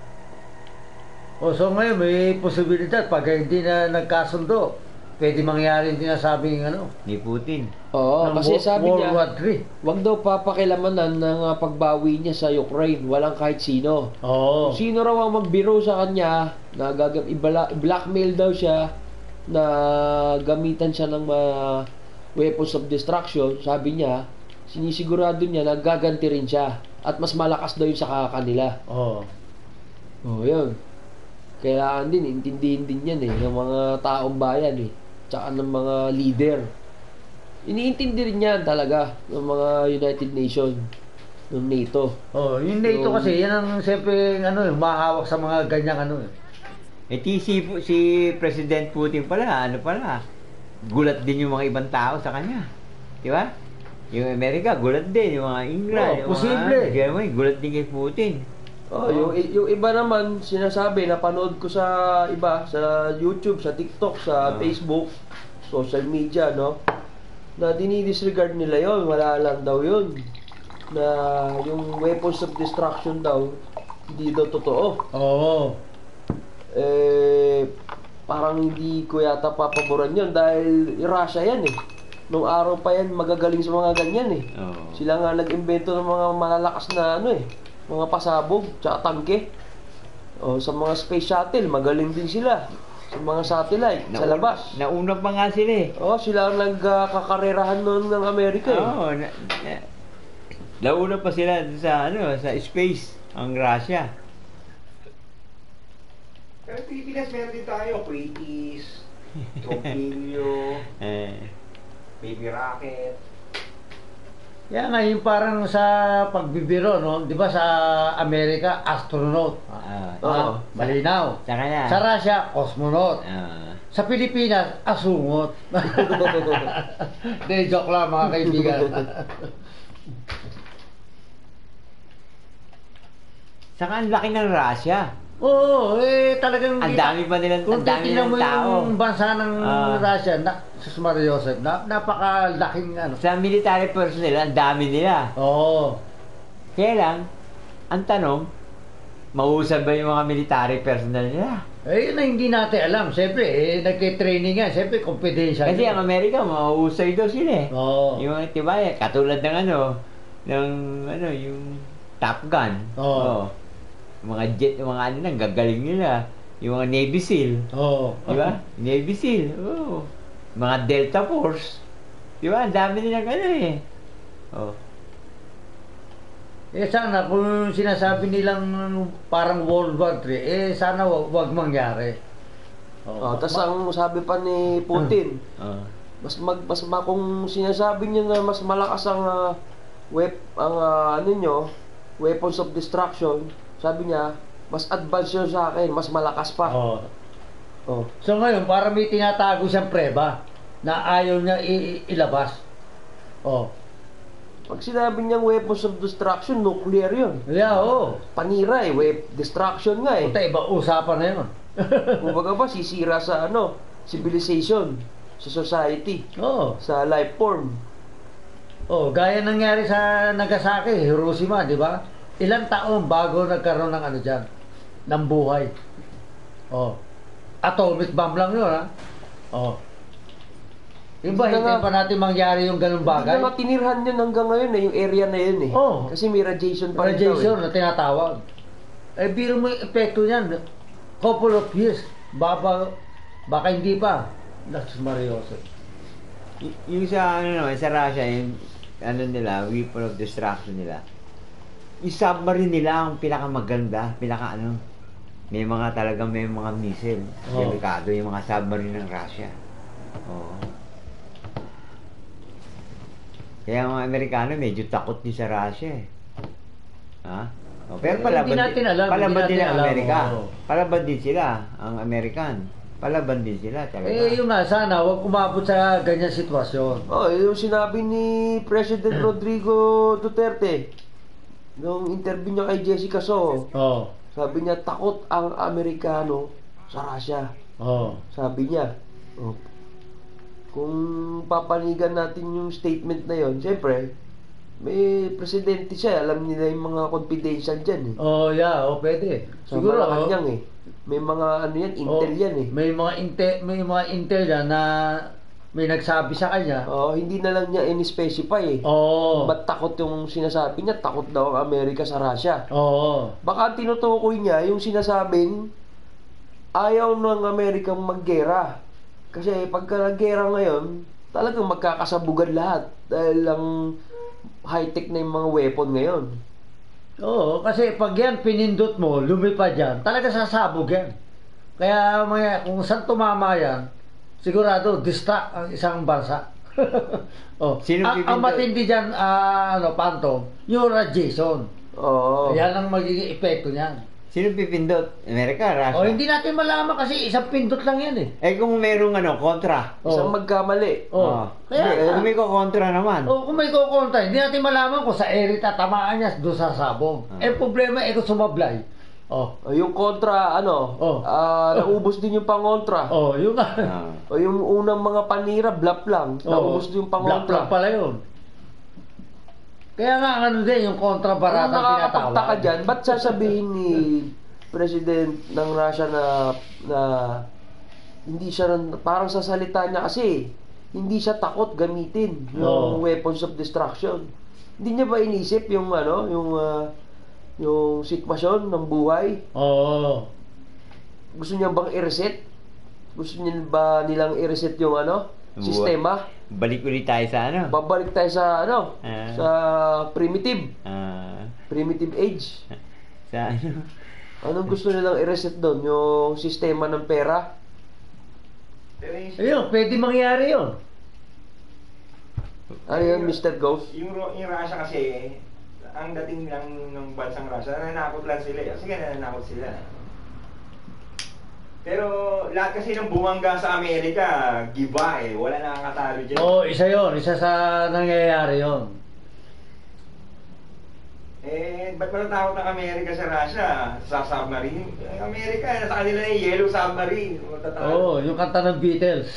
O, so ngayon may posibilidad pag hindi na nagkasundo, pwede mangyari yung sinasabing ano, Ni Putin. Oo, ng kasi Wo- sabi World niya, War Three. wag daw papakilamanan ng ah, pagbawi niya sa Ukraine, walang kahit sino. Oo. Kung sino raw ang magbiro sa kanya, na gagam ibala- blackmail daw siya, na gamitan siya ng mga weapons of destruction, sabi niya, sinisigurado niya na gaganti rin siya. At mas malakas daw yun sa kanila. Oo. Oo, yun. Kailangan din, intindihin din yan eh, ng mga taong bayan eh. Tsaka ng mga leader. iniintindi rin yan talaga ng mga United Nations, ng NATO. Oh, yung NATO Yung- kasi, yan ang siyempre, ano, eh, mahawak sa mga ganyang ano eh. Eh, di si, si President Putin pala, ano pala, gulat din yung mga ibang tao sa kanya. Di ba? Yung Amerika, gulat din. Yung mga England, Oh, yung posible. mga Germany, gulat din kay Putin. Oh, yung yung iba naman sinasabi, napanood ko sa iba sa YouTube, sa TikTok, sa Ah. Facebook, social media, no? Na dinidisregard nila yon, wala lang daw yun. Na yung weapons of destruction daw hindi daw totoo. Oo. Eh parang hindi ko yata papaboran yun dahil Russia yan eh. Nung araw pa yan magagaling sa mga ganyan eh. Oo. Sila nga nag-imbento ng mga malalakas na ano eh, mga pasabog, tsaka tangke. O, sa mga space shuttle, magaling din sila. Sa mga satellite, sa Nauna- labas. Nauna pa nga sila eh. O, sila ang nagkakarerahan noon ng Amerika eh. Oo. Na, na, nauna pa sila dun sa, ano, sa space, ang Russia. Pero Pilipinas, meron din tayo. Kratis, Torpedo, Eh, Baby Rocket. Yan nga, yung parang sa pagbibiro, no? Di ba sa Amerika, astronaut. ah, Oo. Ah, malinaw. sa kanya. Sa Russia, cosmonaut. Ah. Sa Pilipinas, asungot. De, joke lang mga kaibigan. Saka ang laki ng Russia. Oo, eh talagang... Ang dami pa nilang, Kung ang dami titignan ng mo tao. yung bansa ng Ah. Russia, na, Sus Maria Joseph, na, napakalaking ano. Sa military personnel, ang dami nila. Oo. Kaya lang, ang tanong, mausap ba yung mga military personnel nila? Eh, yun na hindi natin alam. Siyempre, eh, nagke-training yan. Siyempre, confidential. Kasi yun. ang Amerika, mahusay daw sila eh. Oo. Yung mga tibaya, katulad ng ano, ng ano, yung Top Gun. Oo. Yung mga jet, yung mga ano nang gagaling nila. Yung mga Navy SEAL. Oo. Di ba? Navy SEAL. Oo. Mga Delta Force. Di ba? Ang dami nilang ano eh. Oh. Eh, sana kung sinasabi nilang parang World War Three, eh, sana wag, wag mangyari. Oh, tapos ang sabi pa ni Putin, Oh. mas mag mas ma, kung sinasabi niya na mas malakas ang ah, wep ang ah, ano nyo, weapons of destruction, sabi niya, mas advanced yun sa akin, mas malakas pa. Oo. Oh. So ngayon, para may tinatago siyang preba na ayaw niya i- i- ilabas. Oh. Pag sinabi niyang weapons of destruction, nuclear yun. Yeah, oo. Panira eh, wep destruction nga eh. Puta, iba usapan na yun. Kumbaga ba, sisira sa ano, civilization, sa society, Oo. sa life form. Oh, gaya nangyari sa Nagasaki, Hiroshima, di ba? Ilang taon bago nagkaroon ng ano diyan, ng buhay. Oh. Atomic bomb lang 'yun, ha. Oh. Iba, Hindi na hindi nga- pa natin mangyari yung ganung Hindi bagay. na nga tinirhan yun hanggang ngayon eh, yung area na yun eh. Oo. Kasi may radiation pa rin daw Radiation eh. na tinatawag. Eh, biro mo yung epekto niyan. Couple of years. Baka, baka hindi pa. That's Mariosep. Y- yung sa ano naman, sa Russia, yung ano nila, weapon of destruction nila. Yung submarine nila ang pinakamaganda, pinaka ano, may mga talagang may mga missile. Oo. Delikado yung mga submarine ng Russia. Oo. Kaya ang mga Amerikano medyo takot din sa Russia eh. Ha? Oh, pero Eh, palaban hindi natin alam, palaban hindi din natin ang alam, Amerika. oo. Palaban din sila, ang American. Palaban din sila talaga. Eh, yun nga, sana huwag umabot sa ganyan sitwasyon. Oh, yung sinabi ni President Rodrigo Duterte nung interview niya kay Jessica Soho, Oh. sabi niya takot ang Amerikano sa Russia. Oh. Sabi niya. Oh. Kung papanigan natin yung statement na yon, siyempre, may presidente siya, alam nila yung mga confidential dyan eh. Oh, yeah, oh, pwede. Sa Siguro, oh. Malacanang eh. May mga ano yan, intel oh, yan eh. May mga intel, may mga intel yan na may nagsabi sa kanya. Oh, hindi na lang niya in-specify eh. Oo. Ba't takot yung sinasabi niya? Takot daw ang Amerika sa Russia. Oo. Baka ang tinutukoy niya yung sinasabing ayaw ng Amerikang maggera. Kasi pagka naggera ngayon, talagang magkakasabugan lahat. Dahil ang high-tech na yung mga weapon ngayon. Oo, kasi pag yan pinindot mo, lumipad yan, talaga sasabog yan. Kaya mga, kung saan tumama yan, sigurado distract ang isang bansa. oh. Sino ang, ang pipindot? matindi dyan, ah, ano, Phantom, yung radiation. Oo. Yan ang magiging epekto niyan. Sino pipindot? Amerika, Russia? O, hindi natin malaman kasi isang pindot lang yan eh. Eh kung merong ano, kontra. Isang Oh. magkamali. Oh. Kaya, Kaya kung may kontra naman. O kung may kukontra, hindi natin malaman kung sa area tatamaan niya doon sa sabong. Ah. Eh, problema, eh, kung sumablay. Oh. O, yung kontra, ano, Oh. ah, naubos din yung pangontra. Oh, yung nga. Ah. O yung unang mga panira, bluff lang. Naubos din yung Black pangontra. lang pala yun. Kaya nga, ano din, yung kontra Kung baratang nakakapagtaka tinatawag. dyan, ba't sasabihin ni President ng Russia na na hindi siya rin- parang sa salita niya kasi hindi siya takot gamitin yung Oo. weapons of destruction. Hindi niya ba inisip yung ano, yung ah, yung sitwasyon ng buhay? Oo. Gusto niya bang i-reset? Gusto niya ba nilang i-reset yung ano, Buhay. sistema? Balik ulit tayo sa ano? Babalik tayo sa ano, Ah. sa primitive, Ah, primitive age. sa ano? Anong gusto nilang i-reset doon? Yung sistema ng pera? Pero yung, Ayun, pwede mangyari yun. Ano yun, Mister Ghost? yung, Ro- yung Russia kasi, ang dating lang ng bansang Russia, nananakot lang sila. eh. Sige, nananakot sila. Pero lahat kasi ng bumangga sa Amerika, giba eh. Wala nakakatalo dyan. Oo, isa yon, isa sa nangyayari yon. Eh, ba't matatakot ng Amerika sa Russia? Sa submarine? Eh, Amerika, nasa kanila na yung yellow submarine. Matatakot. Oo, yung kanta ng Beatles.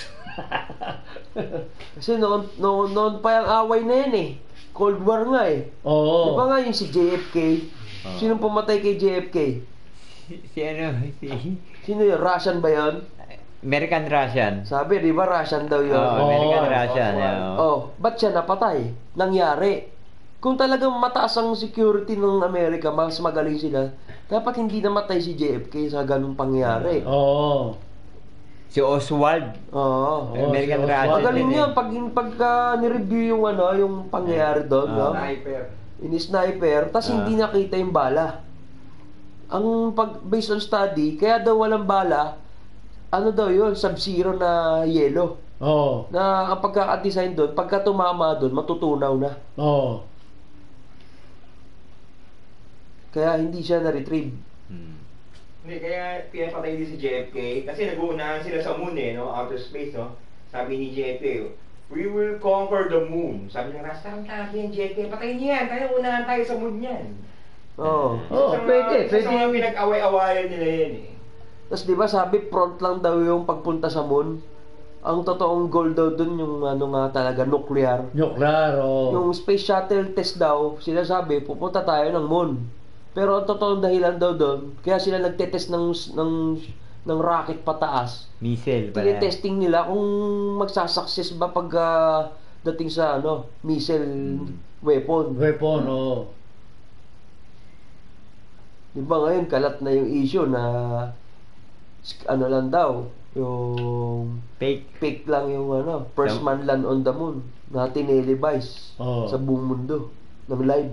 Kasi noon, noon, noon pa yung away na yan eh. Cold War nga eh. Di Oo. ba nga yung si J F K? Oo. Sinong pumatay kay J F K? Si ano? Si Sino yun? Russian ba yun? American Russian. Sabi, di ba Russian daw yun? Oo, American Oo. Russian. Oo. oo. Oh, ba't siya napatay? Nangyari. Kung talagang mataas ang security ng Amerika, mas magaling sila, dapat hindi namatay si J F K sa ganung pangyari. Oo. Si Oswald. Oo. Oo, American si Oswald. Russian. Magaling din eh. yun pag pagka ni-review yung ano, yung pangyayari doon, no? Ah. Sniper. Ini-sniper, tas Ah. hindi nakita yung bala. Ang pag based on study, kaya daw walang bala, ano daw yun, sub-zero na yellow. Oo. Na ang pagkaka-design doon, pagka tumama doon, matutunaw na. Oo. Kaya hindi siya na-retrieve. Hmm. Hindi, kaya pinapatay din si J F K. Kasi nag-uunahan sila sa moon eh, no? Outer space, no? Sabi ni J F K, we will conquer the moon. Sabi ng Rasta, ang lagi yung J F K, patayin niya yan, tayo unahan tayo sa moon yan. Oo. Oo, Sa mga- pwede, isa pwede. Sa mga pinag-away-awayan nila yan eh. Tapos di ba sabi front lang daw yung pagpunta sa moon. Ang totoong goal daw dun yung ano nga talaga nuclear. Nuclear, oo. Yung space shuttle test daw, sila sabi pupunta tayo ng moon. Pero ang totoong dahilan daw doon, kaya sila nagte-test ng ng ng rocket pataas. Missile pala. Tine-testing nila kung magsasucess ba pag ah, dating sa ano, missile Hmm. weapon. Weapon, oo. Di ba ngayon kalat na yung issue na sk- ano lang daw, yung Fake. fake lang yung ano, first So- man land on the moon na tinelevise Oo. sa buong mundo ng live.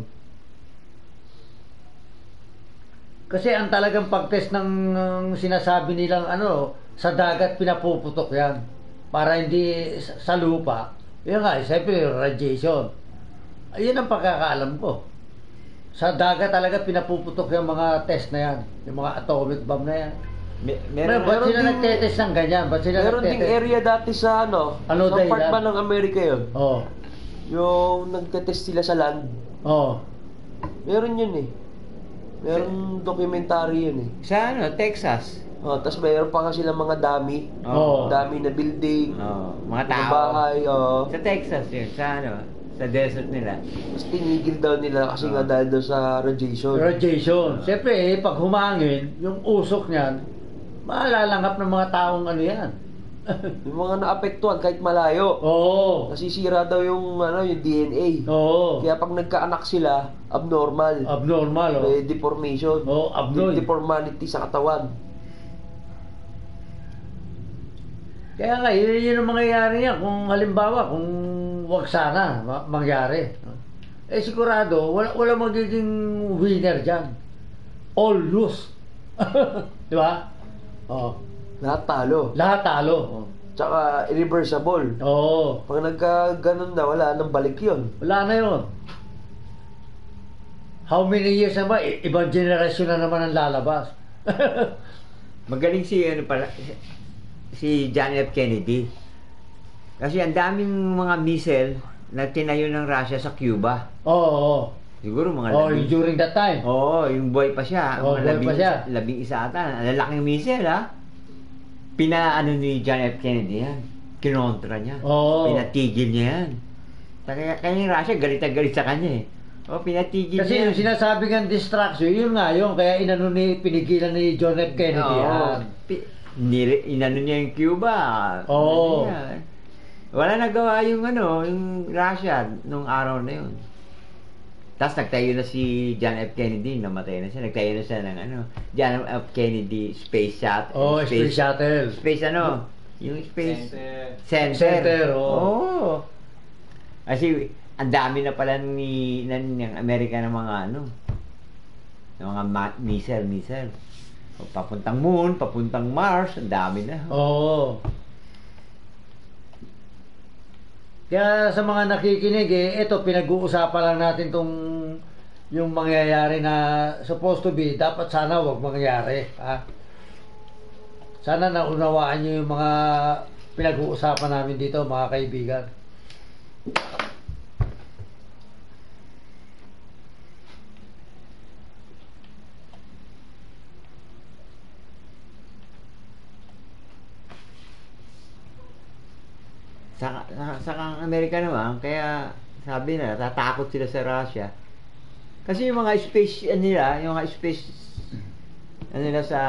Kasi ang talagang pag-test ng ng sinasabi nilang ano, sa dagat pinapuputok yan. Para hindi sa, sa lupa. Yun nga, siyempre radiation. Ayun ang pagkakaalam ko. Sa dagat talaga pinapuputok yung mga test na yan. Yung mga atomic bomb na yan. Me- Meron, meron ba't meron sila ding- nagtetest ng ganyan? Ba't sila Meron ding nagtetest? area dati sa ano, Ano sa part dahilan? ba ng Amerika yun? Oo. Yung nagtetest sila sa land. Oo. Meron yun eh. Meron documentary yun eh. Sa ano, Texas. Oh, tapos mayroon pa nga silang mga dami. Oo. Dami na building, Oh, mga mga tao. bahay, oh. Sa Texas yun, sa ano, sa desert nila. Tapos tinigil daw nila kasi nga Ah. dahil daw sa radiation. Radiation. Siyempre, eh, pag humangin, yung usok niyan, maalalanggap ng mga taong ano yan. Yung mga naapektuhan kahit malayo. Oo. Nasisira daw yung ano, yung D N A. Oo. Kaya pag nagkaanak sila, abnormal. Abnormal, oh. May deformation. Oo, abnormal. Deformality sa katawan. Kaya nga, yun, yun ang mangyayari niya. Kung halimbawa, kung wag sana ma- mangyari. Eh sigurado, wala, wala magiging winner dyan. All lose. Di ba? Oo. Lahat talo. Lahat talo. Oh. Tsaka irreversible. Oo. Pag nagka ganun na, wala nang balik yun. Wala na yun. How many years na ba? I- ibang generasyon na naman ang lalabas. Magaling si ano pala si John F. Kennedy. Kasi ang daming mga missile na tinayo ng Russia sa Cuba. Oo. oo. Siguro mga Oh, labing... during that time. Oo, yung boy pa siya. Oo, mga buhay labing, pa siya. labing isa ata. Ang lalaking missile, ha? Pinaano ni John F. Kennedy yan. Kinontra niya. Oo. Pinatigil niya yan. Kaya, kaya yung Russia, galit na galit sa kanya eh. O, pinatigil Kasi niya. yung sinasabi ng distraction, yun nga yun. Kaya inano ni, pinigilan ni John F. Kennedy Oo. yan. Pi- nire- inano niya yung Cuba. Oo. Ano niya. Wala nagawa yung ano, yung Russia nung araw na yun. Tapos nagtayo na si John F. Kennedy, namatay na siya. Nagtayo na siya ng ano, John F. Kennedy Space Shuttle. Oh, space shuttle. Space ano? Yung space Center. center. Center, oo. Oo. Kasi ang dami na pala ni ng, ng Amerika ng mga ano, ng mga ma- missile, missile. O, papuntang moon, papuntang Mars, ang dami na. Oo. Kaya sa mga nakikinig, eh, ito, pinag-uusapan lang natin tong yung mangyayari na supposed to be, dapat sana wag mangyari. Ha? Sana naunawaan nyo yung mga pinag-uusapan namin dito, mga kaibigan. Sa, sa, sa ang Amerika naman, kaya sabi na, tatakot sila sa Russia. Kasi yung mga space, ano nila, yung mga space, ano nila sa,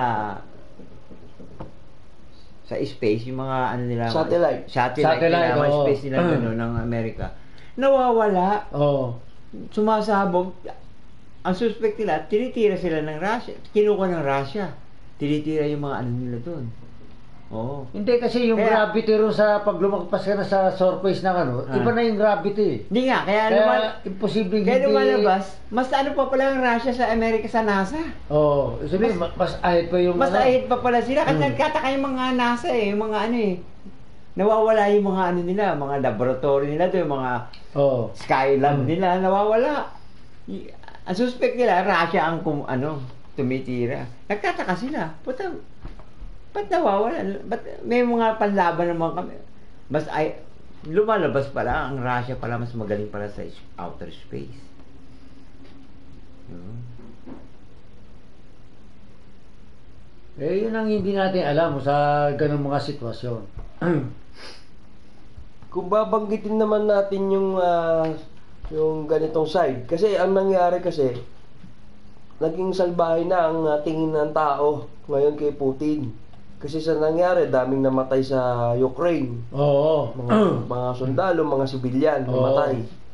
sa space, yung mga, ano nila, Satellite. satellite, Satellite, nila, mga oo. space nila, ano, ng Amerika. Nawawala, Oo. sumasabog. Ang suspect nila, tinitira sila ng Russia, kinuha ng Russia. Tinitira yung mga ano nila doon. Oo. Hindi kasi yung Kaya- gravity ro sa pag lumagpas ka na sa surface ng ano, Ah. iba na yung gravity. Hindi nga, kaya, Kaya lumal- imposible kaya hindi... lumalabas, mas ano pa pala ang Russia sa Amerika sa NASA. Oo. Oh, sabihin, mas, mas ahead pa yung Mas ano. ahead pa pala sila. Kasi Hmm. nagkataka yung mga NASA eh, yung mga ano eh. Nawawala yung mga ano nila, mga laboratory nila doon, yung mga Oo. Skylab Hmm. nila, nawawala. Y- Ang suspect nila, Russia ang kum, ano, tumitira. Nagtataka sila. Puta, ba't nawawala? Ba't may mga panlaban naman kami? Mas ay, lumalabas pala, ang Russia pala mas magaling pala sa is- outer space. Hmm. Eh, yun ang hindi natin alam sa ganung mga sitwasyon. Kung babanggitin naman natin yung ah, yung ganitong side, kasi ang nangyari kasi naging salbahe na ang ah, tingin ng tao ngayon kay Putin. Kasi sa nangyari, daming namatay sa Ukraine. Oo. Mga, mga sundalo, mga sibilyan Oo. namatay.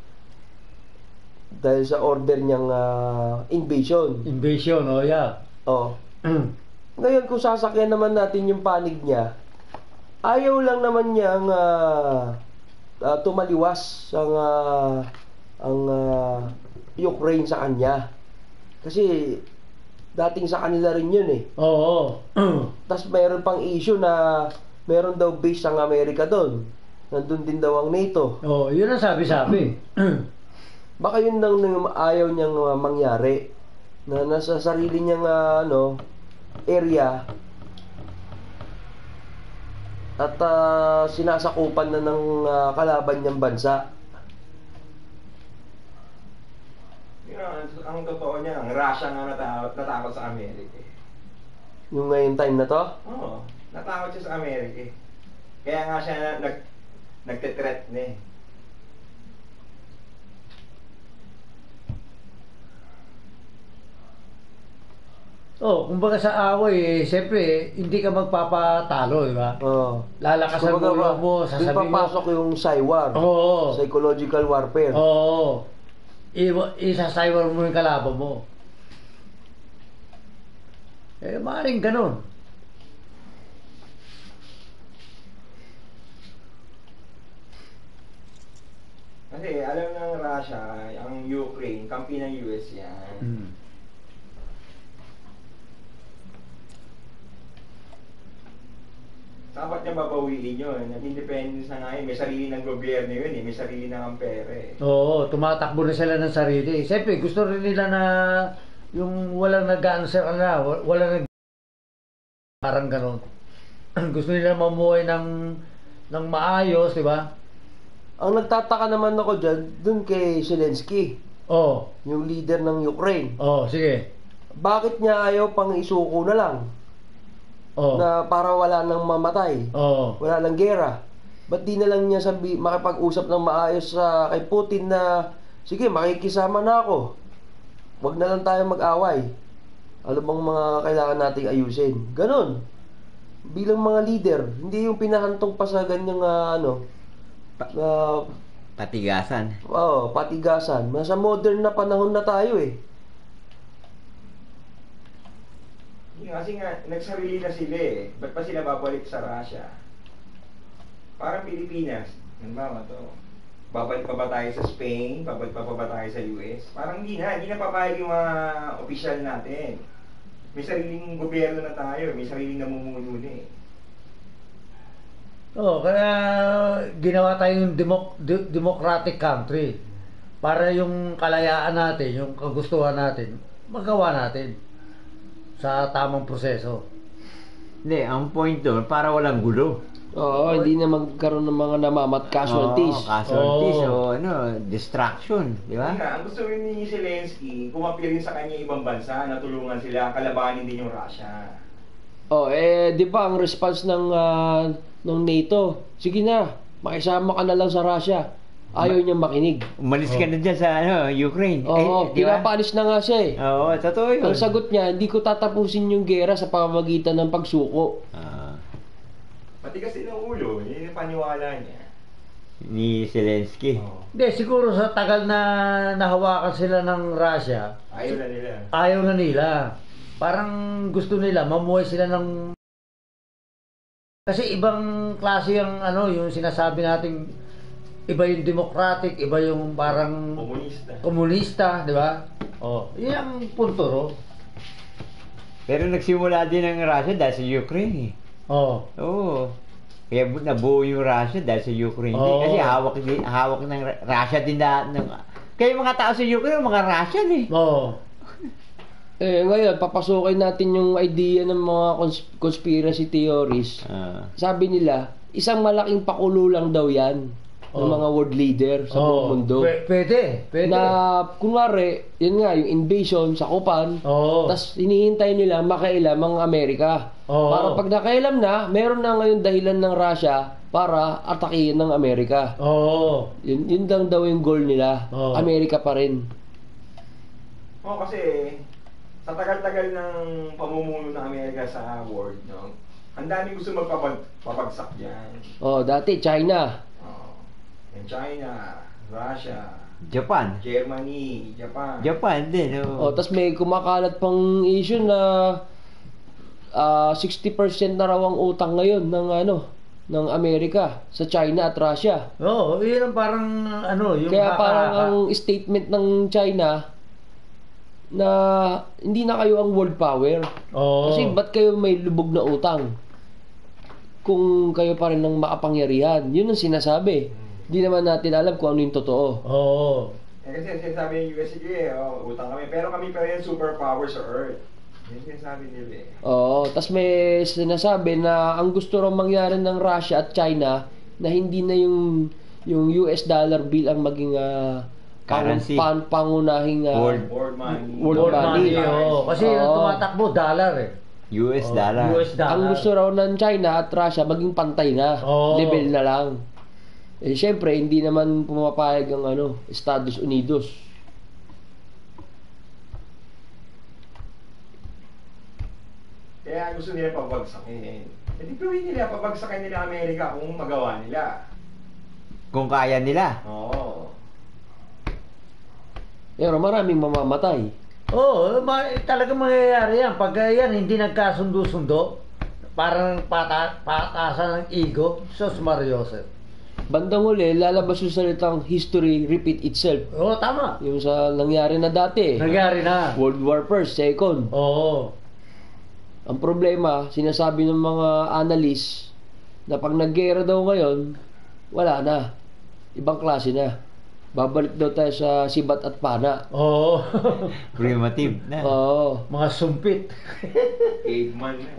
Dahil sa order niyang ah, invasion. Invasion, oh yeah. Oh. Ngayon kung sasakyan naman natin yung panig niya, ayaw lang naman niyang ah, ah, tumaliwas ang ah, ang ah, Ukraine sa kanya. Kasi dating sa kanila rin yun eh. Oo. Tapos mayroon pang issue na meron daw base ang Amerika doon. Nandun din daw ang NATO. Oo, yun ang sabi-sabi. Baka yun lang yung ayaw niyang ah, mangyari. Na nasa sarili niyang ah, ano, area at ah, sinasakupan na ng ah, kalaban niyang bansa. Yun ang, ang totoo niya, ang Russia nga natakot, natakot sa Amerika. eh. Yung ngayon time na to. Oo, natakot siya sa Amerika. eh. Kaya nga siya na, nag, nagte-threat na eh. Oh, kumbaga sa away, eh, siyempre, hindi ka magpapatalo, di ba? Oh. Lalakasan mo Kumbaga, ulo mo, doon sasabihin mo. papasok yung Cywar. Oo. Psychological warfare. Oo. I- isasayawar mo yung kalaban mo. Eh, maaaring ganun. Kasi alam ng Russia, ang Ukraine, kampi ng U S yan. Mm. Dapat dapat niya babawiin yun. Nag-independence na nga yun. May sarili ng gobyerno yun eh. May sarili ng ampere eh. Oo, tumatakbo na sila ng sarili. Siyempre, gusto rin nila na yung walang nag-answer na, walang nag parang ganon. Gusto nila mamuhay ng ng maayos, di ba? Ang nagtataka naman ako dyan, dun kay Zelensky, Oo, yung leader ng Ukraine. oo, sige. Bakit niya ayaw pang isuko na lang? Oo, Na para wala nang mamatay, oo. wala nang gera. Ba't di na lang niya sabi, makipag-usap ng maayos sa kay Putin na, sige, makikisama na ako. Huwag na lang tayo mag-away. Ano bang mga kailangan nating ayusin? Ganon. Bilang mga leader, hindi yung pinahantong pa sa ganyang uh, ano, uh, Patigasan. oh, patigasan. Nasa modern na panahon na tayo eh. Yun, kasi nga, nagsarili na sila eh. Ba't pa sila babalik sa Russia? Parang Pilipinas. Halimbawa to. Babalik pa ba tayo sa Spain? Babalik pa ba tayo sa U S? Parang hindi na. Hindi na papayag yung mga opisyal natin. May sariling gobyerno na tayo. May sariling namumuno na eh. Oo, kaya ginawa tayong demok de- democratic country para yung kalayaan natin, yung kagustuhan natin, magawa natin sa tamang proseso. Hindi, ang point doon, para walang gulo. Oo, hindi na magkaroon ng mga namamat casualties. Oo, casualties Oo. o ano, distraction, di ba? Yun nga, ang gusto rin ni Zelensky, kumapir rin sa kanya ibang bansa na tulungan sila, kalabanin din yung Russia. Oh, eh, di ba ang response ng ah, ng NATO, sige na, makisama ka na lang sa Russia. Ayaw niyang makinig. Umalis ka na dyan sa ano, Ukraine. Oo, di ba? pinapalis na nga siya eh. Oo, totoo yun. Ang sagot niya, hindi ko tatapusin yung gera sa pamamagitan ng pagsuko. Ah, Matigas din ang ulo, yun yung paniwala niya. ni Zelensky. Oh. Hindi, siguro sa tagal na nahawakan sila ng Russia, Ayaw na nila. ayaw na nila. Parang gusto nila, mamuhay sila ng... Kasi ibang klase yung ano, yung sinasabi nating iba yung democratic, iba yung parang Komunista. komunista, di ba? Oh, yun ang punto, ro. Pero nagsimula din ang Russia dahil sa Ukraine eh. Oh. Oo. Kaya bu- nabuo yung Russia dahil sa Ukraine. din. Oo. Kasi hawak, din- hawak ng Ra- Russia din na... Ng, kaya yung mga tao sa Ukraine, mga Russian eh. Oh. Eh, ngayon, papasukin natin yung idea ng mga cons- conspiracy theories. Ah. Sabi nila, isang malaking pakulo lang daw yan ng Oh. mga world leader sa buong mundo. P- pwede, pwede. Na, kunwari, yun nga, yung invasion sa Kupan, Oo. tas hinihintay nila makailam ang Amerika. Oo. Para pag nakailam na, meron na ngayon dahilan ng Russia para atakihin ng Amerika. Oo. Yun, yun lang daw yung goal nila. Oo. Amerika pa rin. Oo, kasi sa tagal-tagal ng pamumuno ng Amerika sa world, no? Ang dami gusto magpapagsak dyan. Oh, dati China. Oh. Yung China, Russia, Japan. Germany, Japan. Japan din. Oh, Oh. tas may kumakalat pang issue na ah, sixty percent na raw ang utang ngayon ng ano, ng Amerika sa China at Russia. Oo, yun ang parang ano, yung Kaya haka- parang ang statement ng China na hindi na kayo ang world power. Oo. Kasi ba't kayo may lubog na utang? Kung kayo pa rin ng makapangyarihan. Yun ang sinasabi. Hindi naman natin alam kung ano yung totoo. Oo. Eh, kasi sinasabi ng U S, sige, oh, utang kami. Pero kami pa rin superpower sa Earth. Yan sinasabi nila eh. Oo, tas may sinasabi na ang gusto raw mangyari ng Russia at China na hindi na yung yung U S dollar bill ang maging ah, pang- Currency. pan- pangunahing ah, World. World money. World World money, money. oo. Kasi yung Oo. tumatakbo, dollar eh. U S Oo, dollar. U S dollar. Ang gusto raw ng China at Russia maging pantay na, Oo. level na lang. Eh syempre hindi naman pumapayag ang ano, Estados Unidos. Kaya gusto nila pabagsakin. E di gawin nila, pabagsakin nila Amerika kung magawa nila. Kung kaya nila. Oo. Pero maraming mamamatay. Oo, ma- talagang mangyayari yan. Pag uh, yan hindi nagkasundo-sundo, parang pata patasan ng ego, sus Mariosep. Bandang huli, lalabas yung salitang history repeat itself. Oo, tama. Yung sa nangyari na dati. Nangyari na. World War First, Second. Oo. Ang problema, sinasabi ng mga analyst na pag naggera daw ngayon, wala na. Ibang klase na. Babalik daw tayo sa sibat at pana. Oo. Primitive na. Oo. Mga sumpit. Caveman na.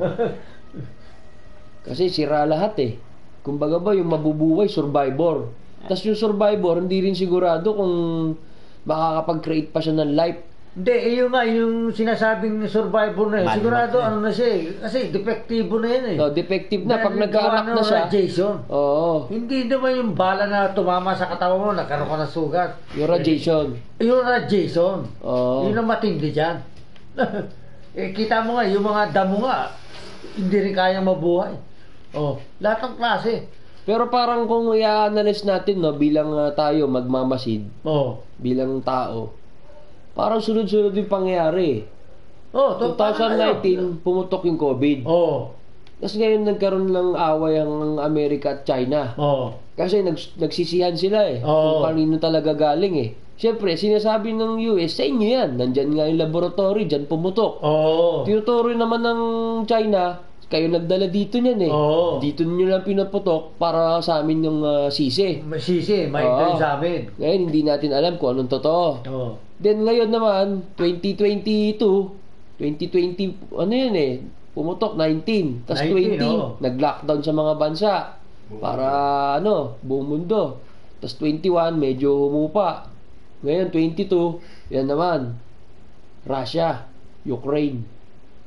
Kasi sira lahat eh. Kumbaga ba yung mabubuhay, survivor. Tapos yung survivor, hindi rin sigurado kung makakapag-create pa siya ng life. Hindi, eh, yun nga, yung sinasabing survivor na yun. Mad Sigurado, Max na. ano na siya eh. Kasi defektibo na yun eh. No, defective na. Pag Dahil nagkaanak gawa na ng siya. radiation. Oo. Hindi naman yung bala na tumama sa katawan mo, nagkaroon ka ng sugat. Yung radiation. Yung radiation. Oo. Yun ang matindi dyan. eh, kita mo nga, yung mga damo nga, hindi rin kayang mabuhay. Oh, lahat ng klase. Pero parang kung i-analyze natin, no, bilang ah, tayo magmamasid, Oh. bilang tao, parang sunod-sunod yung pangyayari. Oh, to, twenty nineteen, pumutok yung COVID. Oh. Tapos ngayon nagkaroon ng away ang Amerika at China. Oh. Kasi nags- nagsisihan sila eh. Oo. Kung kanino talaga galing eh. Siyempre, sinasabi ng U S, sa inyo yan. Nandyan nga yung laboratory, dyan pumutok. Oh. Tinuturo naman ng China, kayo nagdala dito niyan eh. Oo. Dito nyo lang pinaputok para sa amin yung ah, sisi. May sisi, may Oo. tayo sa amin. Ngayon, hindi natin alam kung anong totoo. Oh. Then ngayon naman, twenty twenty-two, twenty twenty, ano yun eh, pumutok nineteen. Tapos nineteen, twenty, oo. nag-lockdown sa mga bansa. Para ano, buong mundo. Tapos twenty-one, medyo humupa. Ngayon, twenty-two, yan naman. Russia, Ukraine.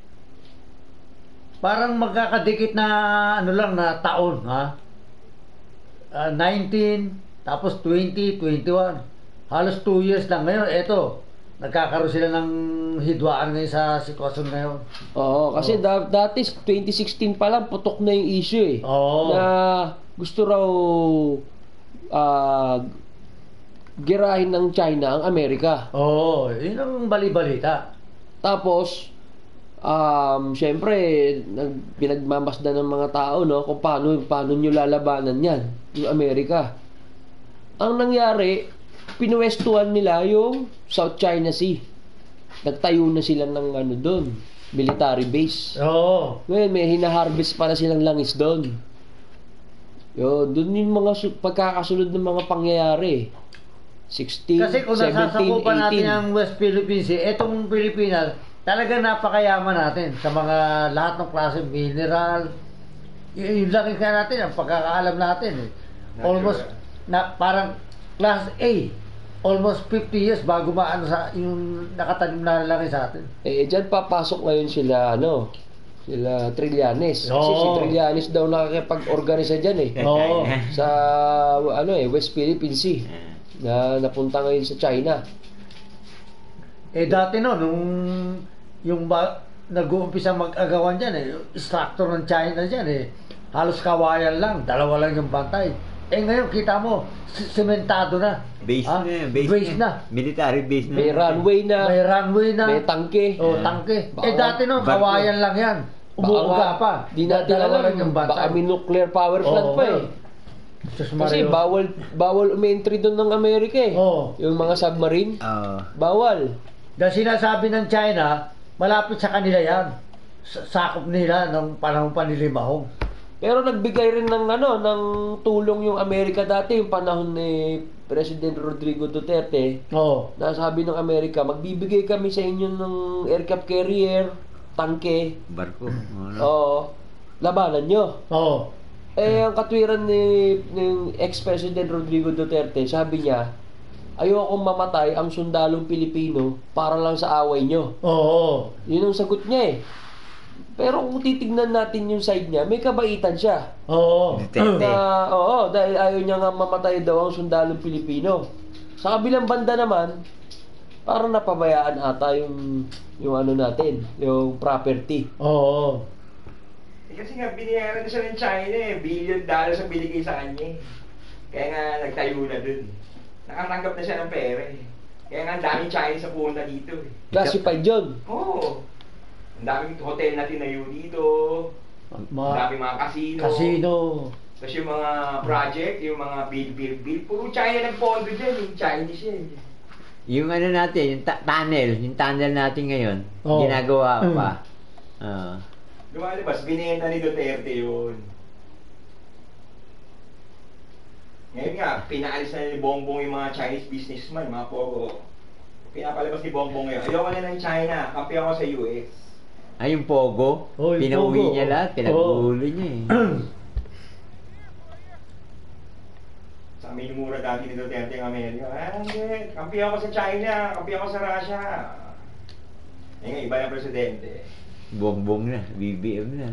Parang magkakadikit na ano lang na taon, ha? Ah, nineteen, tapos twenty, twenty-one. Halos two years lang. Ngayon, eto, nagkakaroon sila ng hidwaan ngayon sa sitwasyon ngayon. Oo, kasi da- dati twenty sixteen pa lang putok na yung issue eh. Oo. Na gusto raw ah girahin ng China ang Amerika. Oo, yun ang bali-balita. Tapos um syempre nag pinagmamasdan ng mga tao no kung paano paano niyo lalabanan 'yan, yung Amerika. Ang nangyari, pinuwestuhan nila yung South China Sea. Nagtayo na sila ng ano doon, military base. Oo. Ngayon, may hinaharvest para silang langis doon. Yun, doon yung mga su- pagkakasunod ng mga pangyayari. sixteen, Kasi kung seventeen, nasasakupan natin eighteen. ang West Philippine Sea, etong Pilipinas, talaga napakayaman natin sa mga lahat ng klase mineral. Y- yun lang yung kaya natin, ang pagkakaalam natin. Eh. Almost, na, parang class A. Almost fifty years bago maano sa yung nakatanim na lang sa atin. Eh, dyan papasok ngayon sila, ano, sila Trillanes. Kasi Oo. si Trillanes daw nakakipag-organisa dyan eh. Oo. Sa, ano eh, West Philippine Sea. Na napunta ngayon sa China. Eh dati no, nung yung ba, nag-uumpisa mag-agawan dyan eh, yung instructor ng China dyan eh, halos kawayan lang, dalawa lang yung bantay. Eh ngayon kita mo, s- sementado na. Base Ah, na, base, base na. Military base na. May runway na, May runway na. may tangke. Oh, tangke. Baka eh dati no, barko. kawayan lang yan. Umuuga pa. Di natin Dalawa lang alam, yung bantay. baka may nuclear power plant Oo, pa eh. ngayon. Diyos Kasi Mario. bawal bawal umentry doon ng Amerika eh. Oo. Yung mga submarine, Oo. bawal. Dahil sinasabi ng China, malapit sa kanila yan. Sa- Sakop nila ng panahon pa ni Limahong. Pero nagbigay rin ng ano, ng tulong yung Amerika dati, yung panahon ni President Rodrigo Duterte. Oo. Nasabi ng Amerika, magbibigay kami sa inyo ng aircraft carrier, tangke, Barko. Ano? oo, labanan nyo. Oo. Eh, ang katwiran ni, ng ex-President Rodrigo Duterte, sabi niya, ayokong mamatay ang sundalong Pilipino para lang sa away nyo. Oo. Yun ang sagot niya eh. Pero kung titignan natin yung side niya, may kabaitan siya. Oo. Duterte. Na, oo, dahil ayaw niya nga mamatay daw ang sundalong Pilipino. Sa kabilang banda naman, parang napabayaan ata yung, yung ano natin, yung property. Oo. Eh, kasi nga, binayaran na siya ng China eh. Billion dollars ang binigay sa kanya eh. Kaya nga, nagtayo na dun. Nakatanggap na siya ng pera eh. Kaya nga, ang daming Chinese sa pumunta dito eh. Classified yun. Oo. Ang daming hotel na tinayo dito. Ang Mga daming mga casino. casino. Tapos yung mga project, yung mga bill, bill, bill. Puro China ng pondo dyan. Yung Chinese yan. Yung ano natin, yung ta- tunnel, yung tunnel natin ngayon, Oo. ginagawa pa. Ah. Lumalabas, binenta ni Duterte yun. Ngayon nga, pinaalis na ni Bongbong yung mga Chinese businessman, mga pogo. Pinapalabas ni Bongbong ngayon. Ayoko na ng China, kampi ako sa U S. Ay, yung Pogo. Oh, yung Pinauwi Pogo. niya lahat. Pinagulo niya eh. Sa minumura dati ni Duterte ng Amerika. Ah, hindi. Kampi ako sa China, kampi ako sa Russia. Eh nga, iba na presidente. Bongbong na. B B M na.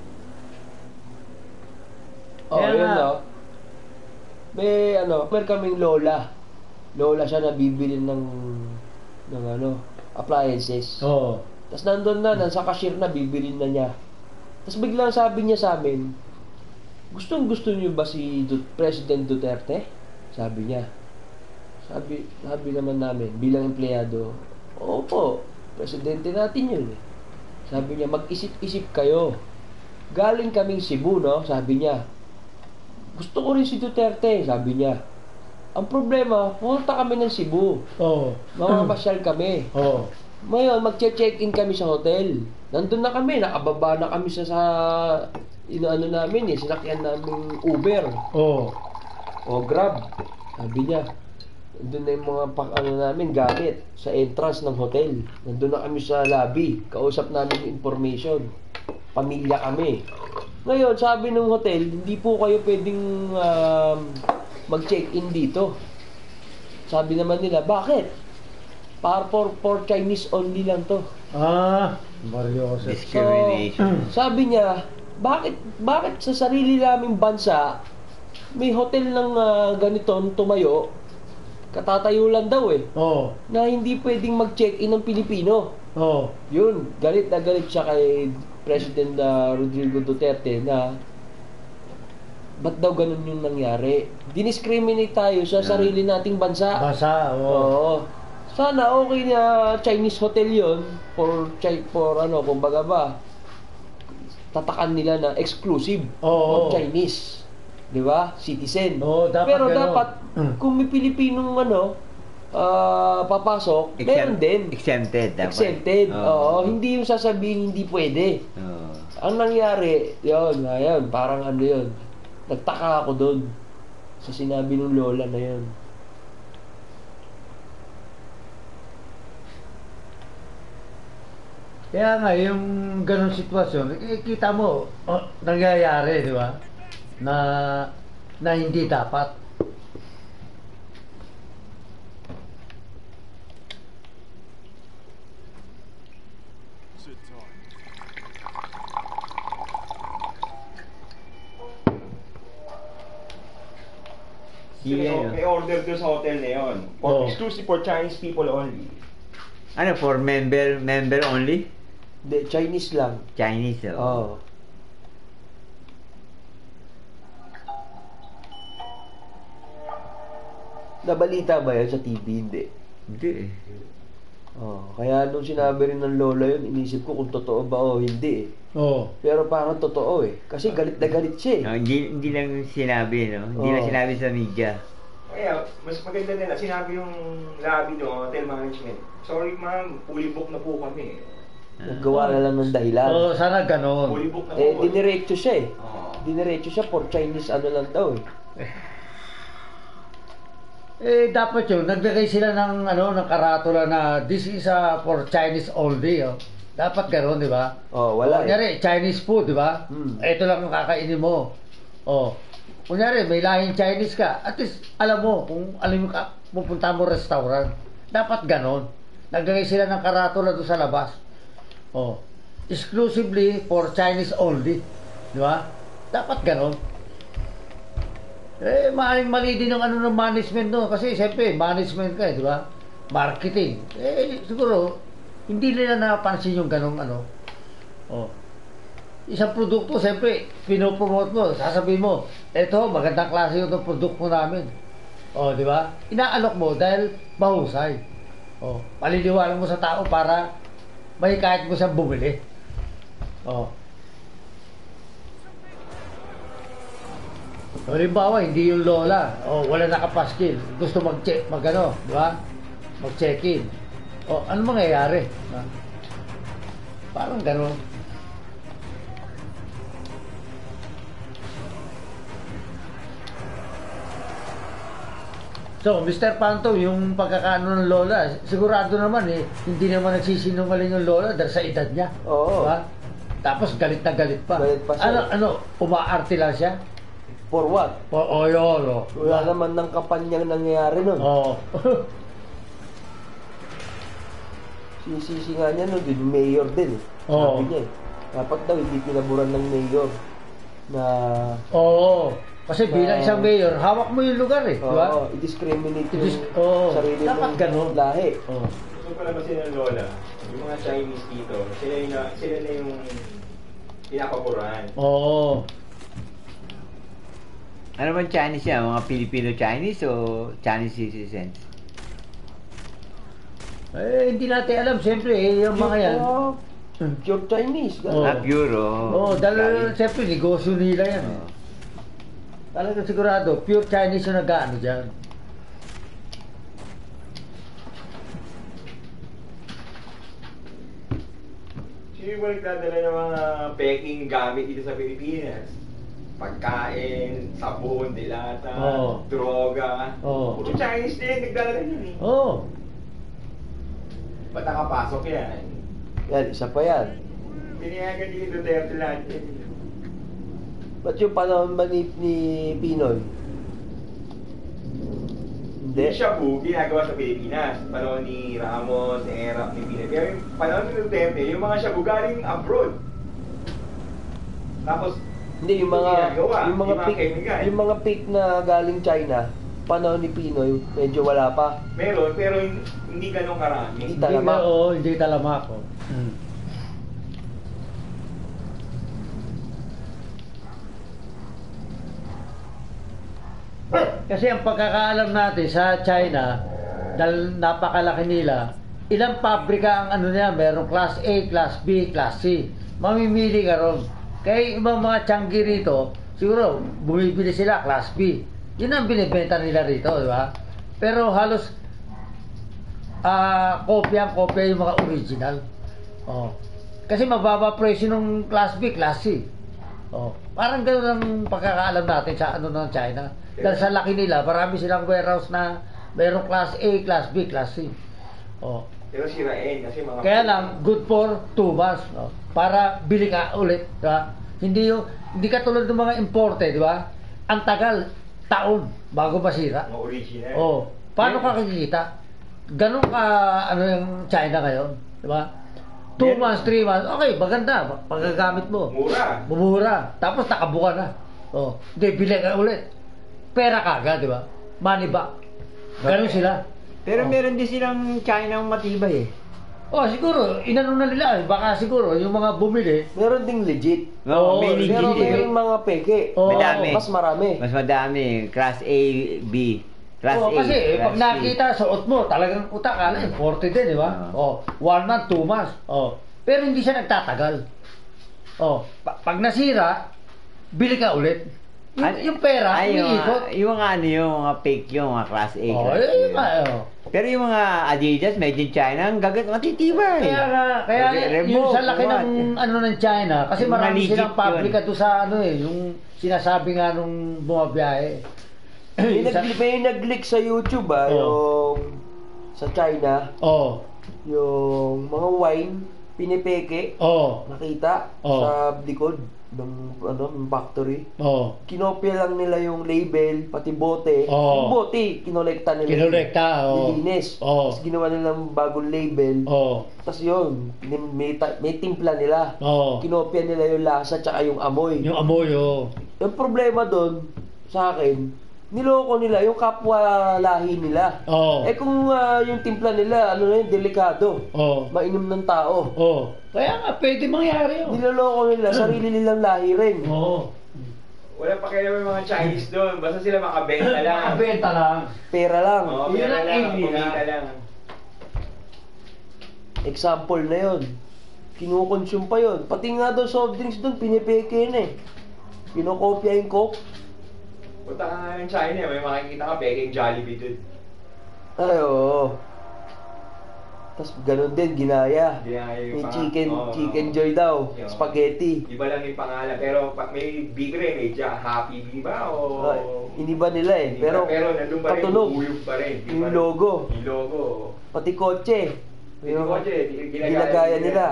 Oh, Kaya yun nga. no. May ano, meron kaming lola. Lola siya na bibili ng ng ano, appliances. Oo. Tapos nandun na, nasa cashier na, bibili na niya. Tapos biglang sabi niya sa amin, gustong gusto niyo ba si Du- President Duterte? Sabi niya. Sabi, sabi naman namin, bilang empleyado, opo, presidente natin yun eh. Sabi niya, mag-isip-isip kayo. Galing kaming Cebu, no? Sabi niya. Gusto ko rin si Duterte, sabi niya. Ang problema, pumunta kami ng Cebu. Oo. Mamamasyal kami. Oo. Ngayon, magche-check-in kami sa hotel. Nandun na kami, nakababa na kami sa, sa inaano namin eh, sinakyan namin Uber Oo. o Grab. Sabi niya, nandun na yung mga pak, ano namin, gamit sa entrance ng hotel. Nandun na kami sa lobby, kausap namin yung information. Pamilya kami. Ngayon, sabi ng hotel, hindi po kayo pwedeng um, mag-check-in dito. Sabi naman nila, bakit? Para for, for Chinese only lang to. Ah, Mario Jose. Discrimination. Sabi niya, bakit bakit sa sarili naming bansa may hotel ng ah, ganitong tumayo, katatayo lang daw eh, Oo. na hindi pwedeng mag-check-in ng Pilipino. Oo. Yun, galit na galit siya kay President ah, Rodrigo Duterte na ba't daw ganun yung nangyari. Diniscriminate tayo sa sarili nating bansa. Basa, oo. Oo. Sana okay na Chinese hotel yon for Chi- for ano, kumbaga ba, tatakan nila na exclusive Oo. of Chinese. 'Di ba? Citizen. Oo, dapat Pero ganun. dapat Mm. kung may Pilipinong ano, ah, papasok, meron din. Exempted dapat. Exempted. Oo. Oo, hindi yung sasabihin hindi pwede. Oo. Ang nangyari, yun, ayun, parang ano yun. Nagtaka ako doon sa sinabi ng lola na yun. Kaya nga, yung ganun sitwasyon, eh, kita mo, oh, nangyayari, di ba? Na, na hindi dapat. Kasi may, Yeah. may order doon sa hotel na yun. For, Oo. Exclusive for Chinese people only. Ano, for member member only? Hindi, Chinese lang. Chinese, oh. Oo. Nabalita ba yun sa T V? Hindi. Hindi eh. Oh, kaya nung sinabi rin ng lola yun, inisip ko kung totoo ba o hindi eh. Oo. Pero parang totoo eh. Kasi galit na galit siya eh. No, hindi, hindi lang sinabi, no? Hindi Oo. lang sinabi sa media. Kaya, mas maganda nila. Sinabi yung lobby no, hotel management. Sorry ma'am, fully booked na po kami. Naggawa na lang ng dahilan. Oo, sana ganun. Fully booked na po. Eh, diniretso siya eh. Oo. Diniretso siya for Chinese ano lang daw eh. Eh, dapat yun, naglagay sila ng, ano, ng karatula na this is a for Chinese only, oh. Dapat ganun, di ba? Oh, wala eh. Kunyari, Chinese food, di ba? Hmm. Ito lang ang kakainin mo. Oh. Kunyari, may lahing Chinese ka, at least alam mo kung alam mo ka, pupunta mo restaurant. Dapat ganon. Naglagay sila ng karatula doon sa labas. Oh. Exclusively for Chinese only. Di ba? Dapat ganon. Eh, maaaring mali din ang ano ng management no. Kasi siyempre, management ka eh, di ba? Marketing. Eh, siguro, hindi nila napansin yung ganong ano. Oh. Isang produkto, siyempre, pinopromote mo, sasabihin mo, eto, magandang klase yung produkto namin. Oh, di ba? Inaalok mo dahil mahusay. Oh, paliliwanag mo sa tao para may kahit mo siyang bumili. Oh. Halimbawa, hindi yung lola, oh, wala nakapaskil, gusto mag-check, mag-ano, di ba? Mag-check-in. Oh, ano mangyayari? Diba? Parang gano'n. So, mister Panto, yung pagkakaano ng lola, sigurado naman eh, hindi naman nagsisinungaling yung lola dahil sa edad niya. Oo. Diba? Tapos galit na galit pa. Galit pa siya. Ano, ano, umaarte lang siya? For what? O, o yun, o. Wala naman ng kapanyang nangyayari nun. Oo. Sinisisi nga niya nun, yung mayor din eh. Oo. Sabi niya eh. Dapat daw hindi pinaburan ng mayor na... Oo. Kasi bilang Na- isang mayor, hawak mo yung lugar eh. Di ba? Oo, i-discriminate yung I-dis- oo. sarili Dapat mong ganun. lahi. Oo. Gusto pala ba sila ng lola? Yung mga Chinese dito, sila, yung, na- sila na yung pinapaboran. Oo. Ano bang Chinese yan? Mga Filipino-Chinese o Chinese citizens? Eh, hindi natin alam. Siyempre, eh, yung mga yan. Oo, pure Chinese. Oo. ganun. Ah, pure, oh. Oo, dahil Chinese. siyempre, negosyo nila yan. eh. Oo. Talagang sigurado, pure Chinese yung nag-ano dyan. Sino ba nagdadala ng mga peking gamit dito sa Pilipinas? Pagkain, sabon, dilata, Oo. droga. Oo. Puro Chinese din, nagdadala yun eh. Oo. Ba't nakapasok yan? Yan, isa pa yan. Pinayagan din ni Duterte lahat yan. Ba't yung panahon ba ni, ni Pinoy? Hindi. Yung shabu, ginagawa sa Pilipinas. Panahon ni Ramos, ni Erap, ni Pinoy. Pero yung panahon ni Duterte, yung mga shabu galing abroad. Tapos, Hindi, yung mga ginagawa, yung mga yung mga pick, chemical. yung mga pick na galing China, panahon ni Pinoy, medyo wala pa. meron, pero hin- hindi ganun karami. Hindi talamak. Hindi, oo, hindi talamak. Oh. Hmm. Kasi ang pagkakaalam natin sa China, dahil napakalaki nila, ilang pabrika ang ano niya, merong class A, class B, class C. Mamimili ka ron. Kaya yung ibang mga tiyanggi rito, siguro bumibili sila class B. Yun ang binibenta nila rito, di ba? Pero halos ah kopya-kopya yung mga original. Oh. Kasi mababa presyo ng class B, class C. Oh. Parang gano'n ang pagkakaalam natin sa ano ng China. Dahil sa laki nila, marami silang warehouse na mayroong class A, class B, class C. Oh. Pero sirain kasi mga... Kaya lang, good for two months. No? Para bili ka ulit. Di ba? Hindi yung, hindi katulad ng mga importe, di ba? Ang tagal, taon, bago masira. Mga original. Oh, paano ka kikita? Ganon ka, ano yung China ngayon? Di ba? Two Meron. months, three months, okay, maganda. Pagkagamit mo. Mura. Bumura. Tapos nakabuka na. Oh, hindi, bili ka ulit. Pera kagad, di ba? Money back. Ganon sila. Pero Oh. meron din silang China matibay eh. Oh, siguro, inano na nila. eh. Baka siguro, yung mga bumili, Meron ding legit. Oo, No, may legit Pero eh. meron mga peke. Oo. Madami. Mas marami. Mas madami. Class A, B. Class oh, A. kasi eh, Class pag C. nakita suot mo, talagang utak ka na, forty din, di ba? Oo. Oh, one month, two months. Oh. Pero hindi siya nagtatagal. Oh, pa- pag nasira, bili ka ulit. Yung, Ay- yung pera, ay, yung, umiikot. mga- yung mga ano yung mga fake yung mga class A. Oh, class eh, B. ma- oh. Pero yung mga Adidas made in China, ang gagat matitibay. Kaya nga, kaya Re- yung remote, sa laki what? ng ano ng China, kasi Yung mga marami legit silang pabrika doon sa ano eh, yung sinasabi nga nung bumabiyahe. May, Isa- nag, may nag-leak sa YouTube ah, Oo. yung sa China, Oh, yung mga wine, pinipeke, oh, nakita Oo. sa likod ng ano, ng factory. oh. Kinopya lang nila yung label, pati bote. Oo. Yung bote, kinolekta nila. Kinolekta, oo. Nilinis. Oo. Tapos ginawa nilang bagong label. Oh, Tapos yun, nim- may, ta- may timpla nila. oh. Kinopya nila yung lasa tsaka yung amoy. Yung amoy, oh. Yung problema doon, sa akin, niloko nila yung kapwa lahi nila. Oh. Eh kung ah, yung timpla nila, ano na yun, delikado. Oh. Mainom ng tao. Oh. Kaya nga, pwede mangyari yun. Niloloko nila, sarili nilang lahi rin. Oo. Wala pa kailan yung mga Chinese doon. Basta sila makabenta lang. Makabenta lang. Pera lang. Oo, Yun pera ang lang, aim nila. kumita lang. Example na yun. Kinukonsume pa yun. Pati nga doon soft drinks doon, pinipeke na eh. Kinokopya yung Coke. Punta ka nga ng China, may makikita ka peking Jollibee doon. Ay, oo. Tapos ganun din, ginaya. Ginaya yung May pang- chicken, oo, chicken oo. joy daw. Yun. Spaghetti. Iba lang yung pangalan, pero pa- may big rin, may ja, Happy Bee ba o... Ah, iniba nila eh. Iniba, Pero, pero nandun pa rin, patunog. bubuyog pa rin. Di Yung pa rin- logo. Yung logo. Pati kotse. Yung kotse, ginagaya Ginagaya nila. nila.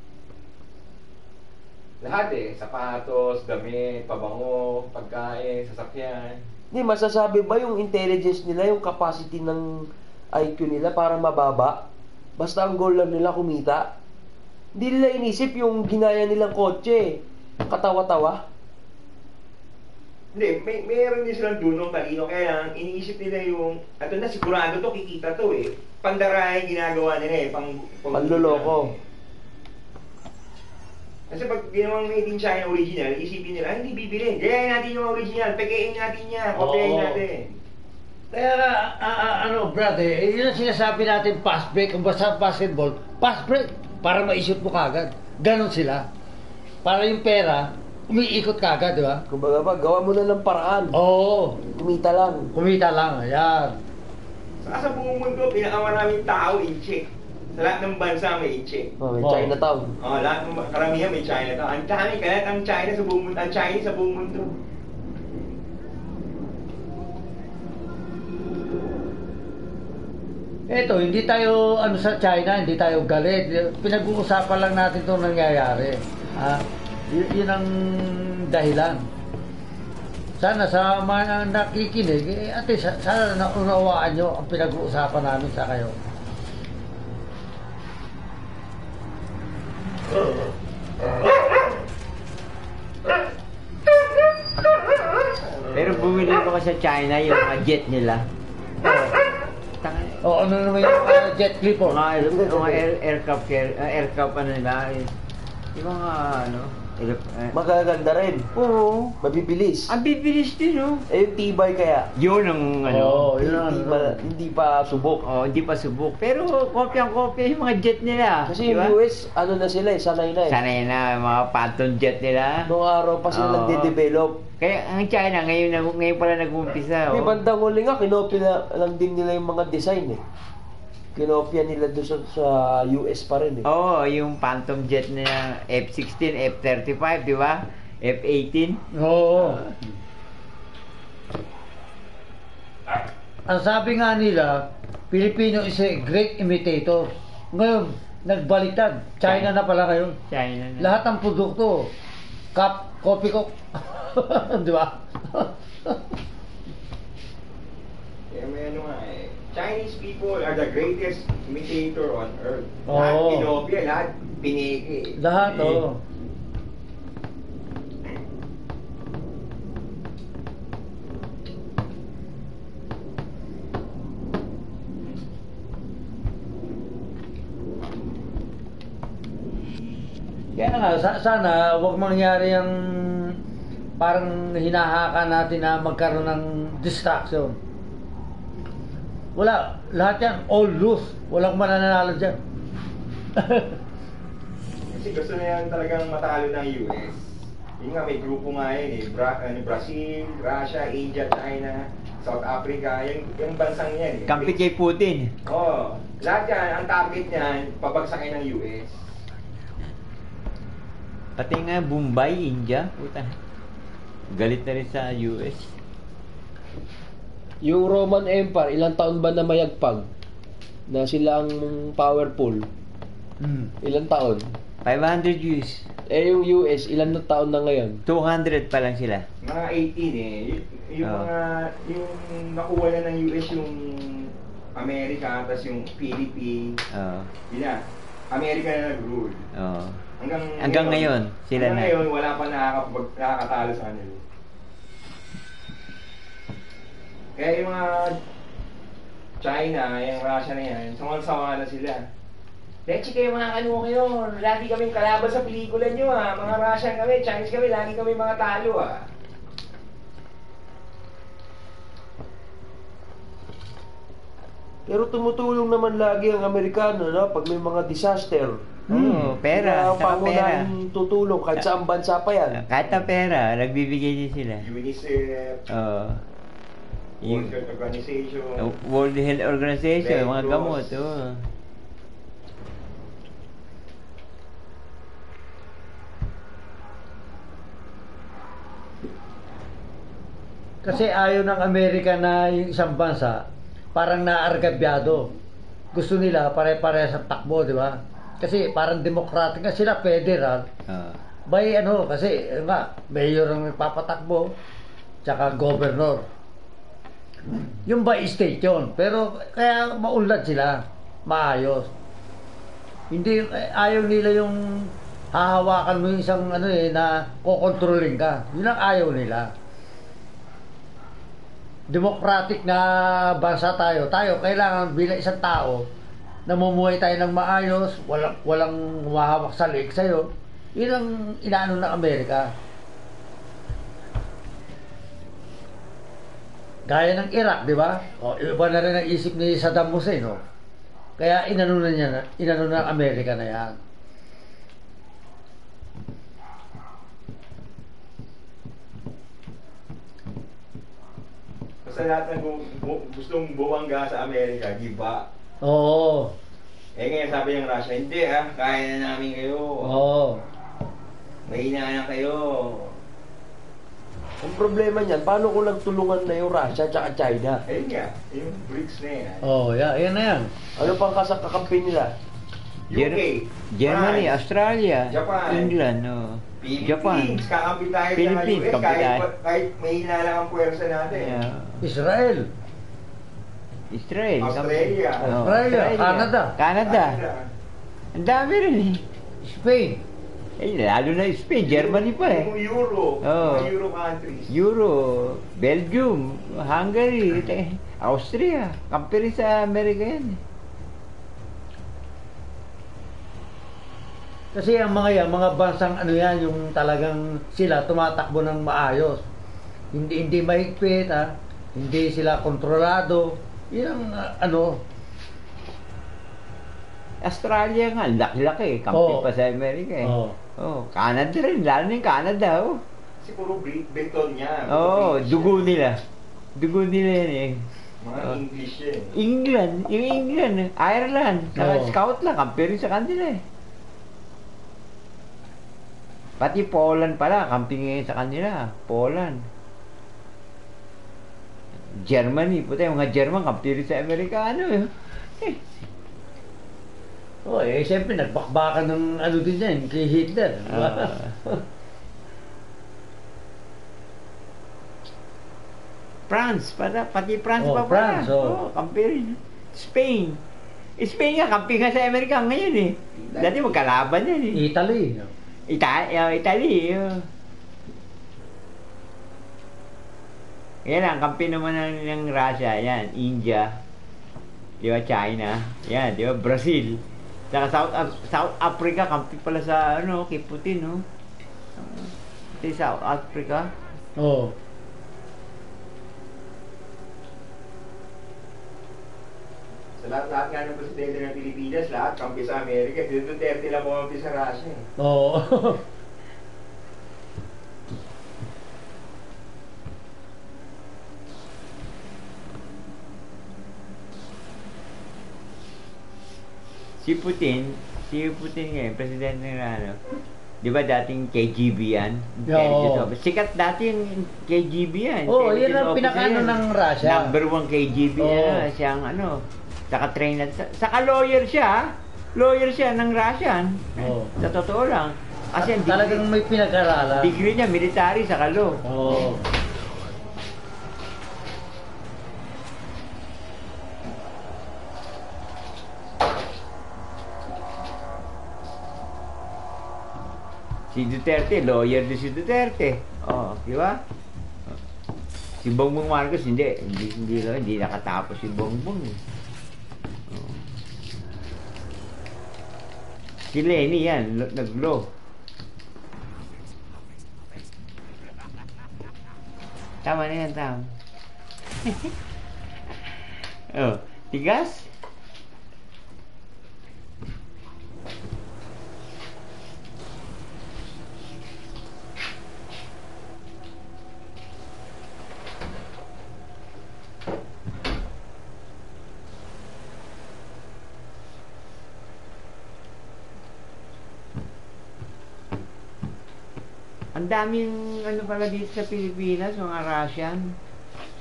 Lahat eh, sapatos, damit, pabango, pagkain, sasakyan. Hindi, masasabi ba yung intelligence nila, yung capacity ng I Q nila para mababa? Basta ang goal lang nila kumita. Hindi nila inisip yung ginaya nilang kotse. Katawa-tawa. Hindi, may meron din silang dunong talino, kaya lang iniisip nila yung, ato na sigurado to, kikita to eh. Pandarahe ginagawa nila eh, pang... pang Panloloko. Kasi pag ginawang made in China original, isipin nila, "Ay, hindi bibilin. Gayahin natin yung original, pekein natin yan, kopyahin Oo. natin." Kaya nga, ah, ah, ano, brother, eh, yun ang sinasabi natin, pass break, kung basta basketball, pass break, para ma-shoot mo kagad. Ganon sila. Para yung pera, umiikot kagad, di ba? Kumbaga ba, gawa mo na ng paraan. Oo, Kumita lang. kumita lang, ayan. Sa sa buong mundo, pinakamaraming tao in check. Sa lahat ng bansa may in check. Oh, may Oh. Chinatown. Oh, lahat ng karamihan may China to. Ang dami, kaya ang China sa buong mundo, ang Chinese sa buong mundo. Eto, hindi tayo, ano sa China, hindi tayo galit. Pinag-uusapan lang natin itong nangyayari. Ah, y- yun ang dahilan. Sana sa mga nakikinig, eh, ate, sa- sana naunawaan nyo ang pinag-uusapan namin sa kayo. Pero bumili ko sa China yung mga jet nila. Tanga- O ano naman yung uh, jet clipper? Mga, mga air, aircraft, car- uh, aircraft ano nila, eh, yung mga ano, air- eh, Magaganda rin. oo, Mabibilis. ang bibilis din oh. Eh, yung tibay kaya. Yun ang ano, Oo, yun ang Hindi ano. pa, hindi pa subok. oh, hindi pa subok. Pero kopyang-kopya yung mga jet nila. Kasi di ba? yung U S, ano na sila eh, sanay na eh. Sanay na yung mga phantom jet nila. Noong araw pa sila Oo. nagde-develop. Kaya ang China, ngayon, na- ngayon pala nag-umpisa. May Oh. bandang huli nga, kinopya na lang din nila yung mga design eh. Kinopya nila doon sa, sa U S pa rin eh. Oo, yung phantom jet na F sixteen, F thirty-five, di ba? F eighteen. Oo. Ang sabi nga nila, Pilipino is a great imitator. Ngayon, nagbaliktad. China na pala ngayon. China na. Lahat ng produkto, cup, coffee ko. Di ba? Kaya may ano nga eh. Chinese people are the greatest imitator on earth. Oo. Lahat kinopya, lahat piniki. Lahat, Eh, oo. Kaya nga, sa- sana wag mangyari yung parang hinahaka natin na magkaroon ng distraction. Wala, lahat yan, all loose. Walang mananalo dyan. Kasi gusto na yan talagang matalo ng U S. Yun nga, may grupo nga yun eh. Bra ano, Brazil, Russia, India, China, South Africa. Yung, yung bansang yan eh. Kampi kay Putin. Oo. Oh, lahat yan, ang target niyan, pabagsakin ng U S. Pati nga Mumbai, India. Puta. Galit na rin sa U S. Yung Roman Empire, ilang taon ba na mayagpag? Na sila ang powerful? Hmm. Ilang taon? five hundred years. Eh yung U S, ilan na taon na ngayon? two hundred pa lang sila. Mga eighteen eh. Y- yung Oo. mga, yung nakuha na ng U S yung Amerika, tapos yung Philippines. Oo. Yun na. Amerika na nag-rule. Oo. Hanggang, Hanggang ngayon, sila hanggang na. ngayon, wala pa nakakapag, nakakatalo sa kanila. Kaya yung mga China, yung Russia na yan, sawan-sawa na sila. Leche kayo mga ano kayo, lagi kaming kalaban sa pelikula nyo ah. Mga Russian kami, Chinese kami, lagi kami mga talo ah. Pero tumutulong naman lagi ang Amerikano, no? Pag may mga disaster. Oo, pera. Kaya Saka pera. pangunahing tutulong kahit saan bansa pa yan. Kahit na pera, nagbibigay din sila. UNICEF, Oo. Yung World Health Organization. World Health Organization, Red mga Cross. gamot. Oo. Kasi ayaw ng Amerika na yung isang bansa parang naargabyado. Gusto nila pare-pare sa takbo, di ba? Kasi parang democratic na sila, federal. Ah. By ano, kasi eh, nga, mayor ang nagpapatakbo, tsaka governor. Yung by state yun. Pero kaya maunlad sila, maayos. Hindi, eh, ayaw nila yung hahawakan mo yung isang ano eh, na kokontrolin ka. Yun ang ayaw nila. Democratic na bansa tayo. Tayo, kailangan bilang isang tao, namumuhay tayo ng maayos, walang, walang humahawak sa leeg sa'yo. Yun ang inaano ng Amerika. Gaya ng Iraq, di ba? O, iba na rin ang isip ni Saddam Hussein, no? Kaya inano na niya, na- inano na ng Amerika na yan. Basta lahat ng gu- gu- gustong buwangga sa Amerika, giba. Oo. Eh ngayon sabi ng Russia, hindi ah, kaya na namin kayo. Oo. Mahina na kayo. Ang problema niyan, paano ko lang tulungan na yung Russia at China? Ayun nga, yung BRICS na yan. Oo, yan, yan na yan. Ano pang kasakakampi nila? U K, Germany, France, Australia, Japan, England, oh. Japan. Philippines, kakampi tayo Philippines, sa U S kampi kahit, tayo. kahit mahina lang ang puwersa natin. Yeah. Israel. Israel. Australia. Oh, Australia, Canada. Canada. Ang dami rin eh. Spain. Eh, lalo na Spain, Germany pa eh. Yung Euro, Oh. mga Euro countries. Euro, Belgium, Hungary, te- Austria. Kampi rin sa Amerika yan eh. Kasi ang mga yan, mga bansang ano yan, yung talagang sila tumatakbo ng maayos. Hindi hindi mahigpit, ha? Hindi sila kontrolado. Yan ang ah, ano, Australia nga, laki-laki eh. Kampi Oo. pa sa Amerika eh. Oo. Oh, Canada rin, lalo na yung Canada oh. Kasi puro Brit- Briton niya. puro Oo, oh, British dugo yan. nila. Dugo nila yan eh. Mga Oh. English yan. England, yung England, Ireland, saka Oo. scout lang, kampi rin sa kanila eh. Pati Poland pala, kampi ngayon sa kanila, Poland. Germany, puta yung mga German, kampi rin sa Amerikano eh. Eh, oh, eh, siyempre, nagbakbakan ng ano din yan, kay Hitler. di ba? Ah. France, pala, pati France Oh, pa pala. France, oh. Oh, kampi rin. Spain. Spain nga, kampi nga sa Amerika ngayon eh. Dati magkalaban yan eh. Italy. Ita uh, Italy. Uh. Yan ang kampi naman ng, ng Russia. Yan, India. Di ba, China. Yan, di ba, Brazil. Saka South, Af- South Africa, kampi pala sa, ano, kay Putin, no? Uh, ito yung South Africa. Oh. Sa lahat-lahat nga ng presidente ng Pilipinas, lahat kampi sa Amerika. Si Duterte lang kumampi sa Russia eh. Oo. Si Putin, si Putin ngayon, presidente ng ano, di ba dating K G B yan? Intelligence Oo. officer. Sikat dati yung K G B yan. Oo, Intelligence yan ang officer pinakaano yan. ng Russia. Number one K G B Oo. yan. Siyang ano, saka-train na, sa- saka lawyer siya, ah. lawyer siya ng Russian. Oo. Sa totoo lang. Kasi ang Talagang degree, may pinag-aralan. degree niya, military, saka law. Oo. Si Duterte, lawyer din si Duterte. Oh, di ba? Si Bongbong Marcos hindi, hindi hindi hindi nakatapos si Bongbong. eh. Oh. Si Lenny yan, lo- nag-law. Tama na yan, tama. Oh, tigas? Ang daming ano pala dito sa Pilipinas, mga Russian.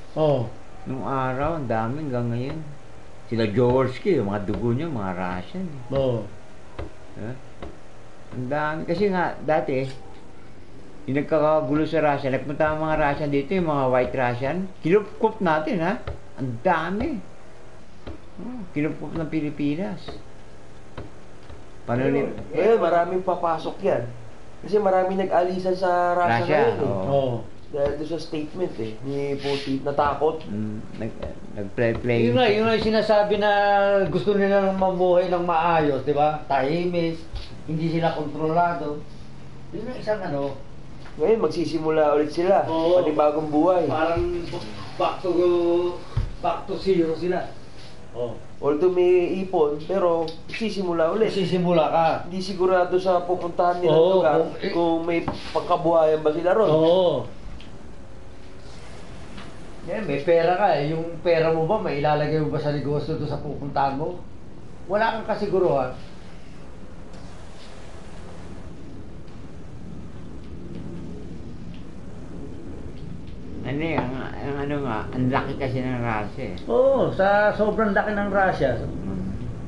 Oh. Nung araw, ang dami hanggang ngayon. Sila Jaworski, yung mga dugo niya, mga Russian. eh. Oh. Ha? Ang dami. Kasi nga, dati, yung nagkakagulo sa Russia, nagpunta ang mga Russian dito, yung mga white Russian, kinupkup natin, ha? Ang dami. Oh, kinupkup ng Pilipinas. Paano ni... Ngayon, maraming papasok yan. Kasi maraming nag-alisan sa Russia, Russia, ngayon eh. oo. Oh. Dahil doon sa statement eh, ni Putin, natakot. Mm, nag, nag-play-play. Yun nga, yun nga yung sinasabi na gusto nila ng mabuhay ng maayos, di ba? Tahimik, hindi sila kontrolado. Yun ang isang ano, Ngayon, magsisimula ulit sila. Oo. Panibagong buhay. parang back to back to zero sila. Oh. Although may ipon, pero magsisimula ulit. Sisimula ka. Hindi sigurado sa pupuntahan nilang Oo, lugar kung- eh- kung may pagkabuhayan ba sila ron. Oo. Yan, may pera ka eh. Yung pera mo ba, may ilalagay mo ba sa negosyo doon sa pupuntahan mo? Wala kang kasiguruhan. Ano eh, ang, ang ano nga, ang laki kasi ng Russia eh. Oo, sa sobrang laki ng Russia. Mm.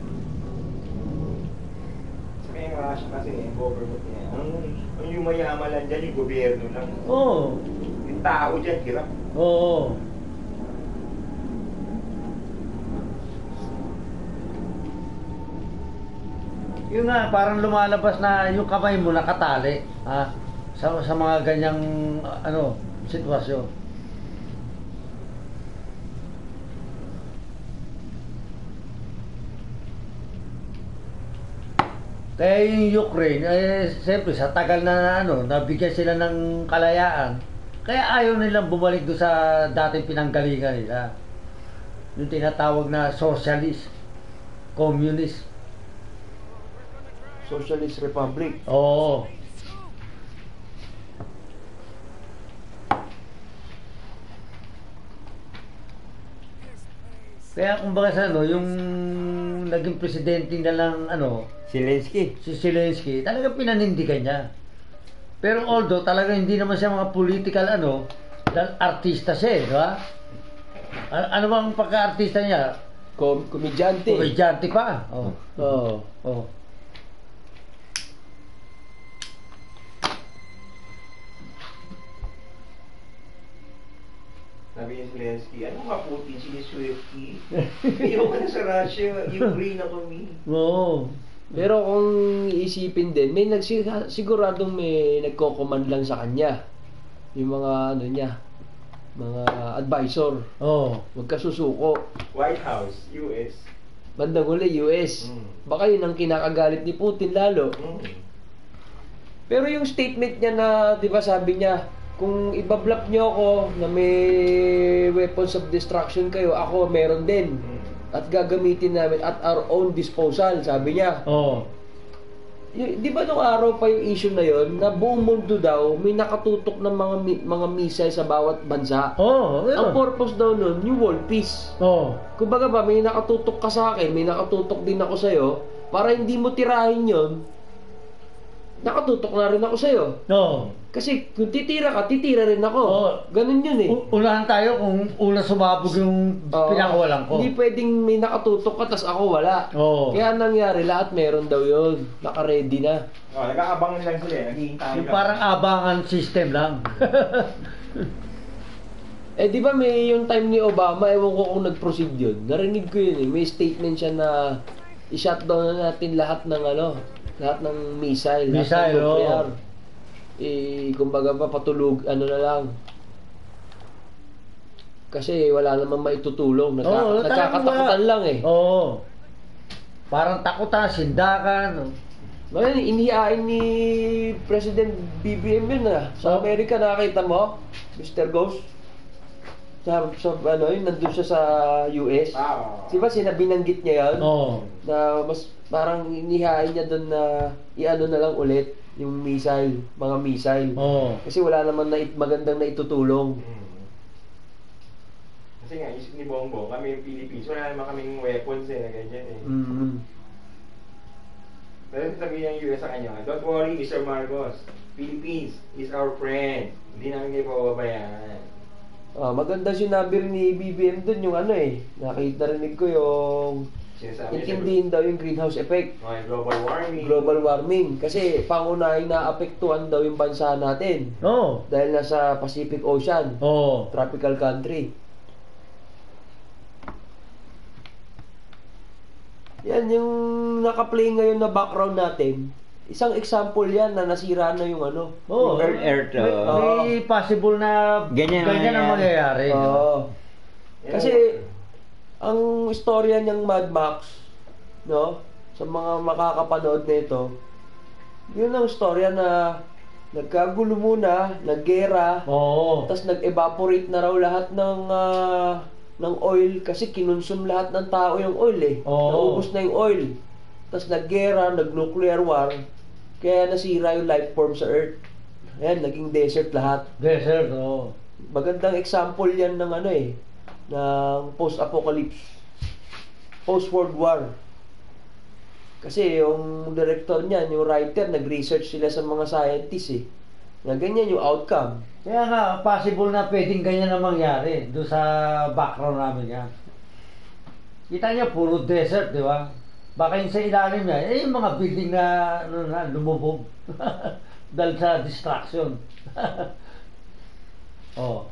Sa may Russia kasi, yung government niya, ang, ang yung mayaman lang dyan, yung gobyerno lang. Oo. Yung tao dyan, hirap. Oo. Yun nga, parang lumalabas na yung kamay mo nakatali, ha? Sa, sa mga ganyang, ano, sitwasyon. Kaya yung Ukraine, eh, siyempre, sa tagal na, ano, nabigyan sila ng kalayaan, kaya ayaw nilang bumalik doon sa dating pinanggalingan nila. Yung tinatawag na socialist, communist. Socialist Republic. Oo. Kaya kumbaga sa ano, yung naging presidente na lang ano, Zelensky. si Zelensky, talaga pinanindigan niya. Pero although talaga hindi naman siya mga political ano, dahil artista siya eh, di ba? A- ano bang pagka-artista niya? Com komedyante. Komedyante pa. Oh. Oo. Oh. Sabi ni Zelensky, ano nga Putin, siniswifty? Ayaw ka na sa Russia, Ukraine na kami. Oo. Pero kung iisipin din, may nagsi- siguradong may nagko-command lang sa kanya. Yung mga ano niya, mga advisor. Oo. Huwag ka susuko. White House, U S. Bandang huli, U S. Mm. Baka yun ang kinakagalit ni Putin lalo. Mm. Pero yung statement niya na, di ba sabi niya, kung ibablap niyo ako na may weapons of destruction kayo, ako meron din. Mm. At gagamitin namin at our own disposal, sabi niya. Oo. Y- di ba nung araw pa yung issue na yon na buong mundo daw may nakatutok ng mga mi- mga missile sa bawat bansa. Oo. Ang purpose daw nun, yung world peace. Oo. Kumbaga ba, may nakatutok ka sa akin, may nakatutok din ako sa'yo, para hindi mo tirahin yon, nakatutok na rin ako sa'yo. Oo. Kasi kung titira ka, titira rin ako. Oo. Ganun yun eh. U- Unahan tayo kung una sumabog yung Oo. pinakawalan ko. Hindi pwedeng may nakatutok ka, tas ako wala. Oo. Kaya nangyari, lahat meron daw yun. Naka-ready na. Oh, nag-aabangan lang sila, eh. Naghihintay Yung lang. parang abangan system lang. Eh di ba may yung time ni Obama, ewan ko kung nag-proceed yun. Narinig ko yun eh. May statement siya na i-shutdown na natin lahat ng ano, lahat ng missile, lahat Missile, ng nuclear. oo. Eh, kumbaga pa patulog, ano na lang. Kasi wala namang maitutulong. Nagka, Oo, talagang nagkakatakutan wala. lang eh. Oo. Parang takutan, sindakan. Ngayon, inihain ni President B B M yun ah. Sa Oo. Amerika, nakakita mo? mister Ghost? Sa, sa ano yun, nandun siya sa U S. Ah, Di ba sinabinanggit niya yun? Oo. Na mas parang inihain niya doon na i-ano na lang ulit yung missile, mga missile. Oo. Kasi wala naman na magandang na itutulong. Mm. Kasi nga, isip ni Bongbong, kami yung Philippines, wala naman kaming weapons eh, na ganyan eh. Mm. Pero sabihin ng U S sa kanya, don't worry, Mister Marcos, Philippines is our friend. Hindi namin kayo pababayaan. Ah, maganda sinabi rin ni B B M dun yung ano eh. Nakita rinig ko yung Sinasabi niya sa intindihin daw yung greenhouse effect. mga global warming. Global warming. Kasi pangunahing naapektuhan daw yung bansa natin. Oo. Dahil nasa Pacific Ocean. Oo. Tropical country. Yan yung naka-play ngayon na background natin. Isang example yan na nasira na yung ano. Oo. Earth, Earth, May, oo. may possible na Ganyan ang ganyan ang mangyayari. Oo. Yan Kasi ang- ang istorya niyang Mad Max, no? Sa mga makakapanood nito, yun ang istorya na nagkagulo muna, naggera, Oo. tapos nag-evaporate na raw lahat ng ah, ng oil kasi kinonsum lahat ng tao yung oil eh. Oo. Naubos na yung oil. Tapos naggera, nag-nuclear war, kaya nasira yung life form sa Earth. Ayan, naging desert lahat. Desert, oo. Magandang example yan ng ano eh, ng post-apocalypse. Post-World War. Kasi yung director niyan, yung writer, nag-research sila sa mga scientists eh. Na ganyan yung outcome. Kaya nga, possible na pwedeng ganyan na mangyari doon sa background namin yan. Kita niya, puro desert, di ba? Baka yung sa ilalim niya, eh yung mga building na, ano na, lumubog. Dahil sa distraction. Oh.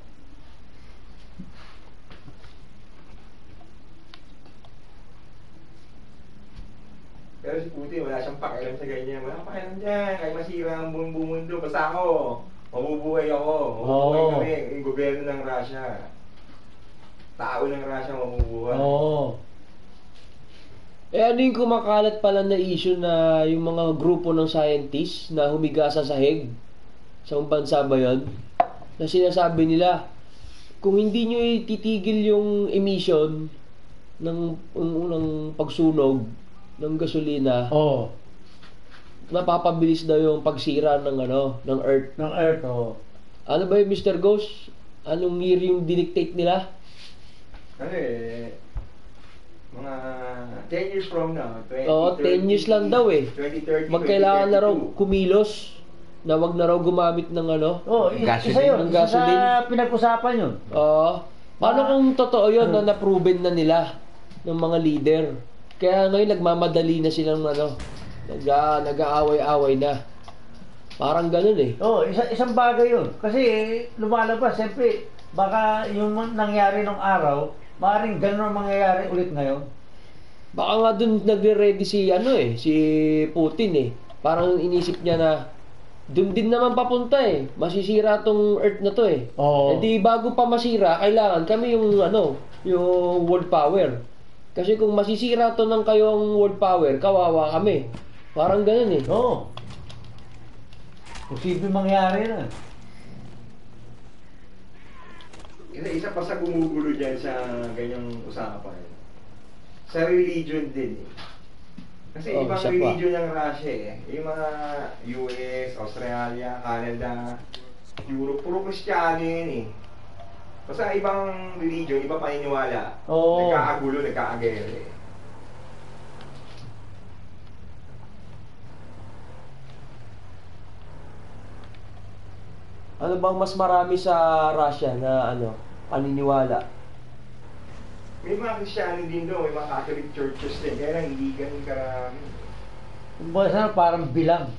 Pero si Putin, wala siyang pakialam sa ganyan. Wala pakialam dyan. Kahit masira ang buong buong mundo. Basta ako, mabubuhay ako. Mabubuhay Oo. kami. Yung gobyerno ng Russia. Tao ng Russia mabubuhay. Oo. Eh ano yung kumakalat pala na issue na yung mga grupo ng scientists na humiga sa sahig? Sa bansa ba yun? Na sinasabi nila, kung hindi nyo ititigil yung emission ng unang pagsunog ng gasolina, Oo. napapabilis daw yung pagsira ng ano, ng Earth. Ng Earth, oo. Ano ba yung mister Ghost? Anong year yung dinictate nila? Ano eh, mga ten years from now, twenty, Oo, ten years lang daw eh. twenty thirty, Magkailangan na raw twenty thirty-two. kumilos na wag na raw gumamit ng ano. Oh, i- Gasoline. isa yun. Ng Isa gasoline. sa pinag-usapan yun. Oo. Paano Ah. kung totoo yun na na-proven na nila ng mga leader? Kaya ngayon nagmamadali na silang ano, nag, nag-aaway-away na. Parang ganun eh. Oh, isa, isang bagay yun. Kasi eh, lumalabas, siyempre, baka yung man- nangyari nung araw, maaaring ganun ang mangyayari ulit ngayon. Baka nga dun nagre-ready si ano eh, si Putin eh. Parang inisip niya na dun din naman papunta eh. Masisira tong Earth na to eh. Oo. Eh di bago pa masira, kailangan kami yung ano, yung world power. Kasi kung masisira to ng kayong world power, kawawa kami. Parang ganun eh. Oo. Posible mangyari na. Isa, isa pa sa gumugulo dyan sa ganyang usapan. Sa religion din eh. Kasi Oh, ibang isa pa. religion ng Russia eh. Yung mga U S, Australia, Canada, Europe, puro Kristiyano yun eh. Basta ibang religion, iba paniniwala. Oo. Nagkakagulo, nagkakagere eh. Ano bang mas marami sa Russia na ano, paniniwala? May mga Kristiyano din doon, may mga Catholic churches din, kaya lang hindi ganun karami. Kumbaga sana parang bilang.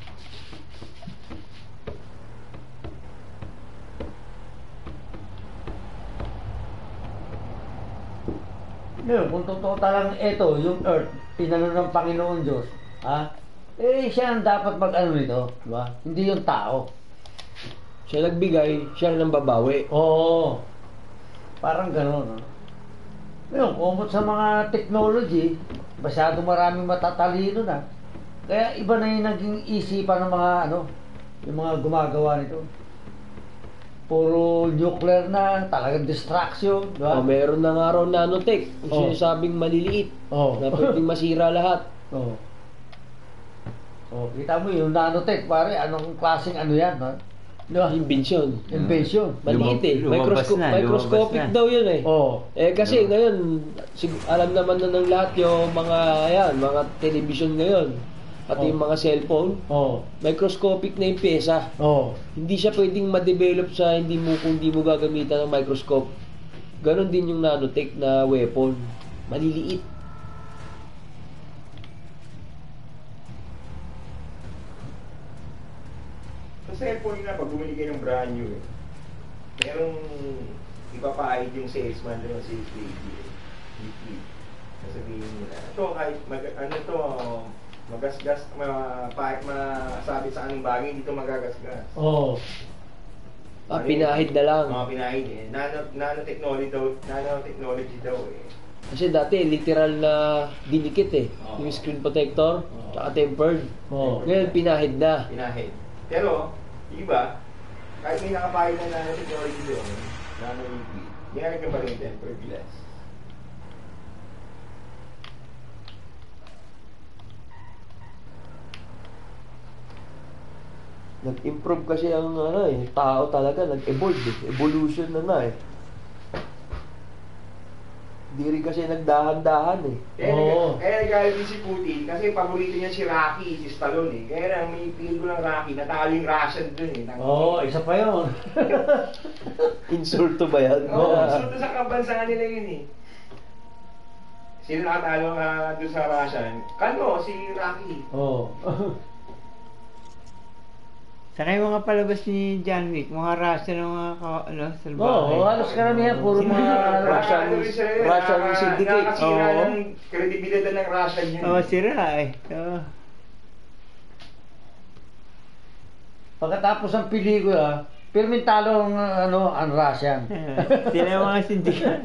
Ngayon, kung totoo talang ito, yung Earth, tinano ng Panginoon Diyos, ha? Eh, siya ang dapat mag-ano nito, di ba? Hindi yung tao. Siya nagbigay, siya rin ang babawi. Oo. Parang gano'n, no? Ngayon, kumot sa mga technology, masyado maraming matatalino na. Kaya iba na yung naging isipan ng mga ano, yung mga gumagawa nito. Puro nuclear na, talagang distraction, di ba? Oh, meron na nga raw nanotech, yung Oh. sinasabing maliliit, Oh. na pwedeng masira lahat. Oo. Oh, kita mo yung nanotech, pare, anong klaseng ano yan, ha? Di ba? Invention. Invention. Maliit eh. Lumabas Microsco- na, microscopic lumabas na. daw yun eh. Oh. Eh kasi ngayon, sig- alam naman na ng lahat yung mga, ayan, mga television ngayon. pati Oh. yung mga cellphone, Oo. microscopic na yung pyesa. Oo. Hindi siya pwedeng ma-develop sa hindi mo kung hindi mo gagamitan ng microscope. Ganon din yung nanotech na weapon. Maliliit. Sa cellphone nga, pag bumili kayo ng brand new eh, merong ipapahid yung salesman doon sa sales lady eh. Weekly. Sasabihin nila, ito kahit mag, ano to, magasgas, ma, pa, masabi sa anong bagay, hindi to magagasgas. Oo. Ah, pinahid na lang. Mga pinahid eh. Nano, nanotechnology daw, nanotechnology daw eh. Kasi dati, literal na dinikit eh. Oo. Yung screen protector, tsaka tempered. Oo. Ngayon, pinahid na. Pinahid. Pero, yung iba, kahit may nakapahid na nanotechnology doon, nano-liquid, ginagawa pa rin tempered glass. Nag-improve kasi ang ano eh, tao talaga, nag-evolve eh. Evolution na na eh. Hindi rin kasi nagdahan-dahan eh. Kaya, Oo. kaya nagalit din si Putin kasi paborito niya si Rocky, si Stallone eh. Kaya lang may pelikula ng Rocky, natalo yung Russian dun eh. Nang- Oo, isa pa yun. Insulto ba yan? Oo, oh, so sa kabansa nila yun eh. Sino nakatalo nga doon sa Russian? Kano, si Rocky. Oo. Saka yung mga palabas ni John Wick, mga rasa ng mga ka- ano, salbahe. Oo, halos karamihan, puro mga Russian- Ano rin sila yun, Russian nakaka- syndicate. Nakakasira Oo. ng kredibilidad ng Russian yun. Oo, sira eh. Oo. Pagkatapos ng pelikula, permentalo ang ano, ang Russian. Sila yung mga sindikat.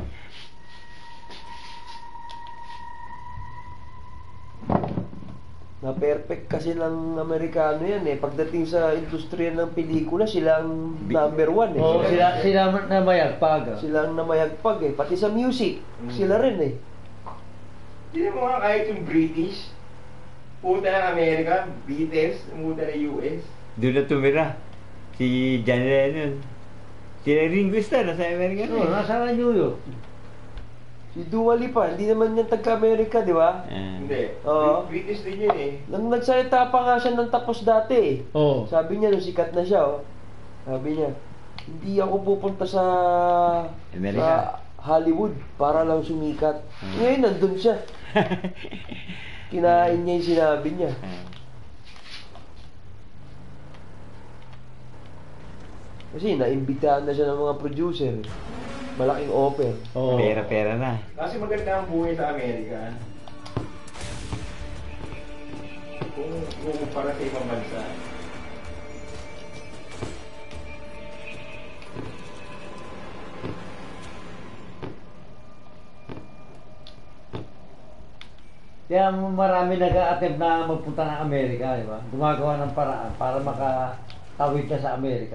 Na perfect kasi ng Amerikano yan eh. Pagdating sa industriya ng pelikula, sila ang number one eh. Oo, sila, sila na mayagpag. ah. Sila ang namayagpag eh. Pati sa music, Mm. sila rin eh. Hindi mo nga kahit yung British, pumunta ng Amerika, Beatles, pumunta ng U S. Doon na tumira. Si John Lennon. Sila Ringo Starr, nasa Amerika Oo, na nasa New York. Si Dua Lipa, hindi naman yan taga-Amerika, di ba? eh. Hindi. Oo. British din yun eh. Nang nagsalita pa nga siya ng tapos dati eh. Oo. Sabi niya, nung sikat na siya, oh. Sabi niya, hindi ako pupunta sa, Amerika. sa Hollywood para lang sumikat. Hmm. Ngayon, nandun siya. Kinain niya yung sinabi niya. Kasi naimbitahan na siya ng mga producer. eh. Malaking offer. Oo. Pera-pera na. Kasi maganda ang buhay sa Amerika. Kung kukumpara sa ibang bansa. Kaya marami nag-a-attempt na magpunta ng Amerika, di ba? Gumagawa ng paraan para makatawid ka sa Amerika.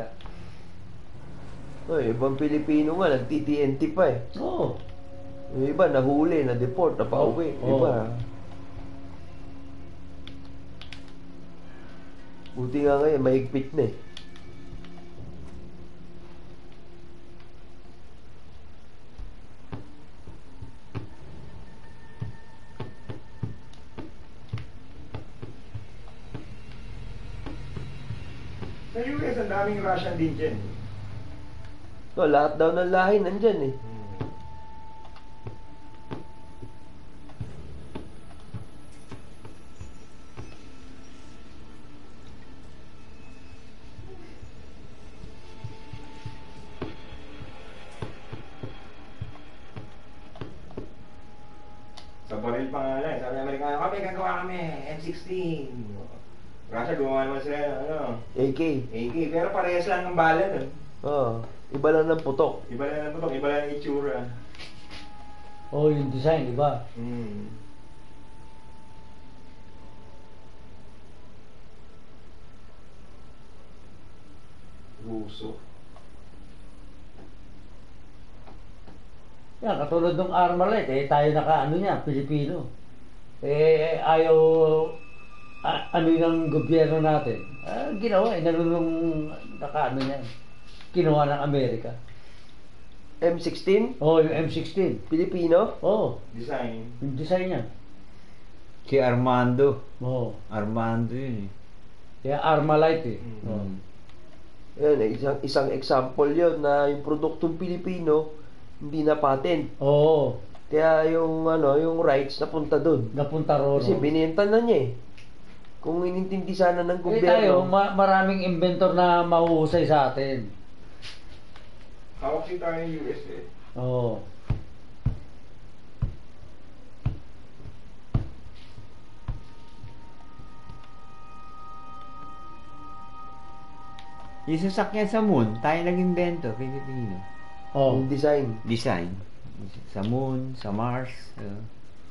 Ay, ibang Pilipino nga, nag-T T N T pa eh. Oo. Yung iba, nahuli, na-deport, napauwi. Oo. Iba. Buti nga ngayon, mahigpit na eh. Sa U S, ang daming Russian din dyan. So, lahat daw ng lahi nandyan eh. Sa baril pa nga lang. Sabi ng Amerikano, kami gagawa kami, M sixteen. Russia, gumawa naman sila, ano, A K. A K. Pero parehas lang ang bala nun. Oo. Iba lang ng putok. Iba lang ang putok, iba lang ang itsura. Oo, yung design, di ba? Hmm. Ruso. Yan, katulad ng Armalite, eh, tayo naka-ano niya, Pilipino. Eh, ayaw, a- ano yung gobyerno natin. Ah, ginawa, eh, nalulong naka-ano niya. Kinuha ng Amerika. M sixteen? Oo, yung M sixteen. Pilipino? Oo, Design. yung design niya. Si Armando. Oo. Armando yun eh. Kaya Armalite eh. Mm. Oo. Yan, eh, isang, isang example yon na yung produktong Pilipino, hindi na patent. Oo. Kaya yung, ano, yung rights napunta doon. Napunta ron. Kasi binenta na niya eh. Kung inintindi sana ng Eh gobyerno. tayo, ma- maraming inventor na mahuhusay sa atin. Hawak si tayo ng U S eh. Oo. Yung sasakyan sa moon, tayo nag-invento, Pilipino. Oo. Yung design. Design. Sa moon, sa Mars. Uh,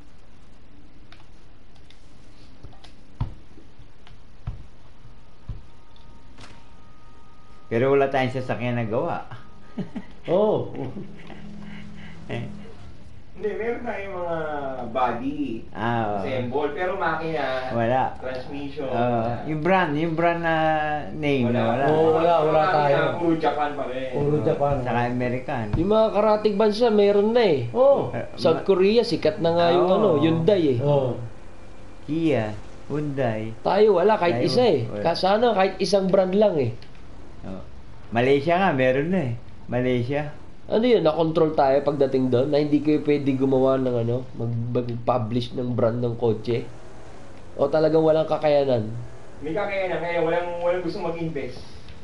Pero wala tayong sasakyan na gawa. Oo. Eh, Hindi, meron tayong mga body, ah, oo. assemble, pero makina, Wala. transmission. Ah, yung brand, yung brand na name na wala. Oo, wala, wala Makina, tayo. Puro Japan pa rin. Puro Japan. Saka American. Yung mga karating bansa, meron na eh. Oo. Eh, South Korea, sikat na nga yung Oo. ano, Hyundai eh. Oo. Kia, Hyundai. Tayo wala, kahit Tayo, isa eh. wala. Kasana, kahit isang brand lang eh. Oh. Malaysia nga, meron na eh. Malaysia. Ano yun, na-control tayo pagdating doon na hindi kayo pwede gumawa ng ano, mag- mag-publish ng brand ng kotse? O talagang walang kakayanan? May kakayanan, kaya walang, walang gusto mag-invest.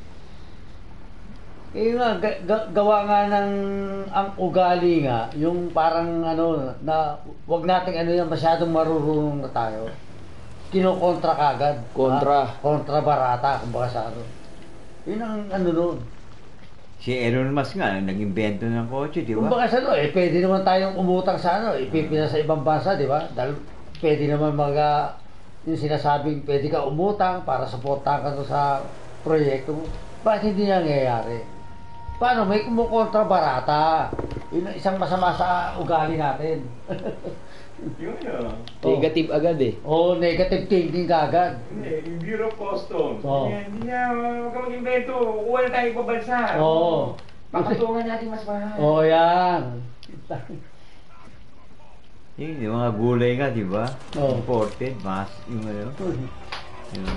Eh nga, ga- ga- gawa nga ng ang ugali nga, yung parang ano, na wag nating ano yan, masyadong marurunong na tayo. Kinokontra kagad. Kontra. Ah, kontra barata, kumbaga sa ano. Yun ang ano nun. Si Elon Musk nga, nag-invento ng kotse, di ba? Kumbaga sa ano, eh, pwede naman tayong umutang sa ano, ipipina sa ibang bansa, di ba? Dahil pwede naman mga, yung sinasabing pwede ka umutang para suportahan ka doon sa proyekto mo. Bakit hindi nangyayari? Paano? May kumukontra barata. Yun ang isang masama sa ugali natin. Yun yun. Negative agad eh. O negative thinking kagad. Hindi, yung Bureau of Customs. Oo. Hindi, hindi na, huwag ka mag-invento. Kuha na tayo ibang bansa. Oo. Papatungan natin mas mahal. O yan. Yung, yung mga gulay nga, di ba? Oo. Imported, mas, yung ano. Yung,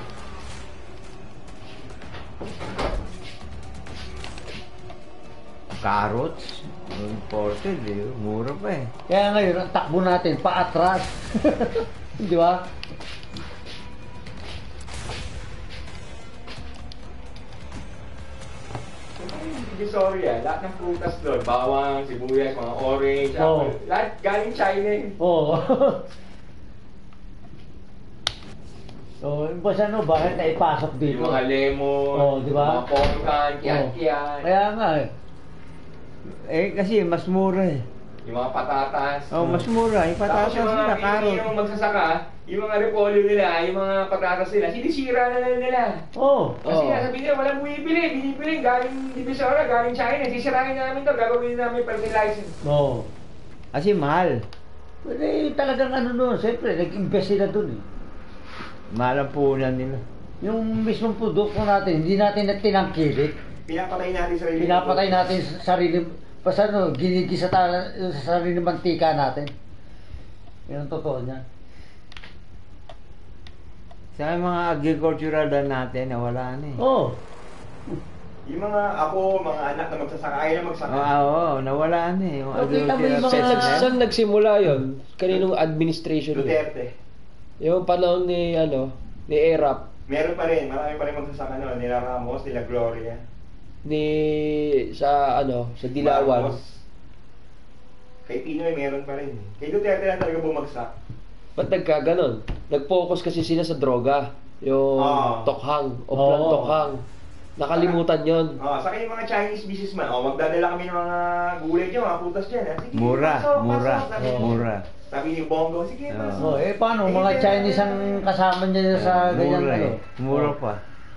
carrots, imported eh. Mura pa eh. Kaya ngayon, ang takbo natin, paatras. Di ba? Sorry ah, lahat ng prutas doon, bawang, sibuyas, mga orange, Oo. apple, lahat galing China eh. Oo. So, yung ba ano, bakit naipasok dito? Yung mga lemon, Oo, di ba? mga pomkan, Oo. kiyan-kiyan, Kaya nga eh. Eh, kasi mas mura eh. yung mga patatas. Oh, mas mura. Yung patatas Tapos yung mga nila, carrot. Pilipino magsasaka, yung mga repolyo nila, yung mga patatas nila, sinisira na lang nila. Oo. Kasi Oo. nga sabi nila, walang bumibili, binibili, galing Divisoria, galing China, sisirain namin to, gagawin namin fertilizer. Oo. Kasi mahal. Pwede talagang ano nun, siyempre, nag-invest sila dun eh. Mahal ang puhunan nila. Yung mismong produkto natin, hindi natin na tinangkilik. Pinapatay natin sa sarili. Pinapatay natin sa sarili, basta ano, ginigisa ta- sa sarili mantika natin. Yan ang totoo niya. Sa mga agricultural dan natin, nawala na eh. Oo. Yung mga ako, mga anak na magsasaka, ayaw na magsaka. Oo, oo, nawala na eh. Yung Okay, tama yung agricultural mga- Saan, sector. saan nagsimula yon? Kaninong administration yun? Duterte. Yung panahon ni, ano, ni Erap, Meron pa rin, marami pa rin magsasaka noon, nila Ramos, nila Gloria. ni, sa, ano, sa Dilawan. Marcos. Kay Pinoy meron pa rin. Kay Duterte lang talaga bumagsak. Ba't nagkaganon? Nag-focus kasi sila sa droga. Yung Ah. tokhang, oplan Oo. tokhang. Nakalimutan yon. Oh, sa yung mga Chinese businessman, oh, magdadala kami ng mga gulay dyan, mga putas dyan. Ha? Sige, Mura, pasok, mura, pasok. Sabi, Oo. mura. sabi ni Bongo, sige, Oo. pasok. Oh, eh paano? Mga Chinese ang kasama niya sa ganyan Mura ano? eh. Mura Oh. pa.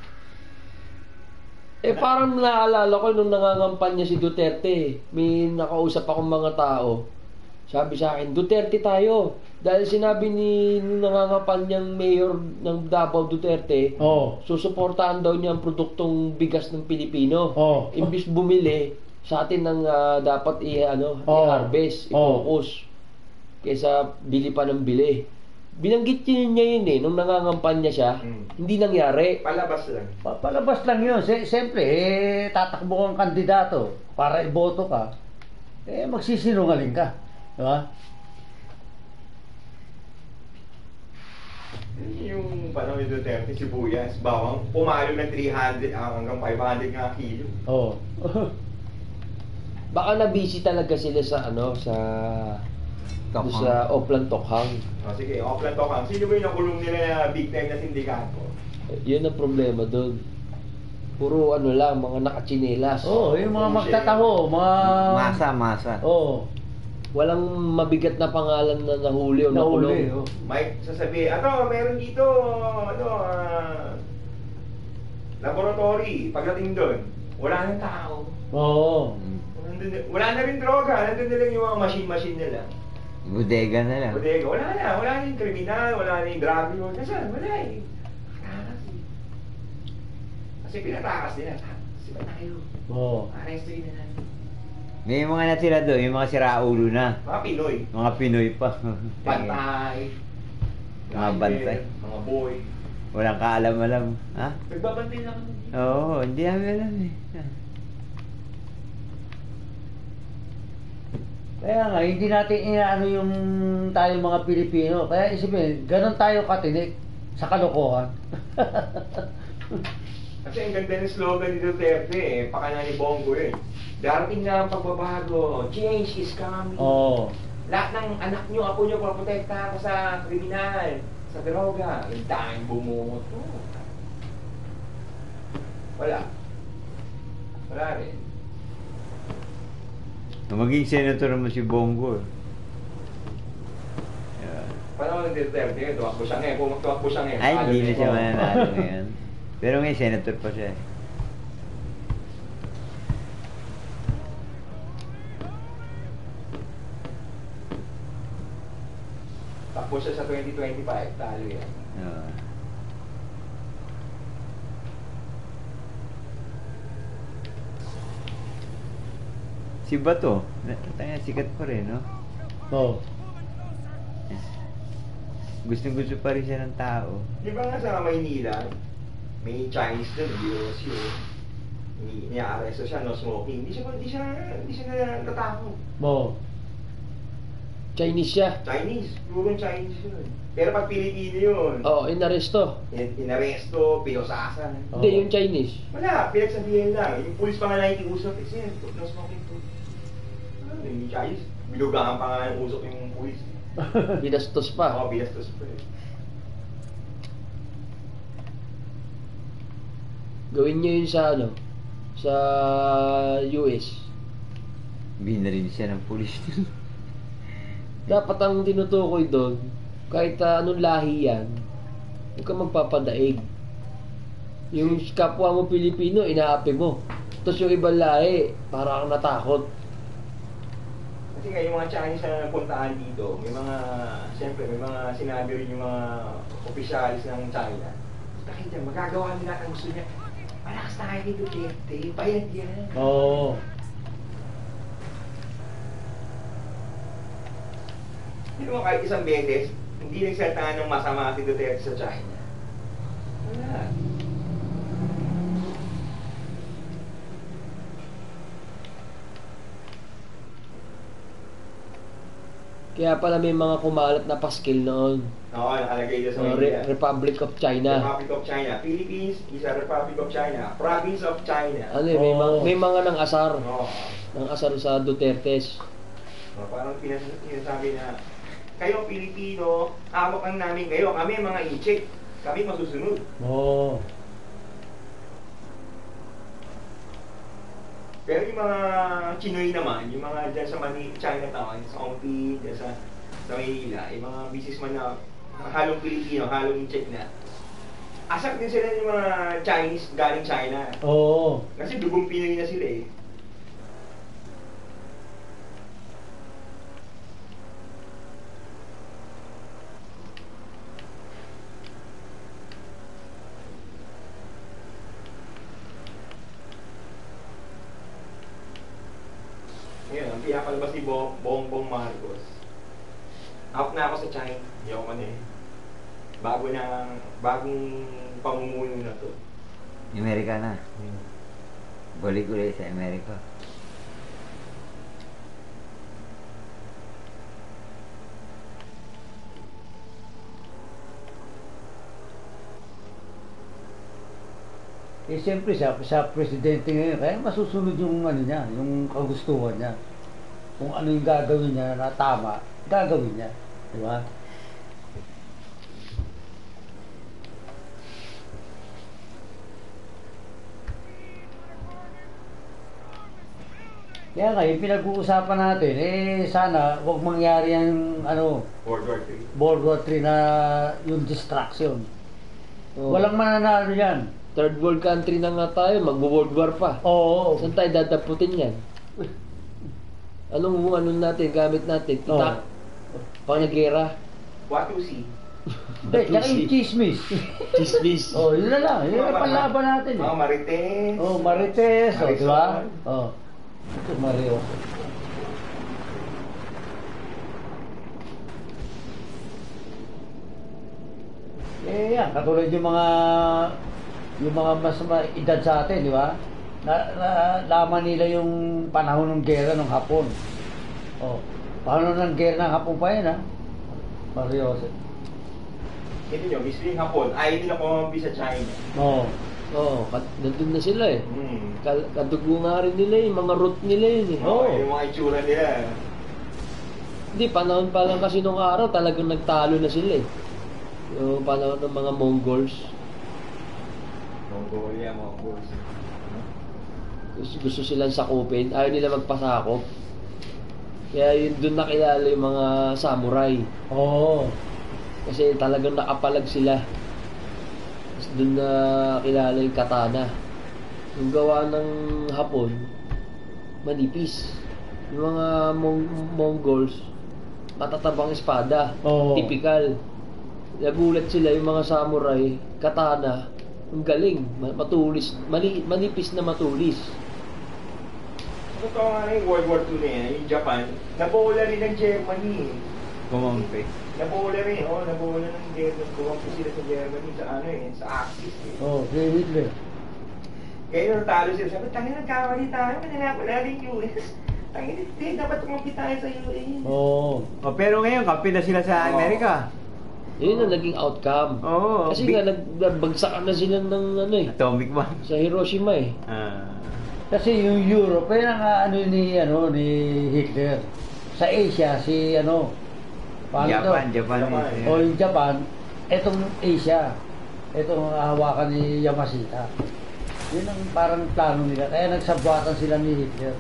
Eh parang naalala ko nung nangangampanya si Duterte, may nakausap akong mga tao. Sabi sa akin, Duterte tayo. Dahil sinabi ni nung nangangampanyang mayor ng Davao Duterte, Oo. susuportahan daw niya ang produktong bigas ng Pilipino. Oo. Imbis bumili, sa atin ang ah, dapat i ano, Oo. i-harvest, Oo. i-focus. Kaysa bili pa ng bili. Binanggit yun niya yun eh, nung nangangampanya siya, Hmm. hindi nangyari. Palabas lang. Pa- Palabas lang yun. Si- Siyempre, eh, tatakbo kang kandidato para iboto ka. Eh, magsisinungaling ka. Di ba? Yung panahon ni Duterte, sibuyas, bawang, pumalo ng three hundred ah, hanggang five hundred nga kilo. Oo. Baka na-busy talaga sila sa ano, sa doon sa Oplan Tokhang. O sige, offline to kang. Sino ba yung nakulong nila na big time na sindikato? Yun ang problema doon. Puro ano lang, mga nakachinelas. Oo, yung mga magtataho, mga... Masa, masa. Oo. Walang mabigat na pangalan na nahuli o Nahuli, nakulong. oh. Mike, sasabi, ato, meron dito, ano, ah, laboratory. Pagdating doon, wala nang tao. Oo. Nandun, wala na rin droga, nandun na lang yung mga machine-machine nila. Bodega na lang. Bodega, wala na, wala na yung kriminal, wala na yung drug lord. Kasi wala eh. Takas eh. Kasi pinatakas nila. Kasi ba tayo? Oo. Arrestuin na natin. May mga natira doon, yung mga siraulo na. Mga Pinoy. Mga Pinoy pa. Bantay. Mga bantay. Mga boy. Walang kaalam-alam. Ha? Nagbabantay lang kami. Oo, hindi namin alam eh. Kaya nga, hindi natin inaano yung tayo mga Pilipino. Kaya isipin, ganun tayo katinik sa kalokohan. Kasi ang ganda ng slogan ni Duterte eh, pakana ni Bongo eh. Darating na ang pagbabago, change is coming. Oo. Lahat ng anak nyo, apo nyo, paprotekta ka sa kriminal, sa droga. Yung tanging bumuot. Oh. Wala. Wala rin. Maging senator naman si Bongo. eh. Yeah. Panahon ng Duterte, tuwakbo siya ngayon. Kung tuwakbo siya ngayon, Ay, hindi na talo siya ko. mananalo ngayon. Pero ngayon, senator pa siya. eh. Takbo siya sa twenty twenty-five, talo yan. Oo. Si Bato, na- tanga, sikat pa rin, no? Oo. Gustong gusto pa rin siya ng tao. Di ba nga sa Maynila, may Chinese doon, B O C, oh. Ni niya-arresto siya, no smoking. Hindi siya, hindi siya, hindi siya natatakot. Oo. Chinese siya. Chinese, purong Chinese yun. Pero pag Pilipino yun, Oo, inaresto. in inaresto, pinosasan. Hindi, yung Chinese. Wala, pinagsabihin lang. Yung pulis pa nga nakikiusap, eh, siya, no smoking po. Ano, yung Chinese, binugahan pa nga ng usok yung pulis. Binastos Oo, pa. binastos pa eh. Gawin niyo yun sa ano, sa U S. Binarin siya ng pulis. Dapat ang tinutukoy doon, kahit uh, anong lahi yan, huwag ka magpapadaig. Yung kapwa mo Pilipino, inaapi mo. Tapos yung ibang lahi, para kang natakot. Kasi nga yung mga Chinese na puntaan dito, may mga, siyempre may mga sinabi rin yung mga opisyalis ng China. Nakita, magagawa nila ang gusto niya. Malakas tayo kay Duterte, bayad yan. Oo. Hindi mo kahit isang beses, hindi nagsalita ng masama si Duterte sa China. Wala. Kaya pala may mga kumalat na paskil noon. Oo, nakalagay dito sa Uh, media. Re- Republic of China. Republic of China. Philippines is a Republic of China. Province of China. Ano eh, may, Oo. mga, may mga nang asar. Oo. Nang asar sa Dutertes. Oh, parang pinas- sinasabi na, kayo Pilipino, awak lang namin kayo. Kami mga i-check. Kami masusunod. Oo. Pero yung mga Chinoy naman, yung mga dyan sa Manila, Chinatown, sa Ongpin, dyan sa, sa Manila, yung mga businessman na halong Pilipino, halong i-check na. Asak din sila yung mga Chinese galing China. Oo. Kasi dugong Pinoy na sila eh. Ngayon, ang pinapalabas ni Bong Bongbong Marcos. Out na ako sa China. Hindi ako man eh. Bago na, bagong pamumuno na to. Amerika na. Balik ulit sa Amerika. Eh siyempre siya, siya presidente ngayon, kaya masusunod yung ano niya, yung kagustuhan niya. Kung ano yung gagawin niya na tama, gagawin niya. Di ba? Kaya nga, yung pinag-uusapan natin, eh sana huwag mangyari yung ano, World War Three. World War Three na yung distraction. Oo. Walang mananalo yan. Third world country na nga tayo, mag-world war pa. Oo. Saan tayo dadaputin yan? Anong ano natin, gamit natin? Itak? Pangagera? What to see? Hindi, tsaka yung chismis. Chismis. Oh, yun na lang. Yun ang panlaban natin eh. Mga Marites. Oh, Marites, oh, di ba? Marisol. Oh. Ito, Mario. Eh, yan, katulad yung mga yung mga mas edad sa atin, di ba? Na, na, laman nila yung panahon ng gera ng Hapon. Oh, panahon ng gera ng Hapon pa yan, ha? Mario. Ito nyo, mismo yung Hapon, ayaw nila kumambi sa China. Oo. Oo, oh, nandun na sila eh. Hmm. Kal- Kadugo nga rin nila yung mga root nila yun eh. Oo, Oo. yung mga itsura nila. Hindi, panahon pa lang kasi nung araw talagang nagtalo na sila eh. Yung panahon ng mga Mongols. Mongolia, Mongols. Gusto, gusto silang sakupin, ayaw nila magpasakop. Kaya yun doon nakilala yung mga samurai. Oo. Kasi talagang nakapalag sila. Tapos doon na kilala yung katana. Yung gawa ng Hapon, manipis. Yung mga Mong- Mongols, matatabang espada. Oo. Typical. Nagulat sila yung mga samurai, katana, ang galing, ma- matulis, mali, manipis na matulis. Totoo nga na yung World War Two na yan, yung Japan, nabola rin ng Germany. Kumampi. Nabola rin, oh, nabola ng Germany. Kumampi sila sa Germany sa ano eh, sa Axis eh. Oo, si Hitler. Kaya nung talo sila, sabi, tangin nagkamali tayo, mananako natin yung U S. Tangin, hindi, dapat kumampi tayo sa U A. Oo. Oh, pero ngayon, kampi na sila sa Oo. Amerika. Yun ang naging outcome. Oo. Kasi Big- nga, nag- nagbagsakan na sila ng ano eh, Atomic bomb. sa Hiroshima eh. Ah. Kasi yung Europe, yan ang ah, ano ni ano ni Hitler. Sa Asia si ano paano Japan, to? Japan. Japan. eh. O yung Japan, etong Asia. Etong hawakan ni Yamashita. Yun ang parang plano nila. Kaya nagsabwatan sila ni Hitler.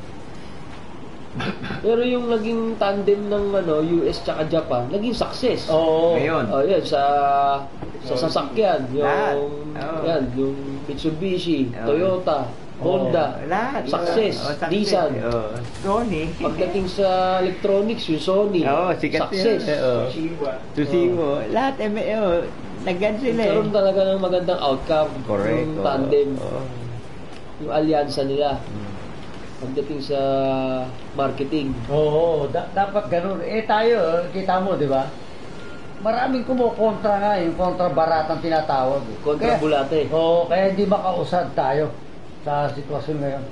Pero yung naging tandem ng ano, U S tsaka Japan, naging success. Oo. Ngayon. Oh, yan sa sa sasakyan, Lahat. yung Oo. yan, yung Mitsubishi, Oo. Toyota, Honda, Lahat. success, Oh, success. Nissan. Oh. Sony. Pagdating sa electronics, yung Sony, Oo, sikat success. yun. Oo. Toshiba. Tusibo. Lahat, eh, may- oh, naggan sila eh. Nagkaroon talaga ng magandang outcome, Correct. yung oo. tandem, Oo. yung alyansa nila. Hmm. Pagdating sa marketing. Oo, da- dapat ganun. Eh tayo, kita mo, di ba? Maraming kumukontra nga, yung kontra baratang tinatawag. eh. Kontra Kaya- bulate. Oo, kaya hindi makausad tayo sa sitwasyon ngayon.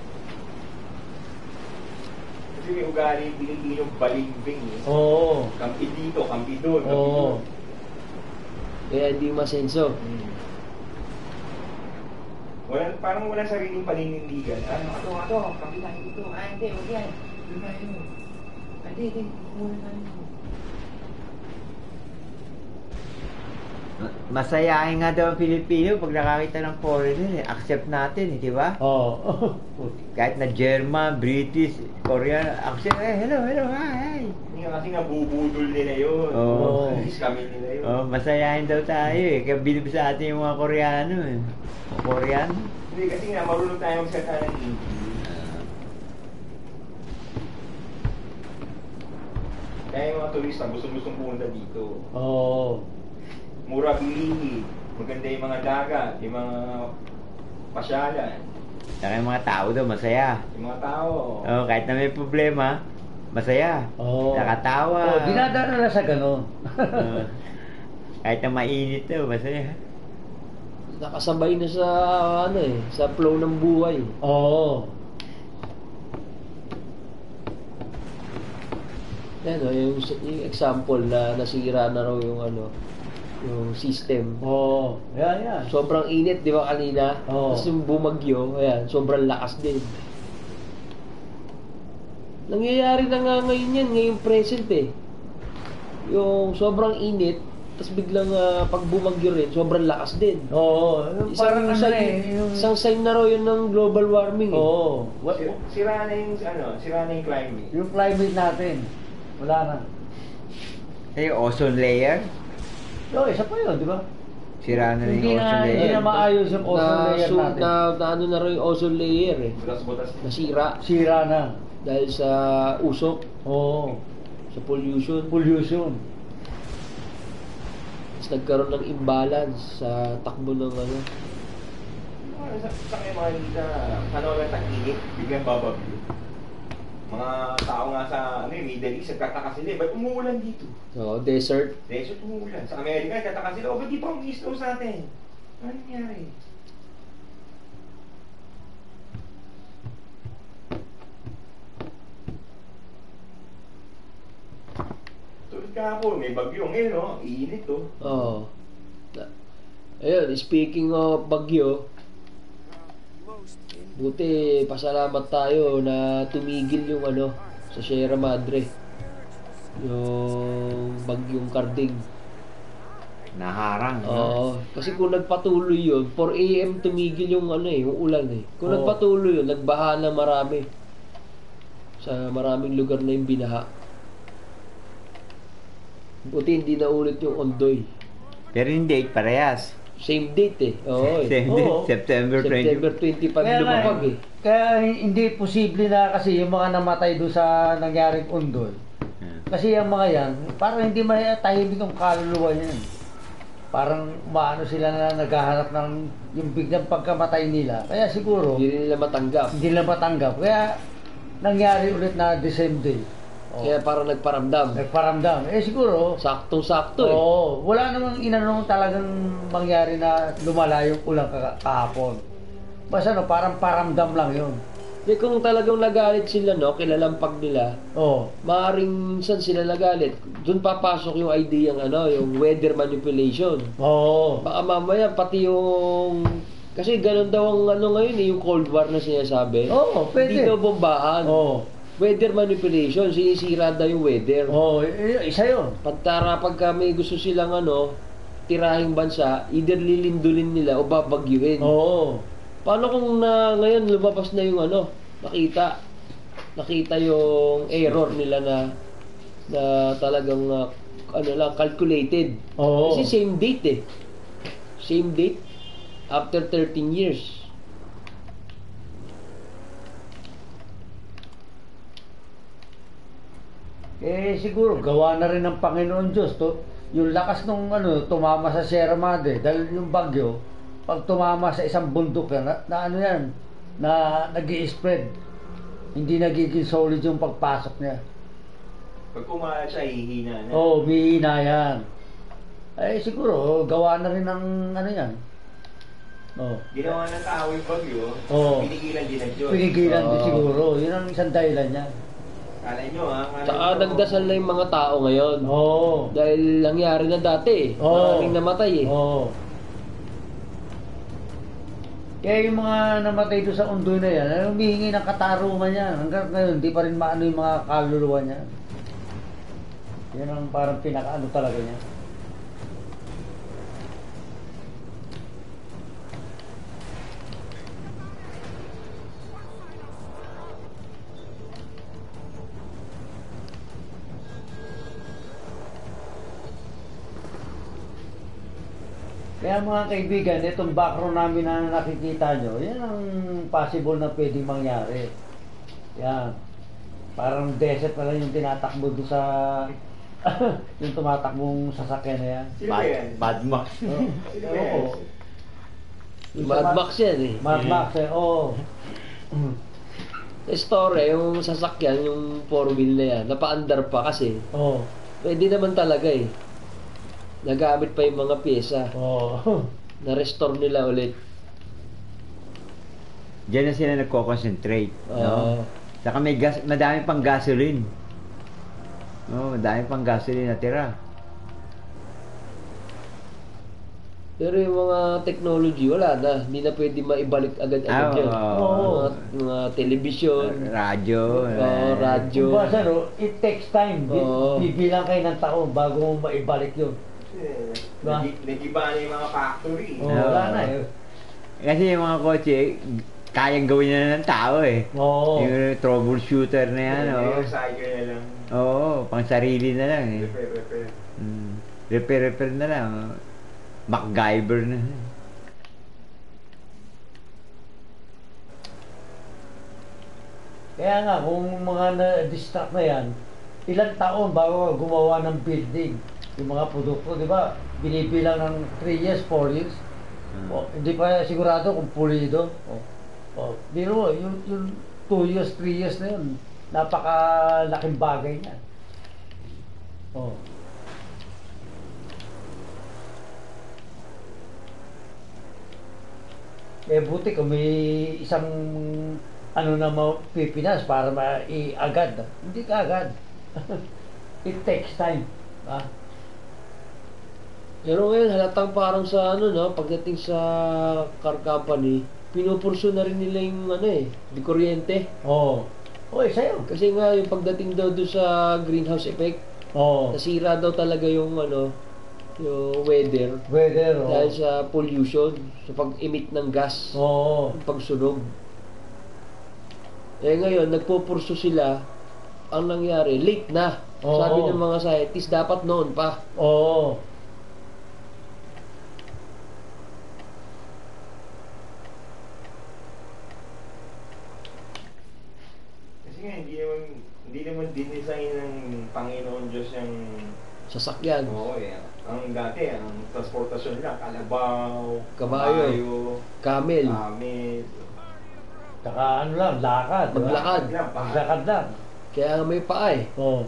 Kasi may ugali yung Pilipino balimbing eh. Oo. Kampi dito, kampi doon, kampi Oo. doon. Kaya hindi masenso. Hmm. Wala, parang wala sariling paninindigan. Ano, ato, ato, kampi tayo dito. Ah, hindi, huwag yan. Doon tayo. Ah, Hindi, hindi, muna tayo. Masayahin nga daw ang Pilipino pag nakakita ng foreigner eh. Accept natin eh, di ba? Oo. Kahit na German, British, Korean, accept, eh, hello, hello, hi, hi. Hindi nga kasi nga bubudol nila yun. Oo. Alis kami nila yun. Oh, masayahin daw tayo eh. Kaya bilib sa atin yung mga Koreano eh. Mga Korean? Hindi, kasi nga marunong tayo magsalita ng English. Kaya yung mga turista gusto-gustong pumunta dito. Oo. Mura bilihin, maganda yung mga dagat, yung mga pasyalan, Saka yung mga tao daw, masaya. yung mga tao. Oh, kahit na may problema, masaya. Oo. Nakatawa. Oo, dinadaan na sa ganun. Oh. Kahit na mainit daw, masaya. Nakasabay na sa ano eh, sa flow ng buhay. Oo. Yan o, yung, yung example na nasira na raw yung ano, yung system. Oo. Yan, yan. Sobrang init, di ba kanina? Oo. Tapos yung bumagyo, ayan, sobrang lakas din. Nangyayari na nga ngayon yan, ngayong present eh. Yung sobrang init, tapos biglang ah, pag bumagyo rin, sobrang lakas din. Oo. Parang ano sign, eh, yung... isang sign na raw yun ng global warming eh. Oo. Wa- Sira, sira na yung, ano, sira na yung climate. Yung climate natin, wala na. Eh, yung ozone layer. Yo, isa pa yun, di ba? Sira na rin Hindi yung na, ozone hindi layer. na maayos yung ozone na, layer su- natin. na, na ano na raw yung ozone layer eh. Butas-butas. Nasira Sira na. dahil sa usok, Oo. sa pollution. Pollution. Tapos nagkaroon ng imbalance sa takbo ng ano. Ano, sa, sa kayo mga hindi na panahon ng tag-init, biglang babagyo. Mga tao nga sa ano, eh, Middle East, nagtataka sila, eh, ba't umuulan dito? So, desert. Desert umuulan. Sa Amerika, nagtataka sila, oh, ba't di pa umisnow sa atin? Ano nangyari? Tulad ka po, may bagyo ngayon, no? Iinit, oh. Oo. Na- Ayun, speaking of bagyo, buti pasalamat tayo na tumigil yung ano sa Sierra Madre. Yung bagyong Karding. Naharang. no? Oo, kasi kung nagpatuloy yun, four a m tumigil yung ano eh, yung ulan eh. Kung Oo. nagpatuloy yun, nagbaha na marami. Sa maraming lugar na yung binaha. Buti hindi na ulit yung Ondoy. Pero yung date parehas. Same date eh. Oo eh. Same Oo. date, September September twenty. twenty-five Kaya nga, lumapag eh. Kaya hindi posible na kasi yung mga namatay doon sa nangyaring undol. Ah. Kasi yung mga yan, parang hindi matahimik ang kaluluwa niyan. Parang maano sila na naghahanap ng yung biglang pagkamatay nila. Kaya siguro, Hindi nila matanggap. hindi nila matanggap. Kaya nangyari ulit na the same day. Oh. Kaya parang nagparamdam. Nagparamdam. Eh siguro, Saktong-sakto eh. oo, wala namang inanong talagang mangyari na lumala yung ulang ka- kahapon. Basta no, parang paramdam lang yun. Di kung talagang nagalit sila, no, kilalampag nila, Oo. maaaring saan sila nagalit? Doon papasok yung idea ng ano, yung weather manipulation. Oo. Baka mamaya pati yung... Kasi ganun daw ang ano ngayon eh, yung Cold War na sinasabi. Oo, pwede. Hindi daw bombahan. Oo. Weather manipulation, sinisira daw yung weather. Oo, eh, isa yun. Pagtara pagka may gusto silang ano, tirahing bansa, either lilindulin nila o babagyuhin. Oo. Paano kung na ngayon lumabas na yung ano, nakita nakita yung error nila na na talagang uh, ano lang calculated. Oo. Kasi same date eh. Same date after thirteen years. Eh siguro gawa na rin ng Panginoon Diyos to. Yung lakas nung ano tumama sa Sierra Madre dahil yung bagyo pag tumama sa isang bundok yan, na, na ano yan na nag-i-spread. Hindi nagiging solid yung pagpasok niya. Pag kumalat siya, hihina na. Oo, oh, bihina yan. Eh siguro gawa na rin ng ano yan. Oh. Ginawa ng tao yung bagyo, Oo. pinigilan din ng Diyos. Pinigilan din Oo. siguro. Yun ang isang dahilan niya. Kala nyo ha? Kala Tsaka nyo, nagdasal na yung mga tao ngayon. Oo. Dahil nangyari na dati eh. Oo. Maraming namatay eh. Oo. Kaya yung mga namatay doon sa undoy na yan, ay humihingi ng katarungan yan. Hanggang ngayon, di pa rin maano yung mga kaluluwa niya. Yan ang parang pinakaano talaga niya. Kaya mga kaibigan, itong background namin na nakikita nyo, yan ang possible na pwedeng mangyari. Yan. Parang desert na lang yung tinatakbo doon sa... yung tumatakbong sasakyan na yan. Sino ba yan? Mad Max. Oo. Sino ba yan? Oo. Yung sa Mad Max yan eh. Mad Max eh, oo. Sa story, yung sasakyan, yung four wheel na yan, napa-under pa kasi. Oo. Pwede naman talaga eh. nagamit pa yung mga pyesa. Oo. Na-restore nila ulit. Diyan na sila nagko-concentrate. Oo. No? Saka may gas, madami pang gasoline. Oh, madami pang gasoline na tira. Pero yung mga technology, wala na. Hindi na pwede maibalik agad-agad Ah, yun. oo. Mga, mga television, Radyo. oh, eh. radyo. Kung ba, no, it takes time. Bi- Oo. Bibilang kayo ng taon bago mo maibalik yun. Eh, Ba? nag- Nag-iba na yung mga factory. Oo, Oo. wala na eh. Kasi yung mga kotse, kayang gawin na ng tao eh. Oo. Yung troubleshooter na yan, oh. Recycle na lang. Oo, pang sarili na lang eh. Repair, repair. Mm. Repair-repair na lang. oh. MacGyver na. Kaya nga, kung mga na-distract na yan, ilang taon bago ka gumawa ng building, yung mga produkto, di ba? Binibilang ng three years, four years. Hmm. O, hindi pa sigurado kung pulido. O, o, biro mo, yung, yung two years, three years na yun, napakalaking bagay niya. Oh. Eh buti kung may isang ano na mapipinas para maiagad. Hindi ka agad. It takes time. Ah. Pero ngayon, halatang parang sa ano, no, pagdating sa car company, pinupurso na rin nila yung ano eh, di kuryente. Oo. Oh. Oy, sa'yo. Kasi nga, yung pagdating daw doon sa greenhouse effect, Oo. nasira daw talaga yung ano, yung weather Weather, oo. dahil sa pollution, sa pag-emit ng gas, Oo. yung pagsunog. Eh ngayon, nagpupurso sila, ang nangyari, late na. Oo. Sabi ng mga scientists, dapat noon pa. Oo. Kasi nga, hindi naman, hindi naman dinesign ng Panginoon Diyos yung... Sasakyan. Oo eh. Ang dati, ang transportasyon lang, kalabaw, Kabayo. Camel. Amin. Saka ano lang, lakad. di ba? Maglakad. Maglakad lang. Kaya nga may paa eh. Oo.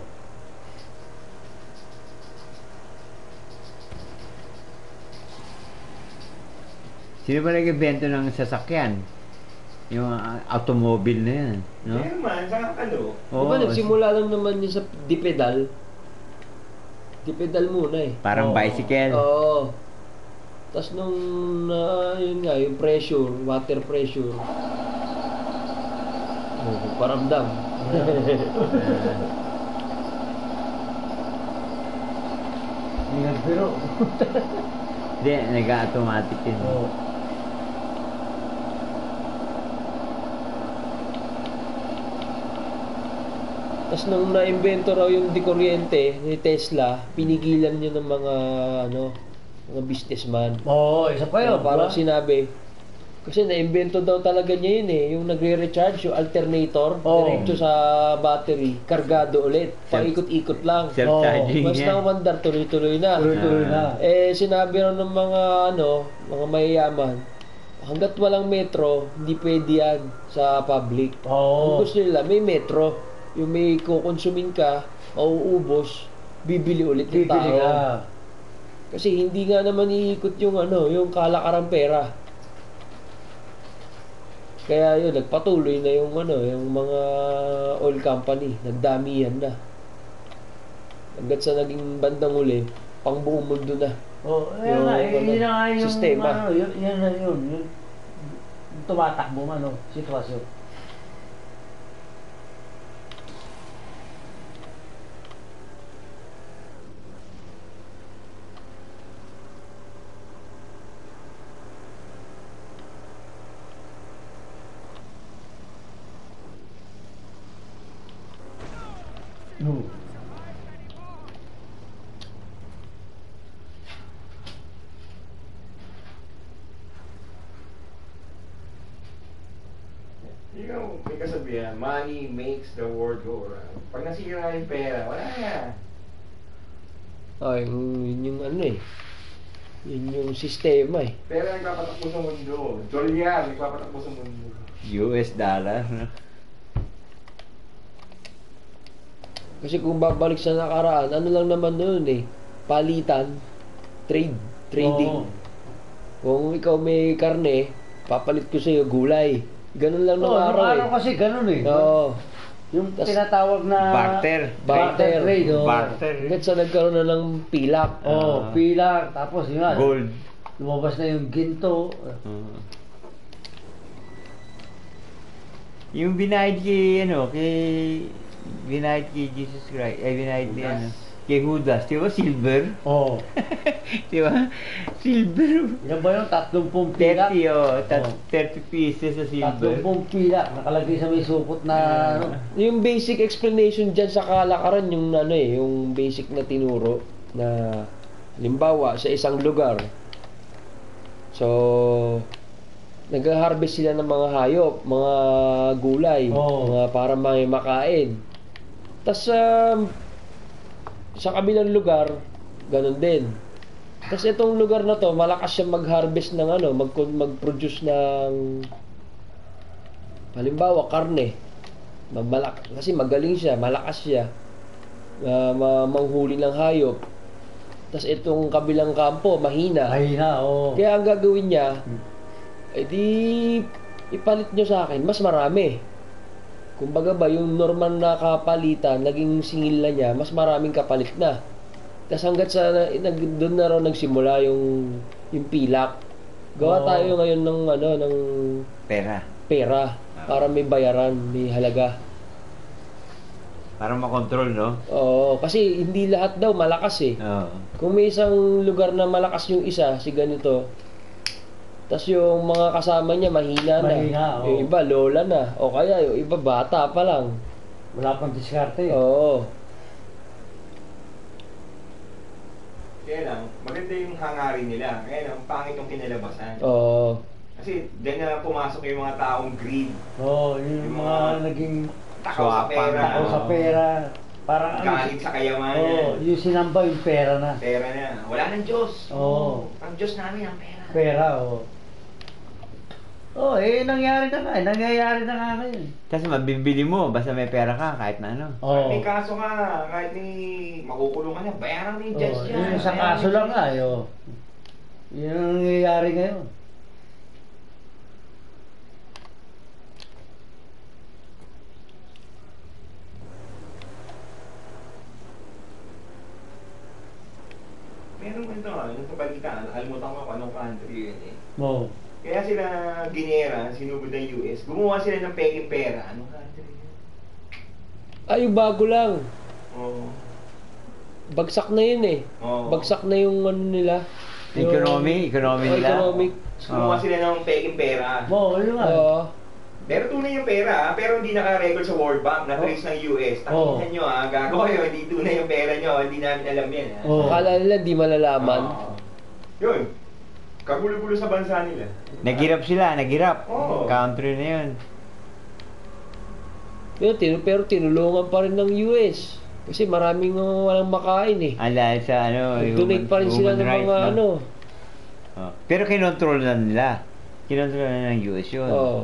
Sino ba nag-invento ng sasakyan? Yung uh, automobile na yan. No? Hindi naman, sa ano? Di ba nagsimula lang naman yun sa dipedal? Dipedal muna eh. Parang Oo. bicycle. Oo. Tapos nung, na yun nga, yung pressure, water pressure. Oh, paramdam. Hindi nagbiro. Hindi, nag-automatic yun. Oo. Tapos nung na-invento raw yung di kuryente ni Tesla, pinigilan niya ng mga ano, mga businessman. Oo, isa pa yun. Kaya parang di ba? sinabi, kasi na-invento daw talaga niya yun eh, yung nagre-recharge, yung alternator, Oo. diretso sa battery, kargado ulit, paikot-ikot lang. Self-charging Basta yan. umandar, tuloy-tuloy na. Tuloy-tuloy Ah. na. Eh, sinabi rin ng mga ano, mga mayayaman, hanggat walang metro, hindi pwede yan sa public. Oo. Kung gusto nila, may metro. Yung may kukonsumin ka, mauubos, bibili ulit yung Bibili tao. ka. Kasi hindi nga naman iikot yung ano, yung kalakarang pera. Kaya yun, nagpatuloy na yung ano, yung mga oil company, nagdamihan na. Hanggat sa naging bandang uli, pang buong mundo na. Oh, Yung, yun nga, eh, ano, yun na nga yung, sistema. ano, yun, yun na yun, yun, yung tumatakbo man, no, sitwasyon. No. You know, may kasabihan, money makes the world go round. Pag nasira yung pera, wala na. Ay, yun yung ano eh. Yun yung sistema eh. Pera nagpapatakbo sa mundo. Dolyar nagpapatakbo sa mundo. U S dollar. no? Kasi kung babalik sa nakaraan, ano lang naman noon eh, palitan. trade, trading. Oo. Kung ikaw may karne, papalit ko sa'yo gulay. Ganun lang ng Oo, araw, araw eh. kasi ganun eh. Oo. Yung Tas- tinatawag na Barter. Barter. trade. Oh. Barter. Hanggat sa nagkaroon na ng pilak. Oh, Ah. pilak, tapos yun nga. Gold. Lumabas na yung ginto. Oo. Yung binayad kay, ano, kay, binayad kay Jesus Christ, ay binayad ni, ano, kay Judas, di ba, silver? Oh. Di ba? Silver. Yan ba yung tatlong pong pilak? thirty, oh, tat- Oh. thirty pieces sa Tatlong silver. pong pilak, nakalagay sa may supot na ano. Yung basic explanation dyan sa kalakaran, yung ano eh, yung basic na tinuro na limbawa sa isang lugar. So, nag-harvest sila ng mga hayop, mga gulay, Oo. mga para may makain. Tapos um, sa kabilang lugar, ganun din. Tapos itong lugar na to, malakas siya mag-harvest ng ano, mag mag-produce ng halimbawa karne. Malak kasi magaling siya, malakas siya. Uh, ma- manghuli ng hayop. Tapos itong kabilang kampo, mahina. Mahina, oh. Kaya ang gagawin niya, eh di ipalit nyo sa akin, mas marami. Kumbaga ba, yung normal na kapalitan, naging singil na niya, mas maraming kapalit na. Tapos hanggat sa, nag, doon na raw nagsimula yung, yung pilak. Gawa Oo. tayo ngayon ng, ano, ng Pera. pera, para may bayaran, may halaga. Para makontrol, no? Oo, kasi hindi lahat daw malakas eh. Oo. Kung may isang lugar na malakas yung isa, si ganito, tas yung mga kasama niya mahina na. Mahina, oo. Yung iba lola na. O kaya yung iba bata pa lang. Wala pang diskarte. Oo. Kaya lang, maganda yung hangarin nila. Kaya lang, pangit yung kinalabasan. Oo. Kasi dyan na pumasok yung mga taong greed. Oh, yun yung mga naging Takaw sa Swapan, pera. takaw sa pera. Parang ano. Galit sa kayamanan. Oh, yung sinamba yung pera na. Pera na. Wala nang Diyos. Oo. Ang Diyos namin ang pera. Pera, oh. Oh, eh, nangyari na nga. eh. Nangyayari na nga ngayon. Tapos mabibili mo, basta may pera ka, kahit na ano. Oh. May kaso ka, kahit may makukulong ka na, bayaran mo yung judge Oh, dyan. yun sa Bayaran kaso mo lang yung nga, judge. yo. Yun ang nangyayari ngayon. Meron ko ito, yung sa balita, nakalimutan ko kung anong country yun eh. Oh. Kaya sila ginera, sinugod ng U S, gumawa sila ng peking pera. Anong country yun? Ay, bago lang. Oo. Bagsak na yun eh. Oo. Bagsak na yung ano nila. Yung- Economy, economy Oh, nila. economic. Gumawa Oo. sila ng peking pera. Oh, yun nga. Oo. Pero tunay yung pera, ah, pero hindi naka-record sa World Bank, na-trace ng U S. Oh. Takinan nyo ah, gago kayo, hindi tunay yung pera nyo, hindi namin alam yan. Ah. Oh. Akala nila di malalaman. Oo. Yun, kagulo-gulo sa bansa nila. Naghirap sila, naghirap. Oo. Country na yun. Pero, tin- pero tinulungan pa rin ng U S. Kasi maraming uh, walang makain eh. Ang dahil sa ano, Donate pa rin sila ng rights, mga no? ano. Oh. Pero kinontrol na nila. Kinontrol na ng U S yun. Oo.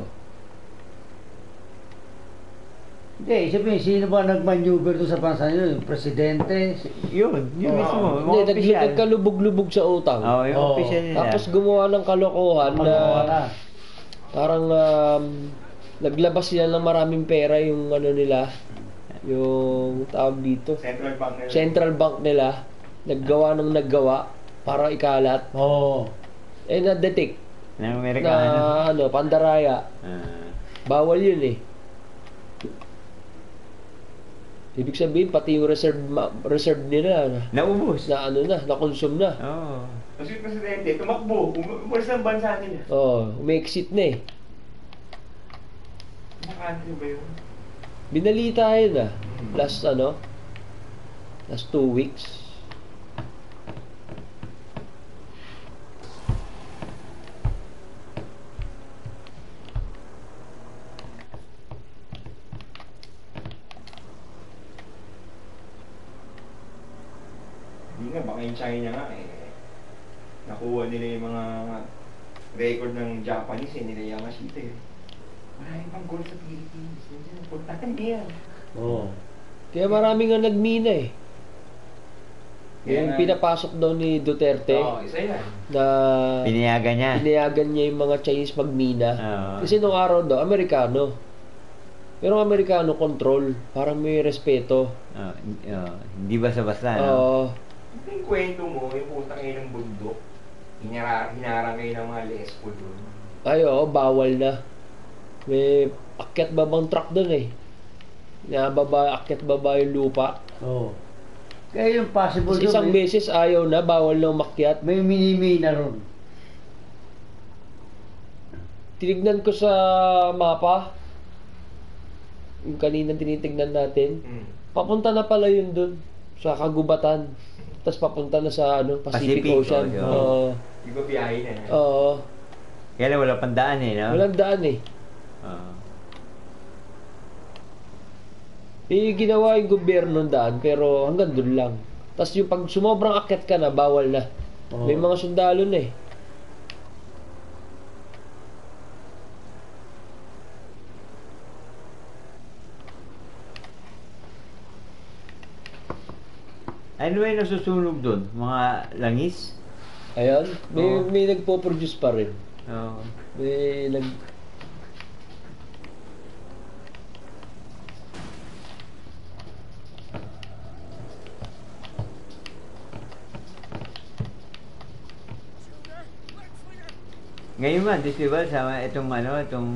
Hindi, sabihin, sino ba nag-maneuver doon sa bansa nyo? Yung presidente? Si- Yun, yun Oo. mismo. Hindi, Mga nag- opisyal. nagkalubog-lubog sa utang. Oo, yung Oo. opisyal nila. Tapos gumawa ng kalokohan na Ano na? parang um, naglabas sila ng maraming pera yung ano nila, yung tawag dito, Central Bank nila. central bank nila, naggawa ng naggawa para ikalat. Oo. Eh na-detect ng na Amerikano. ano, pandaraya. Ah. Bawal yun eh. Ibig sabihin, pati yung reserve, ma- reserve nila, Naubos. na ano na, na-consume na. Oo. Tapos yung presidente, tumakbo, um- umalis ng bansa nila. Oh, umi-exit na eh. Anong country ba yun? Binalita yun ah. Last ano, last two weeks. Hindi nga, baka yung China nga eh. Nakuha nila yung mga record ng Japanese eh, nila Yamashita eh. Maraming pang gold sa Philippines. Yan, puntahan niya. Oo. Kaya marami nga nagmina eh. Yung Kaya- pinapasok daw ni Duterte Oo, isa yan. na Pinayagan niya. pinayagan niya yung mga Chinese magmina. Oo. Kasi nung araw daw, Amerikano. Pero ang Amerikano, control. Parang may respeto. Oh, oh, hindi basta-basta, no? Oo. Ito yung kwento mo, yung putang kayo ng bundok. Hinara, hinarang kayo ng mga lespo doon. Ay, oo, bawal na. May akyat babang truck doon eh. Nababa, akyat baba yung lupa. Oo. Kaya yung possible Tapos isang doon, may, beses ayaw na, bawal na umakyat. may minimina ron. Tinignan ko sa mapa, yung kanina tinitignan natin, Hmm. papunta na pala yun dun, sa kagubatan. Tapos papunta na sa ano, Pacific, Pacific, Ocean. oh, Oo. Di ba biyahe na? Oo. Kaya lang wala pang daan eh, no? Walang daan eh. Oo. Eh, ginawa yung gobyerno ng daan, pero hanggang dun lang. Tapos yung pag sumobrang akyat ka na, bawal na. Oo. May mga sundalo na eh. Ano ba yung nasusunog doon? Mga langis? Ayun, may, Oo. may nagpo-produce pa rin. Oo. May nag... Ngayon man, di ba, sa itong ano, itong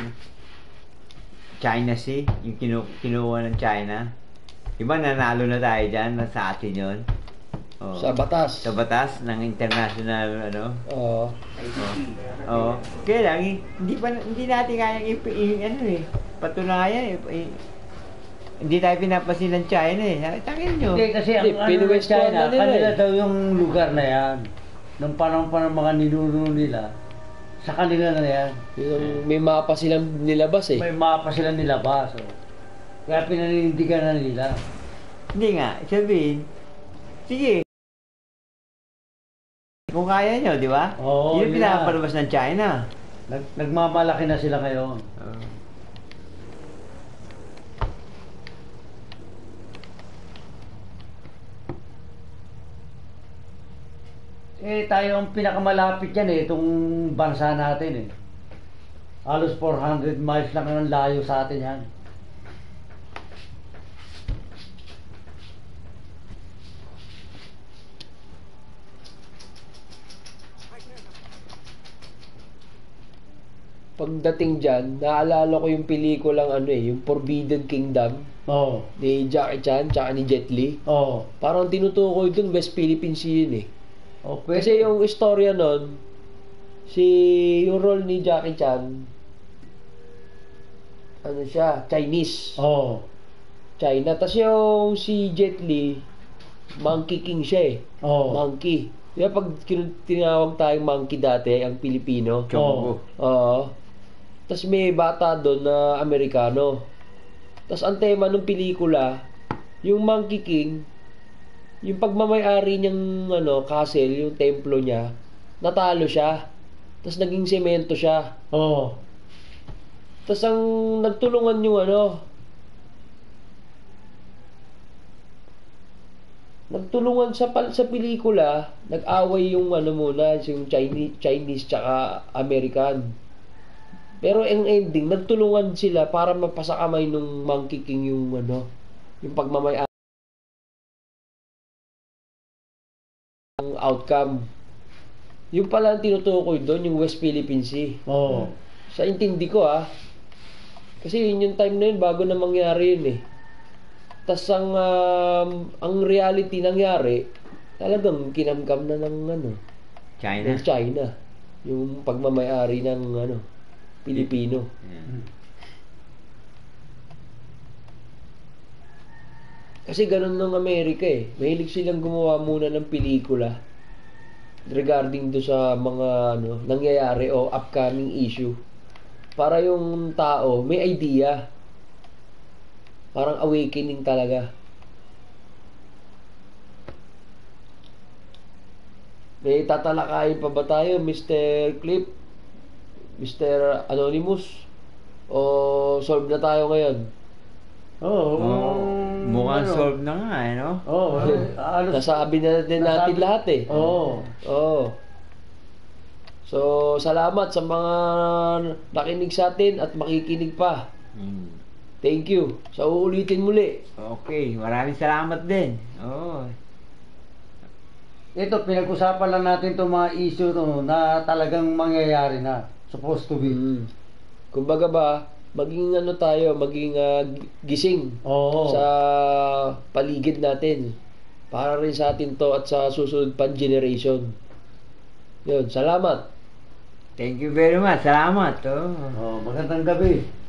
China Sea, yung kinu kinuha ng China. Diba nanalo na tayo dyan, sa atin yun? Oo. Sa batas. Sa batas ng international, ano? Oo. Oo. Kaya lang, eh, hindi, pa, hindi natin kayang ip, i- ano eh, patunayan eh. eh, hindi tayo pinapasin ng China eh. Tangin nyo. Hindi, kasi ang Hindi, ano ng pinuwestong China, na nila kanila eh. daw yung lugar na yan. Nung panahon pa ng mga ninuno nila, sa kanila na yan. Yung may mapa silang nilabas eh. May mapa sila nilabas. Oh. Kaya pinaninindigan na nila. Hindi nga, sabihin, sige. Kung kaya nyo, di ba? Oo, Yun ang yun pinapalabas ng China. Nag nagmamalaki na sila ngayon. Oo. Eh, tayo ang pinakamalapit yan eh, itong bansa natin eh. Halos four hundred miles lang ang layo sa atin yan. Pagdating dyan, naalala ko yung pelikulang ano eh, yung Forbidden Kingdom Oo. ni Jackie Chan tsaka ni Jet Li. Oo. Parang tinutukoy dun, West Philippine Sea yun eh. O, pwede. Kasi yung istorya nun, si yung role ni Jackie Chan, ano siya, Chinese. Oo. China. Tapos yung si Jet Li, Monkey King siya eh. Oo. Monkey. Di ba pag kin- tinawag tayong monkey dati, ang Pilipino? Chonggo. Oo. Tapos may bata doon na Amerikano. Tapos ang tema ng pelikula, yung Monkey King, yung pagmamayari niyang ano, castle, yung templo niya, natalo siya. Tapos naging semento siya. Oo. Tapos ang nagtulungan yung ano, nagtulungan sa pal sa pelikula, nag-away yung ano muna, yung Chinese, Chinese tsaka American. Pero ang ending, nagtulungan sila para mapasakamay nung Monkey King yung ano, yung pagmamay ang outcome. Yung pala ang tinutukoy doon, yung West Philippine Sea. Oo. Sa intindi ko ah. Kasi yun yung time na yun, bago na mangyari yun eh. Tas ang, um, ang reality nangyari, talagang kinamkam na ng ano, China. ng China. Yung pagmamayari ng ano, Pilipino. Yeah. Kasi ganun ng Amerika eh. Mahilig silang gumawa muna ng pelikula regarding do sa mga ano, nangyayari o upcoming issue. Para yung tao may idea. Parang awakening talaga. May tatalakayin pa ba tayo, mister Clip? mister Anonymous? O solve na tayo ngayon? Oo. Oo. Mukhang ano. solve na nga, eh, no? Oo, oh, halos. Nasabi na din natin Nasabi- lahat eh. Oo. Oo. So, salamat sa mga nakinig sa atin at makikinig pa. Hmm. Thank you. Sa uulitin muli. Okay, maraming salamat din. Oo. Ito, pinag-usapan lang natin itong mga issue no, na talagang mangyayari na. Supposed to be. Mm. Kumbaga ba, maging ano tayo, maging ah, gising Oo. sa paligid natin. Para rin sa atin to at sa susunod pang generation. Yun, salamat. Thank you very much. Salamat. Oh. Oh, magandang gabi.